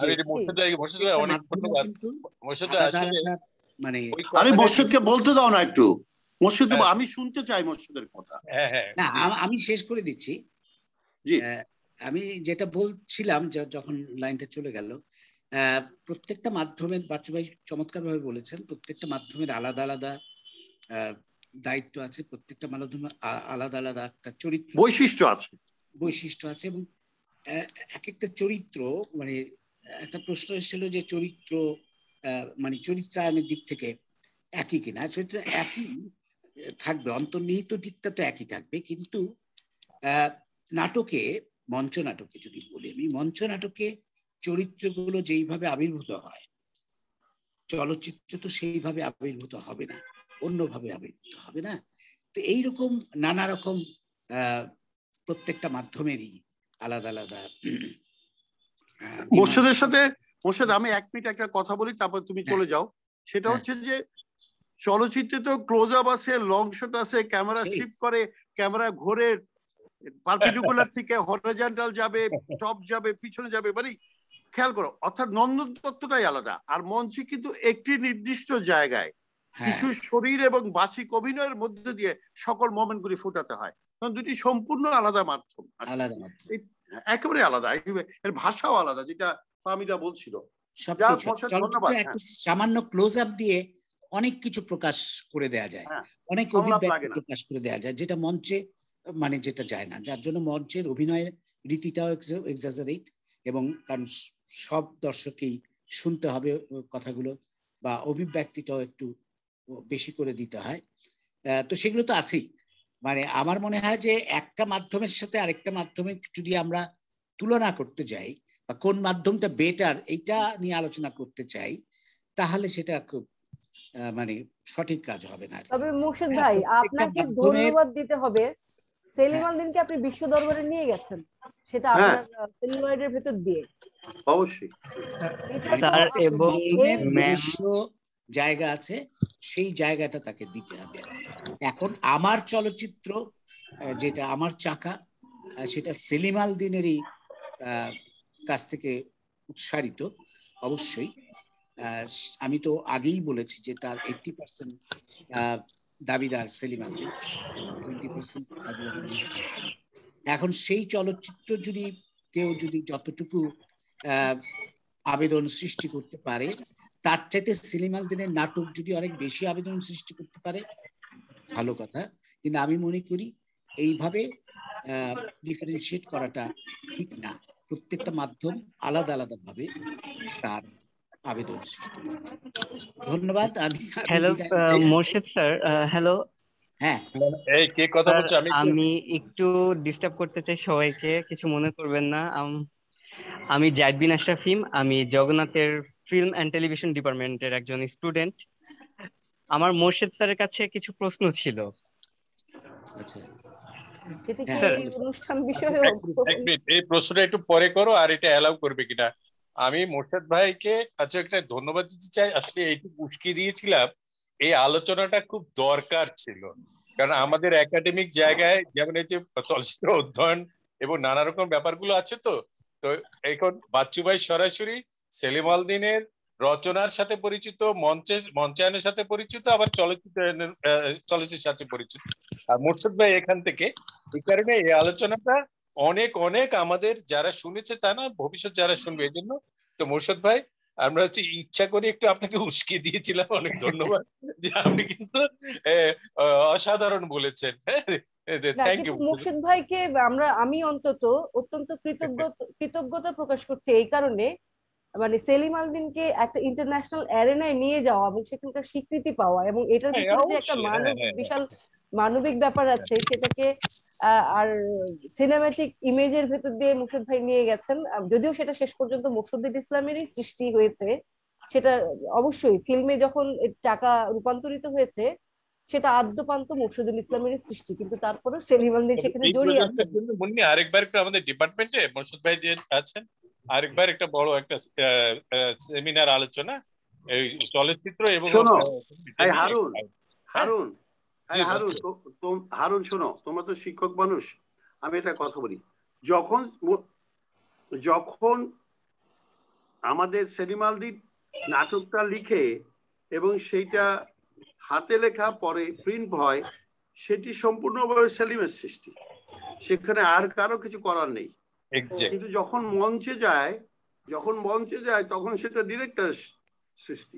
মানে আরে মোর্শেদকে বলতে দাও না একটু। মোর্শেদ, আমি শুনতে চাই মোর্শেদের কথা। না, আমি শেষ করে দিচ্ছি। আমি যেটা বলছিলাম, যখন লাইনটা চলে গেল, প্রত্যেকটা মাধ্যমের, বাচ্চু ভাই চমৎকার ভাবে বলেছেন, প্রত্যেকটা মাধ্যমের আলাদা আলাদা দায়িত্ব আছে, প্রত্যেকটা মাধ্যমে আলাদা আলাদা একটা চরিত্র, বৈশিষ্ট্য আছে, এবং এক একটা চরিত্র, মানে একটা প্রশ্ন এসেছিল যে চরিত্র মানে চরিত্রায়নের দিক থেকে একই কিনা। চরিত্র একই, থাকবে, অন্তর্নিহিত দিকটা তো একই থাকবে, কিন্তু নাটকে, মঞ্চ নাটকে যদি বলি আমি, মঞ্চ নাটকে চরিত্রগুলো যেইভাবে আবির্ভূত হয়, চলচ্চিত্র তো সেইভাবে আবির্ভূত হবে না, অন্যভাবে আবির্ভূত হবে না। তো এইরকম নানা রকম প্রত্যেকটা মাধ্যমেরই আলাদা আলাদা। মোর্শেদের সাথে মোর্শেদ, আমি 1 মিনিট একটা কথা বলি, তারপর তুমি চলে যাও। সেটা হচ্ছে যে চলচ্চিত্রে তো ক্লোজ আপ আছে, লং শট আছে, ক্যামেরা শিফট করে, ক্যামেরা ঘোরে, পারপেন্ডিকুলার থেকে হরিজন্টাল যাবে, টপ যাবে, পিছনে যাবে, মানে খেয়াল করো, অর্থাৎ নন্দন তত্ত্বটাই আলাদা। আর মঞ্চে কিন্তু একটি নির্দিষ্ট জায়গায় কিছু শরীর এবং বাচিক অভিনয়ের মধ্যে দিয়ে সকল মোমেন্টগুলি ফুটাতে হয়, কারণ দুটি সম্পূর্ণ আলাদা মাধ্যম, একেবারে আলাদা, এর ভাষাও আলাদা, যেটা ফাহমিদা বলছিল। সামান্য ক্লোজ আপ দিয়ে অনেক কিছু প্রকাশ করে দেয়া যায়, অনেক অভিব্যক্তি প্রকাশ করে দেয়া যায়, যেটা মঞ্চে মানে যেটা যায় না, যার জন্য মঞ্চের অভিনয়ের রীতিটাও এক্সাজারেট, এবং কারণ সব দর্শককেই শুনতে হবে কথাগুলো, বা অভিব্যক্তিটাও একটু বেশি করে দিতে হয়। তো সেগুলো তো আছেই। মানে আমার মনে হয় যে একটা মাধ্যমের সাথে আরেকটা মাধ্যমের যদি আমরা তুলনা করতে যাই, বা কোন মাধ্যমটা বেটার এইটা নিয়ে আলোচনা করতে চাই, তাহলে সেটা খুব মানে সঠিক কাজ হবে না। তবে মুর্শিদ ভাই, আপনাকে ধন্যবাদ দিতে হবে, সেলিম আল দ্বীনকে আপনি বিশ্ব দরবারে নিয়ে গেছেন, সেটা আপনার সেলুলয়েডের ভেতর দিয়ে। অবশ্যই নিজস্ব জায়গা আছে, সেই জায়গাটা তাকে দিতে হবে। এখন আমার চলচ্চিত্র যেটা আমার চাকা, সেটা সেলিম আল দ্বীনেরই কাছ থেকে উৎসারিত অবশ্যই। আমি তো আগেই বলেছি যে তার 80% দাবিদার সেলিম আল দ্বীন, 20% দাবিদার। এখন সেই চলচ্চিত্র যদি কেউ যদি যতটুকু আবেদন সৃষ্টি করতে পারে, তার চাইতে সেলিম আল দ্বীনের নাটক যদি অনেক বেশি আবেদন সৃষ্টি করতে পারে, ভালো কথা। কিন্তু আমি মনে করি এইভাবে ডিফারেন্সিয়েট করাটা ঠিক না। প্রত্যেকটা মাধ্যম আলাদা আলাদা ভাবে তার আবেদন সৃষ্টি করে। ধন্যবাদ। Hello Morshed sir, hello. হ্যাঁ, এই কে কথা বলছো? আমি একটু ডিস্টার্ব করতে চাই সবাইকে, কিছু মনে করবেন না। আমি জাহিদ বিন আশরাফিম, আমি জগন্নাথের ফিল্ম অ্যান্ড টেলিভিশন ডিপার্টমেন্টের একজন স্টুডেন্ট। আমার মোর্শেদ স্যারের কাছে কিছু প্রশ্ন ছিল। আচ্ছা, এই প্রশ্নটা একটু পরে করো, আর এটা অ্যালাউ করবে কিনা। আমি মোর্শেদ ভাইকে আচ্ছা একটা ধন্যবাদ দিতে চাই। আসলে এইটুকু উস্কে দিয়েছিলাম, এই আলোচনাটা খুব দরকার ছিল, কারণ আমাদের একাডেমিক জায়গায় যেমন এই যে চলচ্চিত্র অধ্যয়ন এবং নানা রকম ব্যাপারগুলো আছে, তো এখন বাচ্চু ভাই সরাসরি সেলিম আল দ্বীনের রচনার সাথে পরিচিত, মঞ্চায়নের সাথে পরিচিত, আবার চলচ্চিত্রের সাথে পরিচিত, আর মোর্শেদ ভাই এখান থেকে। এই কারণে এই আলোচনাটা অনেক অনেক আমাদের যারা শুনেছে তা না, ভবিষ্যৎ যারা শুনবে, এই জন্য তো মোর্শেদ ভাই আমরা হচ্ছে ইচ্ছা করে একটু আপনাকে উস্কে দিয়েছিলাম। অনেক ধন্যবাদ, যে আপনি কিন্তু অসাধারণ বলেছেন। মুর্শিদ ভাইকে আমি অত্যন্ত কৃতজ্ঞতা প্রকাশ করছি এই কারণে, মানে সেলিম আল দ্বীনকে একটা ইন্টারন্যাশনাল অ্যারেনায় নিয়ে যাওয়া এবং সেখানকার স্বীকৃতি পাওয়া, এবং এটার ভিতরে যে একটা বিশাল মানবিক ব্যাপার আছে, সেটাকে আর সিনেম্যাটিক ইমেজের ভেতর দিয়ে মুর্শিদ ভাই নিয়ে গেছেন। যদিও সেটা শেষ পর্যন্ত মোরশেদুল ইসলামেরই সৃষ্টি হয়েছে, সেটা অবশ্যই ফিল্মে যখন টাকা রূপান্তরিত হয়েছে সেটা আদ্যপান্ত মোরশেদুল ইসলামেরই সৃষ্টি, কিন্তু তারপরে সেলিম আল দ্বীন সেখানে জড়িয়ে আছেন। আরেকবার একটু আমাদের ডিপার্টমেন্টে মোরশেদ ভাই যে আছেন, আরেকবার একটা বড় একটা সেমিনার আলোচনা এই চলচ্চিত্র এবং হারুন শোনো, তোমরা তো শিক্ষক মানুষ, আমি একটা কথা বলি। যখন আমাদের সেলিম আল দ্বীন নাটকটা লিখে এবং সেইটা হাতে লেখা পরে প্রিন্ট হয়, সেটি সম্পূর্ণভাবে সেলিমের সৃষ্টি, সেখানে আর কারো কিছু করার নেই। কিন্তু যখন মঞ্চে যায় তখন সেটা ডিরেক্টর সৃষ্টি।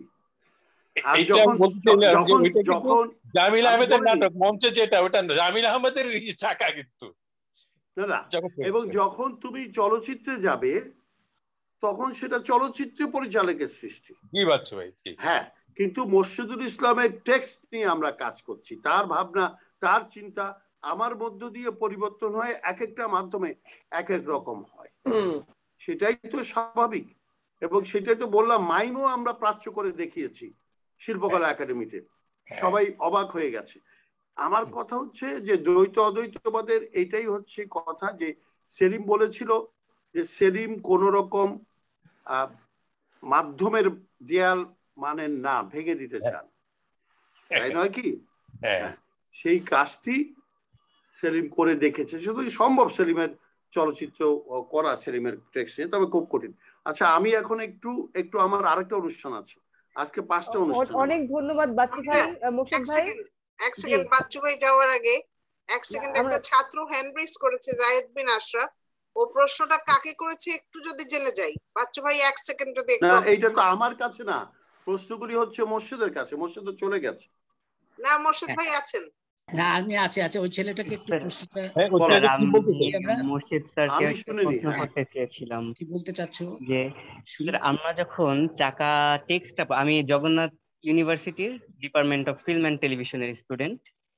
জামিল আহমেদের নাটক মঞ্চে যেটা, ওটা জামিল আহমেদের চাকা কিন্তু না। এবং যখন তুমি চলচ্চিত্রে যাবে তখন সেটা চলচ্চিত্র পরিচালকের সৃষ্টি। কি বাচ্চা ভাই? হ্যাঁ, কিন্তু মোর্শেদুল ইসলামের টেক্সট নিয়ে আমরা কাজ করছি, তার ভাবনা, তার চিন্তা আমার মধ্য দিয়ে পরিবর্তন হয়, এক একটা মাধ্যমে এক এক রকম হয়, সেটাই তো স্বাভাবিক। এবং সেটাই তো বললাম, মাইমও আমরা প্রাচ্য করে দেখিয়েছি শিল্পকলা একাডেমিতে, সবাই অবাক হয়ে গেছে। আমার কথা হচ্ছে যে দ্বৈত অদ্বৈতবাদের এইটাই হচ্ছে কথা, যে সেলিম বলেছিল যে সেলিম কোন রকম মাধ্যমের দেয়াল মানেন না, ভেঙে দিতে চান, তাই নয় কি? সেই কাজটি সেলিম করে দেখেছে, শুধু সম্ভব সেলিমের চলচ্চিত্র করা, সেলিমের টেক্সট নিয়ে, তবে খুব কঠিন। আচ্ছা, আমি এখন একটু আমার আরেকটা অনুষ্ঠান আছে, আজকে 5টা অনুষ্ঠান। অনেক ধন্যবাদ বাচ্চু ভাই। মোর্শেদ ভাই, এক সেকেন্ড, বাচ্চু ভাই যাওয়ার আগে এক সেকেন্ড, একটা ছাত্র হ্যান্ড রেজ করেছে, জায়েদ বিন আশরাফ। ও প্রশ্নটা কাকে করেছে একটু যদি জেনে যাই, বাচ্চু ভাই 1 সেকেন্ড যদি একটু। না, এইটা তো আমার কাছে না, প্রশ্নগুলি হচ্ছে মোর্শেদের কাছে। মোর্শেদ তো চলে গেছে। না, মোর্শেদ ভাই আছেন। না, আমি আছে ওই ছেলেটাকে একটু প্রশ্নটা মোর্শেদ স্যারকে প্রশ্ন করতে চেয়েছিলাম। কি বলতে চাচ্ছ? যে আমরা যখন চাকা টেক্সটটা, আমি জগন্নাথ ইউনিভার্সিটির ডিপার্টমেন্ট অফ ফিল্ম অ্যান্ড টেলিভিশনের স্টুডেন্ট।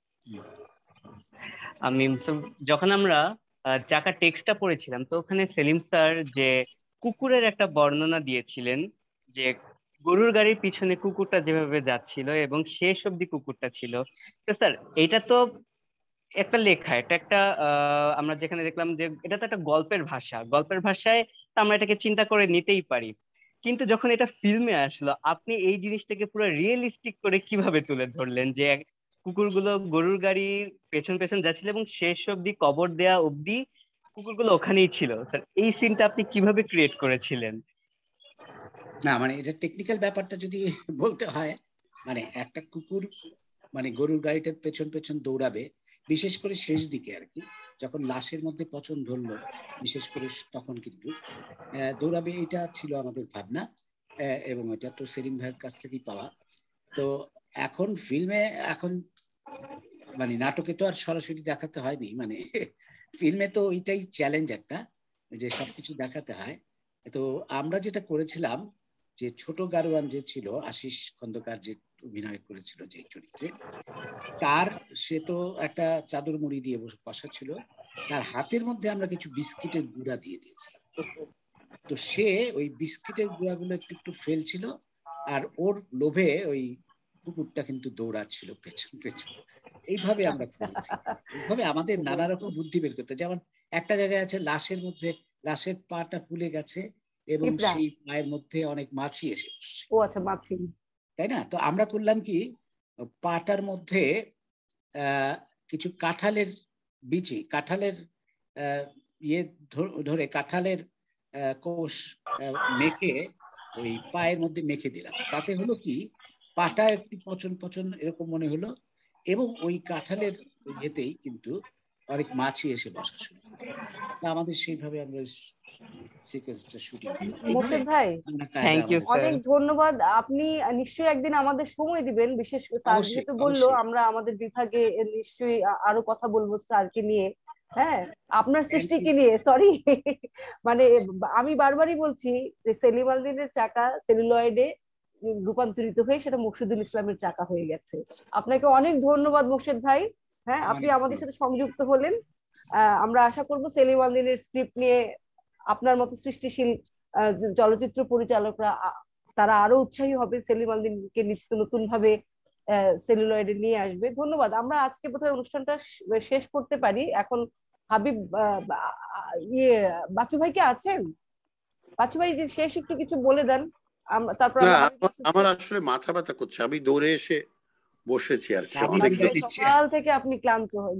আমি যখন আমরা চাকা টেক্সটটা পড়েছিলাম, তো ওখানে সেলিম স্যার যে কুকুরের একটা বর্ণনা দিয়েছিলেন, যে গরুর গাড়ির পিছনে কুকুরটা যেভাবে যাচ্ছিল এবং শেষ অব্দি কুকুরটা ছিল। তো স্যার, এটা তো একটা লেখা, এটা একটা আমরা যেখানে দেখলাম যে এটা তো একটা গল্পের ভাষা, গল্পের ভাষায় তো আমরা এটাকে চিন্তা করে নিতেই পারি, কিন্তু যখন এটা ফিল্মে আসলো, আপনি এই জিনিসটাকে পুরো রিয়েলিস্টিক করে কিভাবে তুলে ধরলেন, যে কুকুরগুলো গরুর গাড়ির পেছন পেছন যাচ্ছিল এবং শেষ অব্দি কবর দেয়া অব্দি কুকুরগুলো ওখানেই ছিল। স্যার, এই সিনটা আপনি কিভাবে ক্রিয়েট করেছিলেন? না, মানে এটা টেকনিক্যাল ব্যাপারটা যদি বলতে হয়, মানে একটা কুকুর মানে গরুর গাড়িটার পেছন পেছন দৌড়াবে, বিশেষ করে শেষ দিকে আর কি, যখন লাশের মধ্যে পচন ধরলো বিশেষ করে, তখন কিন্তু দৌড়াবে, এটা ছিল আমাদের ভাবনা। এবং এটা তো সেলিম ভাইয়ের কাছ থেকেই পাওয়া। তো এখন ফিল্মে, এখন মানে নাটকে তো আর সরাসরি দেখাতে হয়নি, মানে ফিল্মে তো ওইটাই চ্যালেঞ্জ একটা, যে সবকিছু দেখাতে হয়। তো আমরা যেটা করেছিলাম, যে ছোট গারোয়ান যে ছিল, আশিস খন্দকার যে অভিনয় করেছিল যে চরিত্রে, তার সে তো একটা চাদর মুড়ি দিয়ে বসা ছিল, তার হাতের মধ্যে আমরা কিছু বিস্কিটের গুঁড়া দিয়ে দিয়েছিলাম। তো সে ওই বিস্কিটের গুঁড়াগুলো একটু একটু ফেলছিল, আর ওর লোভে ওই কুকুরটা কিন্তু দৌড়াচ্ছিল পেছন পেছন। এইভাবে আমরা করেছি, এইভাবে আমাদের নানা রকম বুদ্ধি বের করতে। যেমন একটা জায়গায় আছে লাশের মধ্যে, লাশের পাটা ফুলে গেছে এবং সেই পায়ের মধ্যে অনেক মাছি এসে বসছে। ও আচ্ছা, মাছি, তাই না? তো আমরা করলাম কি, পাটার মধ্যে কিছু কাঁঠালের বিচি, কাঁঠালের ইয়ে ধরে কাঁঠালের কোষ মেখে ওই পায়ের মধ্যে মেখে দিলাম। তাতে হলো কি, পাটা একটু পচন পচন এরকম মনে হলো, এবং ওই কাঁঠালের ইয়েতেই কিন্তু অনেক মাছি এসে বসা শুরু। আমাদের সেইভাবে আমরা সিকোয়েন্সটা শুটিং করলাম। মোর্শেদ ভাই, অনেক ধন্যবাদ। আপনি নিশ্চয়ই একদিন আমাদের সময় দিবেন, বিশেষ করে স্যার যেহেতু বললো, আমরা আমাদের বিভাগে নিশ্চয়ই আরো কথা বলবো স্যারকে নিয়ে। হ্যাঁ, আপনার সৃষ্টিকে নিয়ে, সরি মানে আমি বারবারই বলছি যে সেলিম আল দীনের চাকা সেলুলয়েডে রূপান্তরিত হয়ে সেটা মোর্শেদুল ইসলামের চাকা হয়ে গেছে। আপনাকে অনেক ধন্যবাদ মোর্শেদ ভাই। হ্যাঁ, আপনি আমাদের সাথে সংযুক্ত হলেন। আমরা আশা করব সেলিম আল দীনের স্ক্রিপ্ট নিয়ে আপনার মতো সৃষ্টিশীল চলচ্চিত্র পরিচালকরা তারা আরো উৎসাহী হবে, সেলিম আল দীনকে নিত্য নতুন ভাবে সেলুলয়েডে নিয়ে আসবে। ধন্যবাদ। আমরা আজকে বোধহয় অনুষ্ঠানটা শেষ করতে পারি এখন। হাবিব, বাচ্চু ভাই কি আছেন? বাচ্চু ভাই শেষ একটু কিছু বলে দেন, তারপর আমার আসলে মাথা ব্যথা করছে, আমি দৌড়ে এসে বসেছি আর কি। সকাল থেকে আপনি ক্লান্ত হয়ে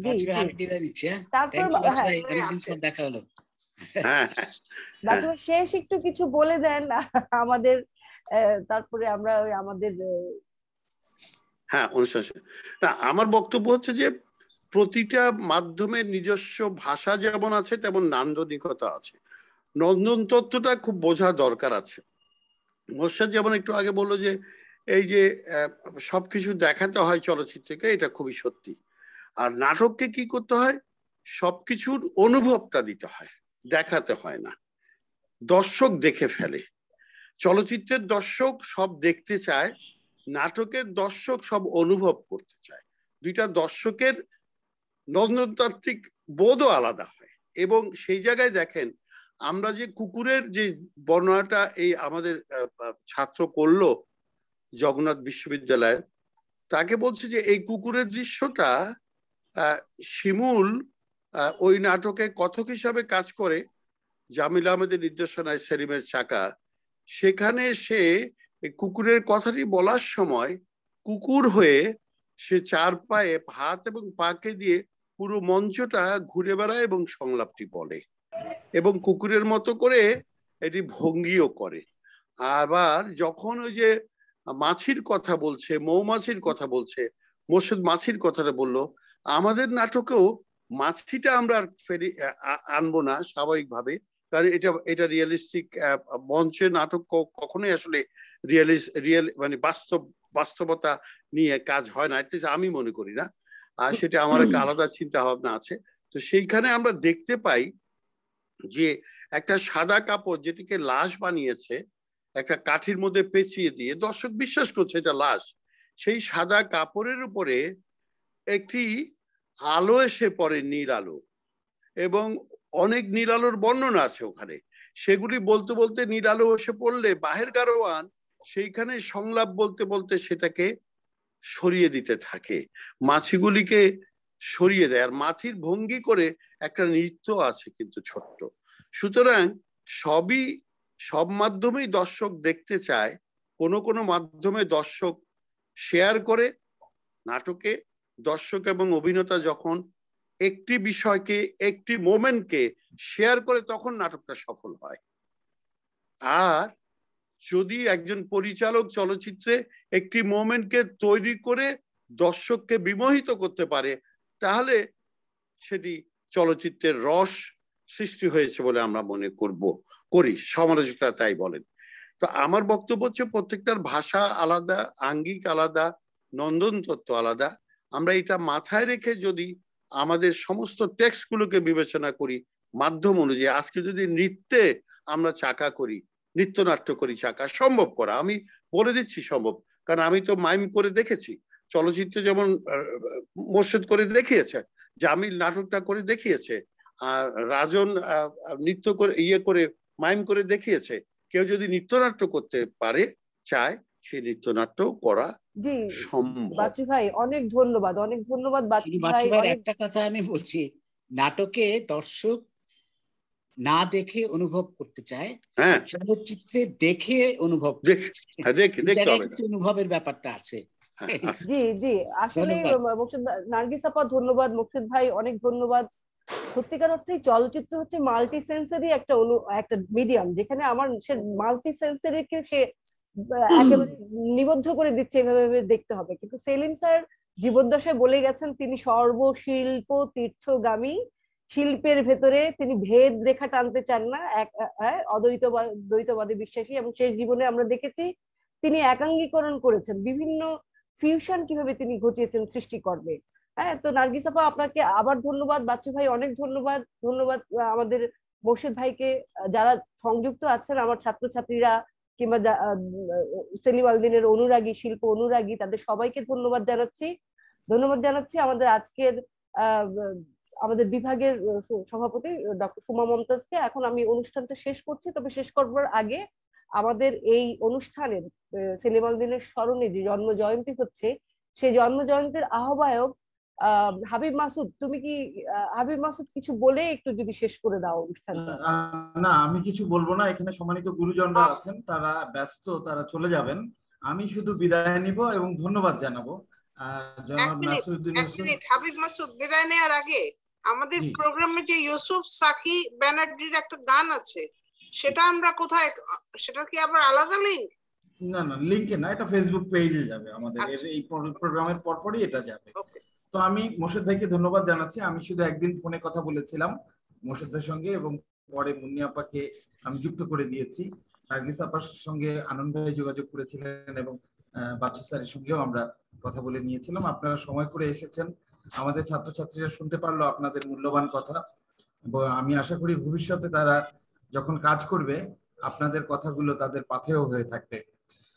দেখা হলো। বাচ্চু ভাই শেষ একটু কিছু বলে দেন আমাদের, তারপরে আমরা আমাদের অনুষ্ঠান। না, আমার বক্তব্য হচ্ছে যে প্রতিটা মাধ্যমের নিজস্ব ভাষা যেমন আছে, তেমন নান্দনিকতা আছে। নন্দন তত্ত্বটা খুব বোঝা দরকার আছে। মোর্শেদ যেমন একটু আগে বললো যে এই যে সবকিছু দেখাতে হয় চলচ্চিত্রকে, এটা খুবই সত্যি। আর নাটককে কি করতে হয়, সবকিছুর অনুভবটা দিতে হয়, দেখাতে হয় না। দর্শক দেখে ফেলে, চলচ্চিত্রের দর্শক সব দেখতে চায়, নাটকের দর্শক সব অনুভব করতে চায়। দুইটা দর্শকের নন্দনতাত্ত্বিক বোধও আলাদা হয়। এবং সেই জায়গায় দেখেন আমরা যে কুকুরের যে বর্ণনাটা এই আমাদের ছাত্র করলো জগন্নাথ বিশ্ববিদ্যালয়ে, তাকে বলছে যে এই কুকুরের দৃশ্যটা শিমুল ওই নাটকে কথক হিসাবে কাজ করে, জামিল আহমেদের নির্দেশনায় সেলিমের চাকা। সেখানে সে কুকুরের কথাটি বলার সময় কুকুর হয়ে সে চার পায়ে হাত এবং পাকে দিয়ে পুরো মঞ্চটা ঘুরে বেড়ায় এবং সংলাপটি বলে এবং কুকুরের মতো করে এটি ভঙ্গিও করে। আবার যখন ওই যে মাছির কথা বলছে, মৌমাছির কথা বলছে, মোর্শেদ মাছির কথাটা বললো, আমাদের নাটকেও মাছিটা আমরা ফেরি আনবো না স্বাভাবিকভাবে, কারণ এটা রিয়েলিস্টিক মঞ্চে নাটক কখনোই আসলে রিয়েল মানে বাস্তবতা নিয়ে কাজ হয় না, এটা আমি মনে করি না। আর সেটা আমার একটা আলাদা চিন্তা ভাবনা আছে। তো সেইখানে আমরা দেখতে পাই যে একটা সাদা কাপড় যেটিকে লাশ বানিয়েছে একটা কাঠির মধ্যে পেঁচিয়ে দিয়ে, দর্শক বিশ্বাস করছে এটা লাশ, সেই সাদা কাপড়ের উপরে একটি আলো এসে পড়ে, নীল আলো, এবং অনেক নীল আলোর বর্ণনা আছে ওখানে। সেগুলি বলতে বলতে নীল আলো এসে পড়লে বাহের গারোয়ান সেইখানে সংলাপ বলতে বলতে সেটাকে সরিয়ে দিতে থাকে, মাছিগুলিকে সরিয়ে দেয়, আর মাছির ভঙ্গি করে একটা নৃত্য আছে কিন্তু ছোট্ট। সুতরাং সব মাধ্যমেই দর্শক দেখতে চায়, কোনো মাধ্যমে দর্শক শেয়ার করে। নাটকে দর্শক এবং অভিনেতা যখন একটি বিষয়কে, একটি মোমেন্টকে শেয়ার করে, তখন নাটকটা সফল হয়। আর যদি একজন পরিচালক চলচ্চিত্রে একটি মোমেন্টকে তৈরি করে দর্শককে বিমোহিত করতে পারে, তাহলে সেটি চলচ্চিত্রের রস সৃষ্টি হয়েছে বলে আমরা মনে করি, সমালোচকরা তাই বলেন। তো আমার বক্তব্য হচ্ছে প্রত্যেকটার ভাষা আলাদা, আঙ্গিক আলাদা, নন্দন তত্ত্ব আলাদা। আমরা এটা মাথায় রেখে যদি আমাদের সমস্ত টেক্সটগুলোকে বিবেচনা করি মাধ্যম অনুযায়ী, আজকে যদি নৃত্যে আমরা চাকা করি, নৃত্যনাট্য করি, চাকা সম্ভব করা, আমি বলে দিচ্ছি সম্ভব, কারণ আমি তো মাইম করে দেখেছি। চলচ্চিত্রে যেমন মোর্শেদ করে দেখিয়েছে, জামিল নাটকটা করে দেখিয়েছে, রাজন নৃত্য করে করে মাইম করে দেখিয়েছে। কেউ যদি নৃত্যনাট্য করতে পারে, চায়, সেই নৃত্যনাট্য করা সম্ভব। বাচ্চু ভাই অনেক ধন্যবাদ, অনেক ধন্যবাদ বাচ্চু ভাই। একটা কথা আমি বলছি, নাটকে দর্শক না দেখে অনুভব করতে চায়, চলচ্চিত্রে দেখে অনুভব অনুভবের ব্যাপারটা আছে। জি জি, আসলে নার্গিস আপা ধন্যবাদ, মোর্শেদ ভাই অনেক ধন্যবাদ। সত্যিকার অর্থে চলচ্চিত্র হচ্ছে মাল্টি সেন্সারি একটা মিডিয়াম, যেখানে আমার সে মাল্টি সেন্সারিকে সে একেবারে নিবদ্ধ করে দিচ্ছে, এভাবে দেখতে হবে। কিন্তু সেলিম স্যার জীবদ্দশায় বলে গেছেন তিনি সর্বশিল্প তীর্থগামী, শিল্পের ভেতরে তিনি ভেদ রেখা টানতে চান না, দ্বৈতবাদে বিশ্বাসী। এবং শেষ জীবনে আমরা দেখেছি তিনি একাঙ্গীকরণ করেছেন, বিভিন্ন ফিউশন কিভাবে তিনি ঘটিয়েছেন সৃষ্টিকর্মে। হ্যাঁ, তো নার্গিস আপা আপনাকে আবার ধন্যবাদ, বাচ্চু ভাই অনেক ধন্যবাদ। আমাদের মোর্শেদ ভাইকে, যারা সংযুক্ত আছেন আমার ছাত্রছাত্রীরা কিংবা সেলিম আল দীনের অনুরাগী, শিল্প অনুরাগী, তাদের সবাইকে ধন্যবাদ জানাচ্ছি। আমাদের আজকের আমাদের বিভাগের সভাপতি ডক্টর সুমা মমতাজকে। এখন আমি অনুষ্ঠানটা শেষ করছি, তবে শেষ করবার আগে আমাদের এই অনুষ্ঠানের সেলিম আল দীনের স্মরণে যে জন্ম জয়ন্তী হচ্ছে, সেই জন্ম জয়ন্তীর আহ্বায়ক হাবিব মাসুদ, তুমি কি হাবিব মাসুদ কিছু বলে একটু যদি শেষ করে দাও অনুষ্ঠানটা? না, আমি কিছু বলবো না, এখানে সম্মানিত গুরুজনরা আছেন, তারা ব্যস্ত, তারা চলে যাবেন। আমি শুধু বিদায় নিব এবং ধন্যবাদ জানাবো জনাব নাসিরউদ্দিন ইউসুফ। হাবিব মাসুদ বিদায় নেওয়ার আগে আমাদের প্রোগ্রামে যে ইউসুফ সাকি ব্যানার্জির একটা গান আছে, সেটা আমরা কোথায়, সেটা কি আবার আলাদা লিংক? না না, লিংকে না, এটা ফেসবুক পেজে যাবে, আমাদের এই প্রোগ্রামের পরপরই এটা যাবে। তো আমি মোর্শেদ ভাইকে ধন্যবাদ জানাচ্ছি। আমি শুধু একদিন ফোনে কথা বলেছিলাম মোর্শেদ ভাইয়ের সঙ্গে, এবং পরে মুন্নি আপাকে আমি যুক্ত করে দিয়েছি। নার্গিস আপার সঙ্গে আনন্দ ভাই যোগাযোগ করেছিলেন, এবং বাচ্চু স্যারের সঙ্গেও আমরা কথা বলে নিয়েছিলাম। আপনারা সময় করে এসেছেন, আমাদের ছাত্রছাত্রীরা শুনতে পারলো আপনাদের মূল্যবান কথা। আমি আশা করি ভবিষ্যতে তারা যখন কাজ করবে, আপনাদের কথাগুলো তাদের পাথেয় হয়ে থাকবে।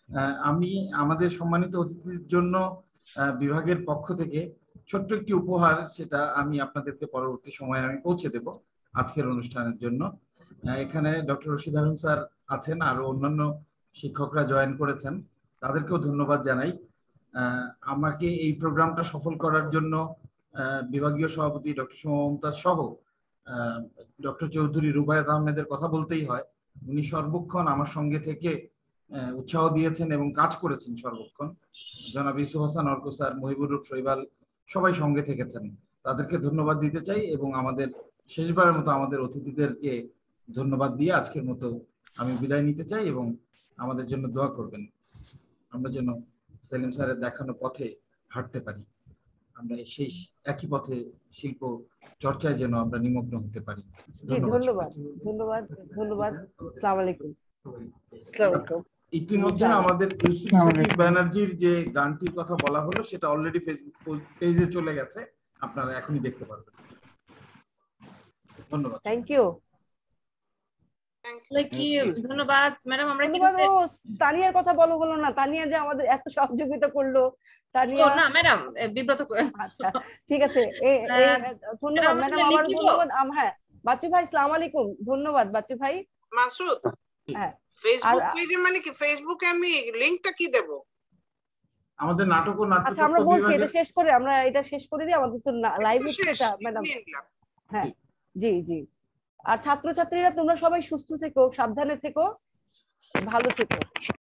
আমি আমাদের সম্মানিত অতিথির জন্য বিভাগের পক্ষ থেকে ছোট্ট একটি উপহার, সেটা আমি আপনাদেরকে পরবর্তী সময়ে আমি পৌঁছে দেব আজকের অনুষ্ঠানের জন্য। এখানে ডক্টর রশিদ হারুন স্যার আছেন, আরো অন্যান্য শিক্ষকরা জয়েন করেছেন, তাদেরকেও ধন্যবাদ জানাই। আমাকে এই প্রোগ্রামটা সফল করার জন্য বিভাগীয় সভাপতি ডক্টর মমতাজ সহ ডক্টর চৌধুরী রুবায়েত আহমেদের কথা বলতেই হয়। উনি সর্বক্ষণ আমার সঙ্গে থেকে উৎসাহ দিয়েছেন এবং কাজ করেছেন সর্বক্ষণ। জনাব ইউসুফ হাসান অর্ক স্যার, মহিবুর রূপ শৈবাল সবাই সঙ্গে থেকেছেন, তাদেরকে ধন্যবাদ দিতে চাই এবং আমাদের শেষবারের মতো আমাদের অতিথিদেরকে ধন্যবাদ দিয়ে আজকের মতো আমি বিদায় নিতে চাই এবং আমাদের জন্য দোয়া করবেন, আমরা যেন সেলিম স্যারের দেখানো পথে হাঁটতে পারি, আমরা সেই একই পথে শিল্প চর্চায় যেন আমরা নিমগ্ন হতে পারি। ধন্যবাদ ধন্যবাদ ধন্যবাদ। আসসালামু আলাইকুম। ইতিমধ্যে আমাদের ইউসুফ সাকিব ব্যানার্জির যে গানটির কথা বলা হলো সেটা অলরেডি ফেসবুক পেজে চলে গেছে, আপনারা এখনই দেখতে পারবেন। ধন্যবাদ। Thank you. ধন্যবাদ ম্যাডাম। আমরা তানিয়ার কথা বলো হলো না, তানিয়া যে আমাদের এত সহযোগিতা করলো। তানিয়া না ম্যাডাম বিব্রত করে। আচ্ছা ঠিক আছে, ধন্যবাদ ম্যাডাম। আবার ধন্যবাদ। হ্যাঁ বাচ্চু ভাই, আসসালামু আলাইকুম। ধন্যবাদ বাচ্চু ভাই। মাসুদ, হ্যাঁ ফেসবুক পেজে মানে কি, ফেসবুকে আমি লিংকটা কি দেব? আমাদের নাটক ও নাট্য আচ্ছা আমরা বলছি এটা শেষ করে, আমরা এটা শেষ করে দিই, আমাদের তো লাইভ হচ্ছে এটা ম্যাডাম। হ্যাঁ জি জি। আর ছাত্রছাত্রীরা তোমরা সবাই সুস্থ থেকো, সাবধানে থেকো, ভালো থেকো।